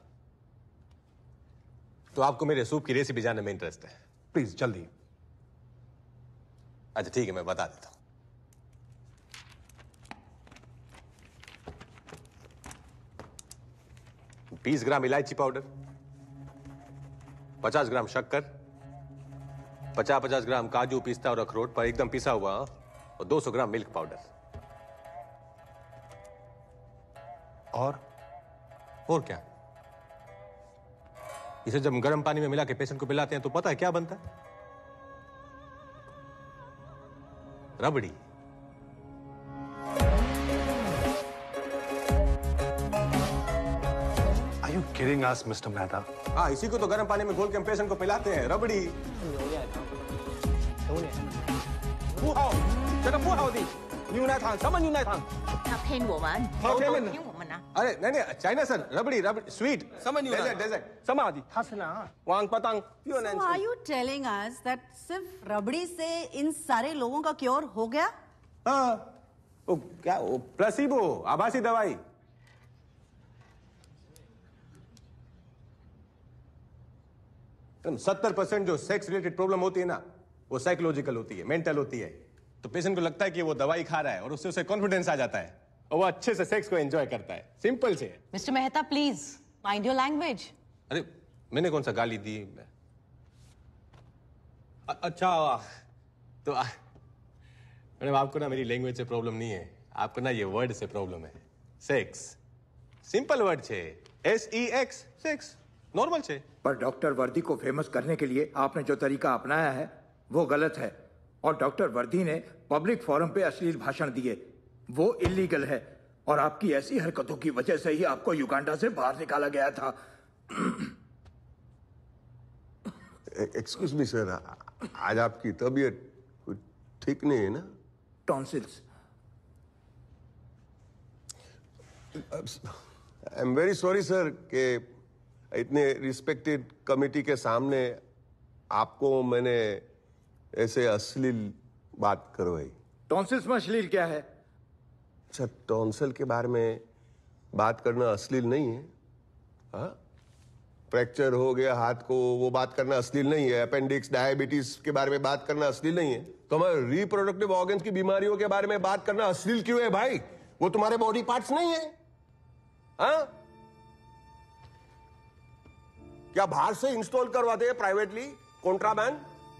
तो आपको मेरे सूप की रेसिपी जानने में इंटरेस्ट है? प्लीज जल्दी। अच्छा ठीक है, मैं बता देता हूं। 20 ग्राम इलायची पाउडर, 50 ग्राम शक्कर, 50-50 ग्राम काजू, पिस्ता और अखरोट पर एकदम पिसा हुआ, और 200 ग्राम मिल्क पाउडर। और क्या? इसे जब गर्म पानी में मिला के पेशेंट को पिलाते हैं तो पता है क्या बनता है? रबड़ी। Are you kidding us, Mr. Mehta? हाँ, इसी को तो गर्म पानी में घोल के हम पेशेंट को पिलाते हैं, रबड़ी। अरे नहीं नहीं, China sir, rabri rabri sweet dessert. So are you telling us that सिर्फ रबड़ी से इन सारे लोगों का क्योर हो गया? हाँ, वो क्या, वो प्लेसिबो, आभासी दवाई। तुम 70% जो सेक्स रिलेटेड प्रॉब्लम होती है ना, वो साइकोलॉजिकल होती है, मेंटल होती है। तो पेशेंट को लगता है कि वो दवाई खा रहा है और उससे उसे कॉन्फिडेंस आ जाता है और वो अच्छे से सेक्स को एंजॉय करता है। सिंपल से। Mister Mehta, please mind your language. अरे मैंने कौन सा गाली दी? अच्छा तो मैडम, आपको ना मेरी लैंग्वेज से प्रॉब्लम नहीं है, आपको ना ये वर्ड से प्रॉब्लम है। सेक्स सिंपल वर्ड छे, SEX, सेक्स नॉर्मल छे। पर डॉक्टर वर्दी को फेमस करने के लिए आपने जो तरीका अपनाया है वो गलत है, और डॉक्टर वर्दी ने पब्लिक फोरम पे अश्लील भाषण दिए, वो इलीगल है, और आपकी ऐसी हरकतों की वजह से ही आपको युगांडा से बाहर निकाला गया था। एक्सक्यूज मी सर, आज आपकी तबीयत ठीक नहीं है ना? Tonsils. I am very sorry sir कि इतने रिस्पेक्टेड कमिटी के सामने आपको मैंने ऐसे अश्लील बात करवाई। टॉन्सिल्स में अश्लील क्या है? अच्छा, टॉन्सिल के बारे में बात करना अश्लील नहीं है? हाँ, फ्रैक्चर हो गया हाथ को, वो बात करना अश्लील नहीं है? अपेंडिक्स, डायबिटीज के बारे में बात करना अश्लील नहीं है? तो हमारे रिप्रोडक्टिव ऑर्गन्स की बीमारियों के बारे में बात करना अश्लील क्यों है भाई? वो तुम्हारे बॉडी पार्ट्स नहीं है? हाँ, क्या बाहर से इंस्टॉल करवाते हैं प्राइवेटली, कॉन्ट्राबैंड?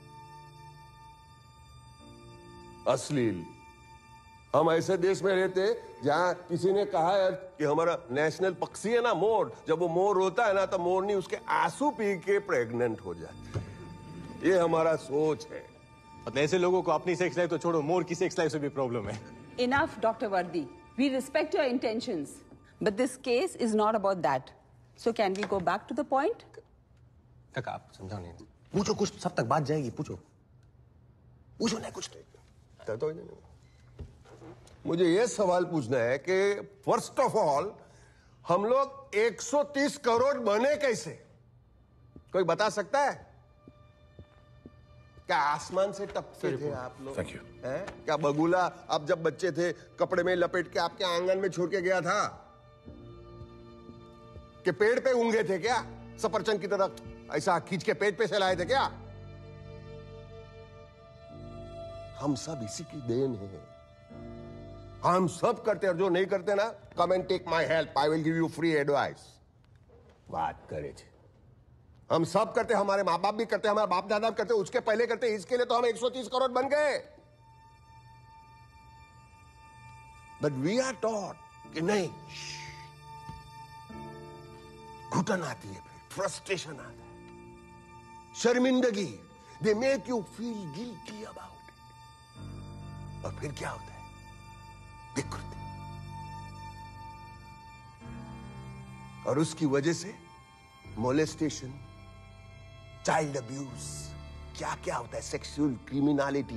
अश्लील। हम ऐसे देश में रहते जहां किसी ने कहा है कि हमारा नेशनल पक्षी है ना मोर, जब वो मोर रोता है ना तो मोरनी उसके आंसू पी के प्रेग्नेंट हो जाती है। ये हमारा सोच है। मतलब ऐसे लोगों को अपनी सेक्स लाइफ तो छोड़ो, मोर की सेक्स लाइफ से भी प्रॉब्लम है। Enough, Dr. Vardi. We respect your intentions, but this case is not about that. So can we go back to the point? तक आप समझाओ नहीं, पूछो कुछ, सब तक बात जाएगी। पूछो पूछो नहीं कुछ तो मुझे ये सवाल पूछना है कि फर्स्ट ऑफ ऑल हम लोग 130 करोड़ बने कैसे? कोई बता सकता है? क्या आसमान से टपके थे आप लोग? Thank you. क्या बगुला आप जब बच्चे थे कपड़े में लपेट के आपके आंगन में छोड़ के गया था? कि पेड़ पे ऊंघे थे क्या सफरचंद की तरह, ऐसा खींच के पेट पे से लाए थे क्या? हम सब इसी की देन है। हम सब करते हैं, और जो नहीं करते ना, come and take my help, I will give you free advice. बात करे थे, हम सब करते, हमारे माँ बाप भी करते, हमारे बाप दादा भी करते, उसके पहले करते, इसके लिए तो हम 130 करोड़ बन गए। बट वी आर टॉट कि नहीं, घुटन आती है, फिर फ्रस्ट्रेशन आता है, शर्मिंदगी, they make you feel guilty about it. और फिर क्या होता है? विकृति। और उसकी वजह से मोलेस्टेशन, चाइल्ड अब्यूज, क्या क्या होता है, सेक्सुअल क्रिमिनलिटी,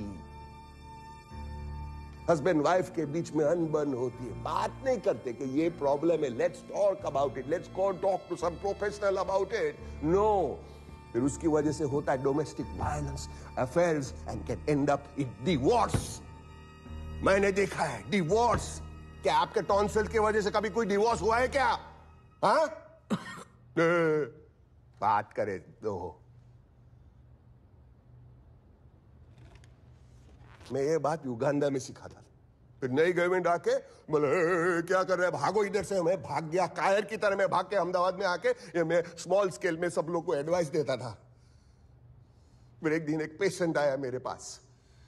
हस्बैंड वाइफ के बीच में अनबन होती है, बात नहीं करते कि ये प्रॉब्लम है, let's talk about it, let's go talk to some professional about it. No, फिर उसकी वजह से होता है domestic violence, affairs, and can end up in divorce. मैंने देखा है डिवोर्स। क्या आपके टॉन्सिल की वजह से कभी कोई डिवोर्स हुआ है क्या? हाँ? बात करे दो। मैं ये बात युगांडा में सीखा था, फिर नई गवर्नमेंट आके बोले क्या कर रहे हैं, भागो इधर से। मैं भाग गया, कायर की तरह मैं भाग के अहमदाबाद में आके ये मैं स्मॉल स्केल में सब लोग को एडवाइस देता था। फिर एक दिन एक पेशेंट आया मेरे पास,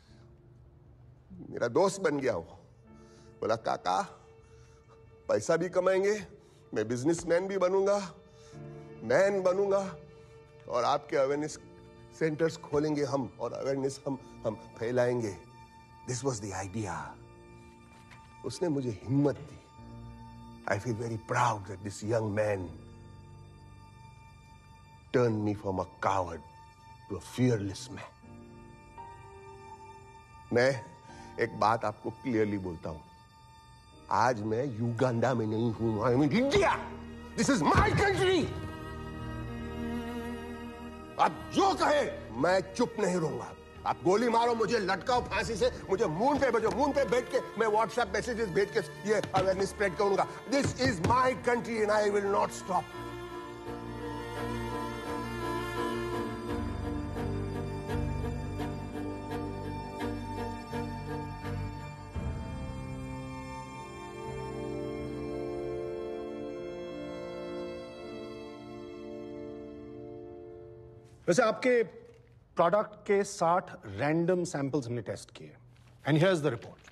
मेरा दोस्त बन गया वो। बोला काका पैसा भी कमाएंगे, मैं बिजनेसमैन भी बनूंगा, मैन बनूंगा, और आपके अवेयरनेस सेंटर्स खोलेंगे हम, और अवेयरनेस हम फैलाएंगे। This was the idea. उसने मुझे हिम्मत दी। I feel very proud that this young man turn me from a coward to a fearless man. मैं एक बात आपको क्लियरली बोलता हूं, आज मैं युगांडा में नहीं हूं, I am in India. This is my country. आप जो कहे मैं चुप नहीं रहूंगा। आप गोली मारो, मुझे लटकाओ फांसी से, मुझे मून पे भेजो, मून पे बैठ के मैं व्हाट्सएप मैसेजेस भेज के ये अवेयरनेस स्प्रेड करूंगा। This is my country and I will not stop. वैसे आपके प्रोडक्ट के 60 रैंडम सैंपल्स हमने टेस्ट किए, and here is the report.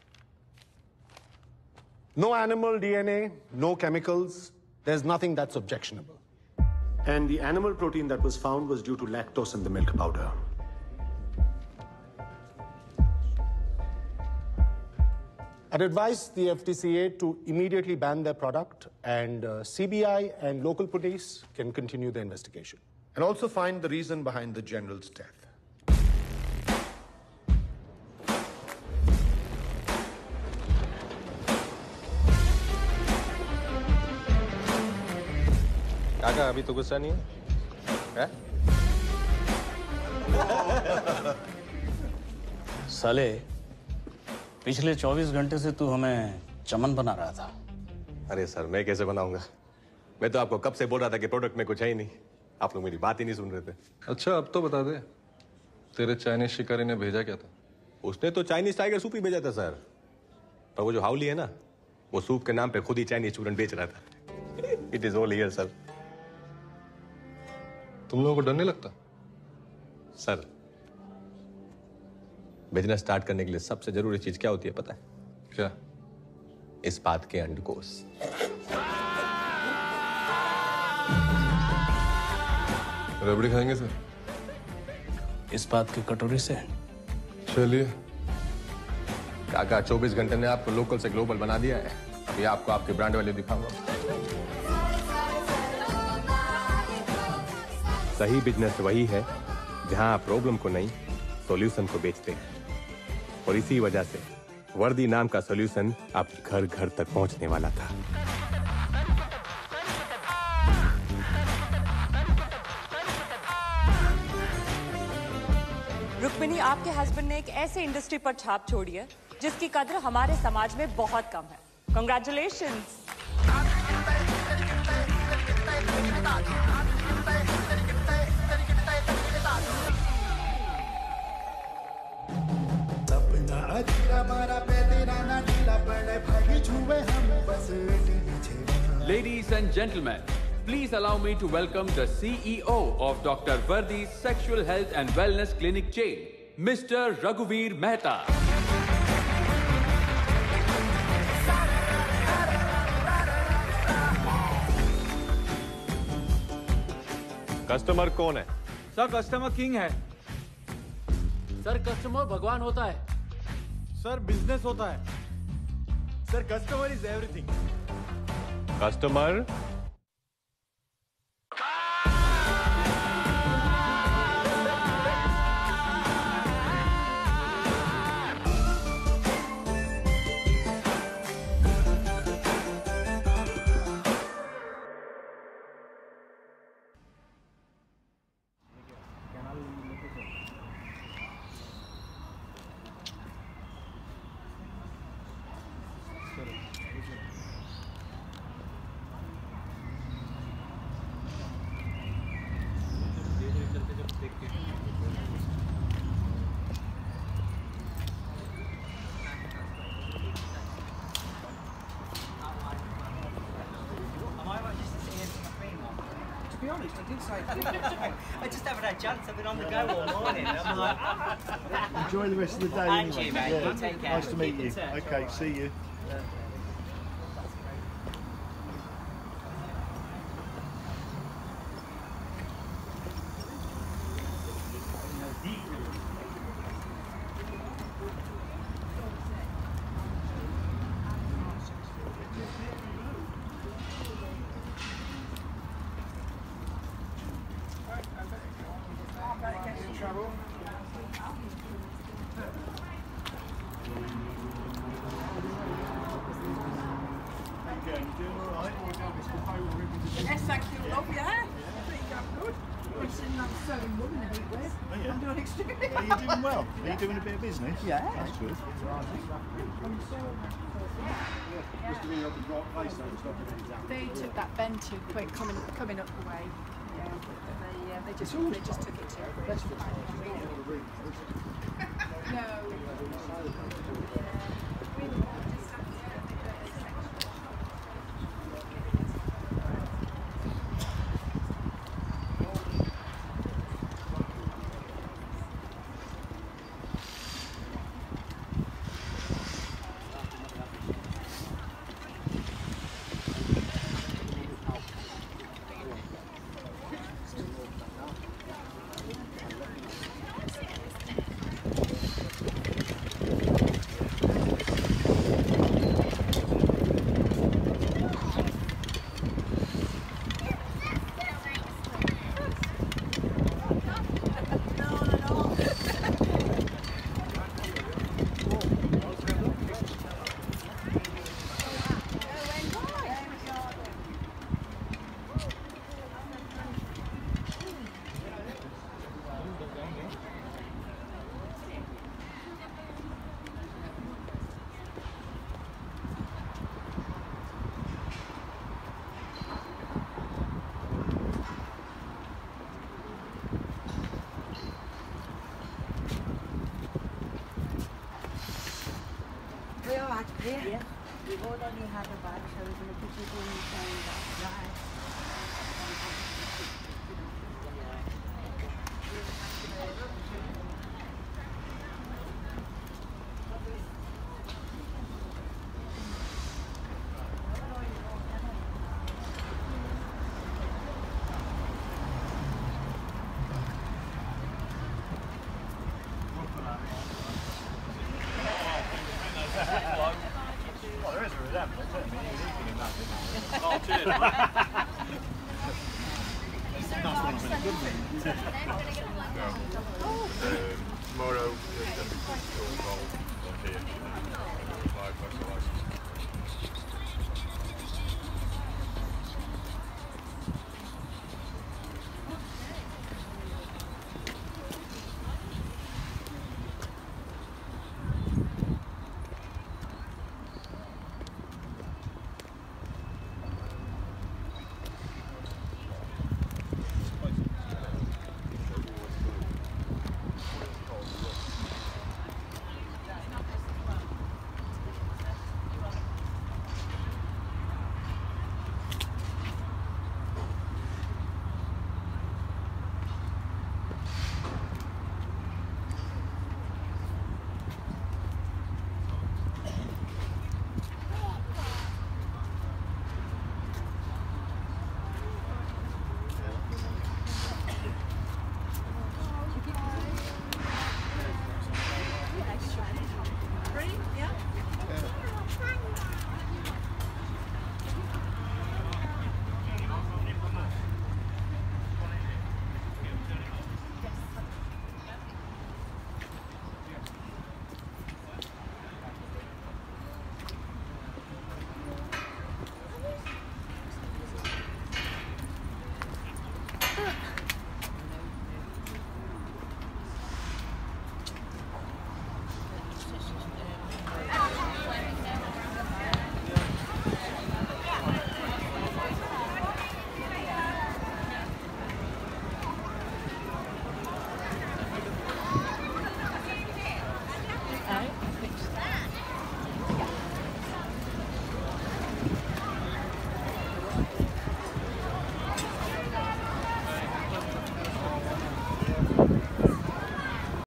No animal DNA, no chemicals, there is nothing that's objectionable. And the animal protein that was found was due to lactose in the milk powder. I'd advise the FDCA to immediately ban their product, and CBI and local police can continue the investigation. And also find the reason behind the general's death. काका अभी तो गुस्सा नहीं है? साले, पिछले 24 घंटे से तू हमें चमन बना रहा था। अरे सर, मैं कैसे बनाऊंगा? मैं तो आपको कब से बोल रहा था कि प्रोडक्ट में कुछ है ही नहीं। आप लोग मेरी बात ही नहीं सुन रहे थे। अच्छा, अब तो बता दे, तेरे चाइनीज शिकारी ने भेजा क्या था? उसने तो चाइनीज टाइगर सूप ही भेजा था सर। पर वो जो हाउली है ना, वो सूप के नाम पे खुद ही चाइनीज स्टूडेंट बेच रहा था। It is all here sir. तुम लोगों को डर नहीं लगता? सर, बिजनेस स्टार्ट करने के लिए सबसे जरूरी चीज क्या होती है पता है? क्या? इस बात के अंडकोश। रबड़ी खाएंगे सर? इस बात की कटोरी से। चलिए। काका 24 घंटे ने आपको लोकल से ग्लोबल बना दिया है। अभी आपको आपके ब्रांड वाले दिखाऊंगा। सही बिजनेस वही है जहां आप प्रॉब्लम को नहीं, सॉल्यूशन को बेचते हैं। और इसी वजह से वर्दी नाम का सॉल्यूशन आप घर घर तक पहुंचने वाला था। रुक्मिणी, आपके हस्बैंड ने एक ऐसे इंडस्ट्री पर छाप छोड़ी है जिसकी कद्र हमारे समाज में बहुत कम है। Congratulations. Ladies and gentlemen, please allow me to welcome the CEO of Dr. Vardi's Sexual Health and Wellness Clinic chain, Mr. Raghuveer Mehta. Customer कौन है? सर, कस्टमर किंग है। सर, कस्टमर भगवान होता है। सर, बिजनेस होता है। Sir, customer is everything. Customer I just haven't had a chance. I've been on the go all morning. I'm like, enjoy the rest of the day. And anyway. you, mate. Yeah. You take care. Nice to meet you. Okay, see you. Yes, thank you, love. Yeah. Pretty damn good. I'm sitting on selling women to eat with. Oh, yeah. I'm doing extremely Are you doing well? Are you doing a bit of business? Yeah. That's good. They took that bend too quick, coming up the way. Yeah, they just took it too quick. Yeah. We both only had a bad show. We're going to put you two in the same Well, there is a resemblance. I mean, he's eating him that, isn't he? Oh, cheers. Nice one, a good one.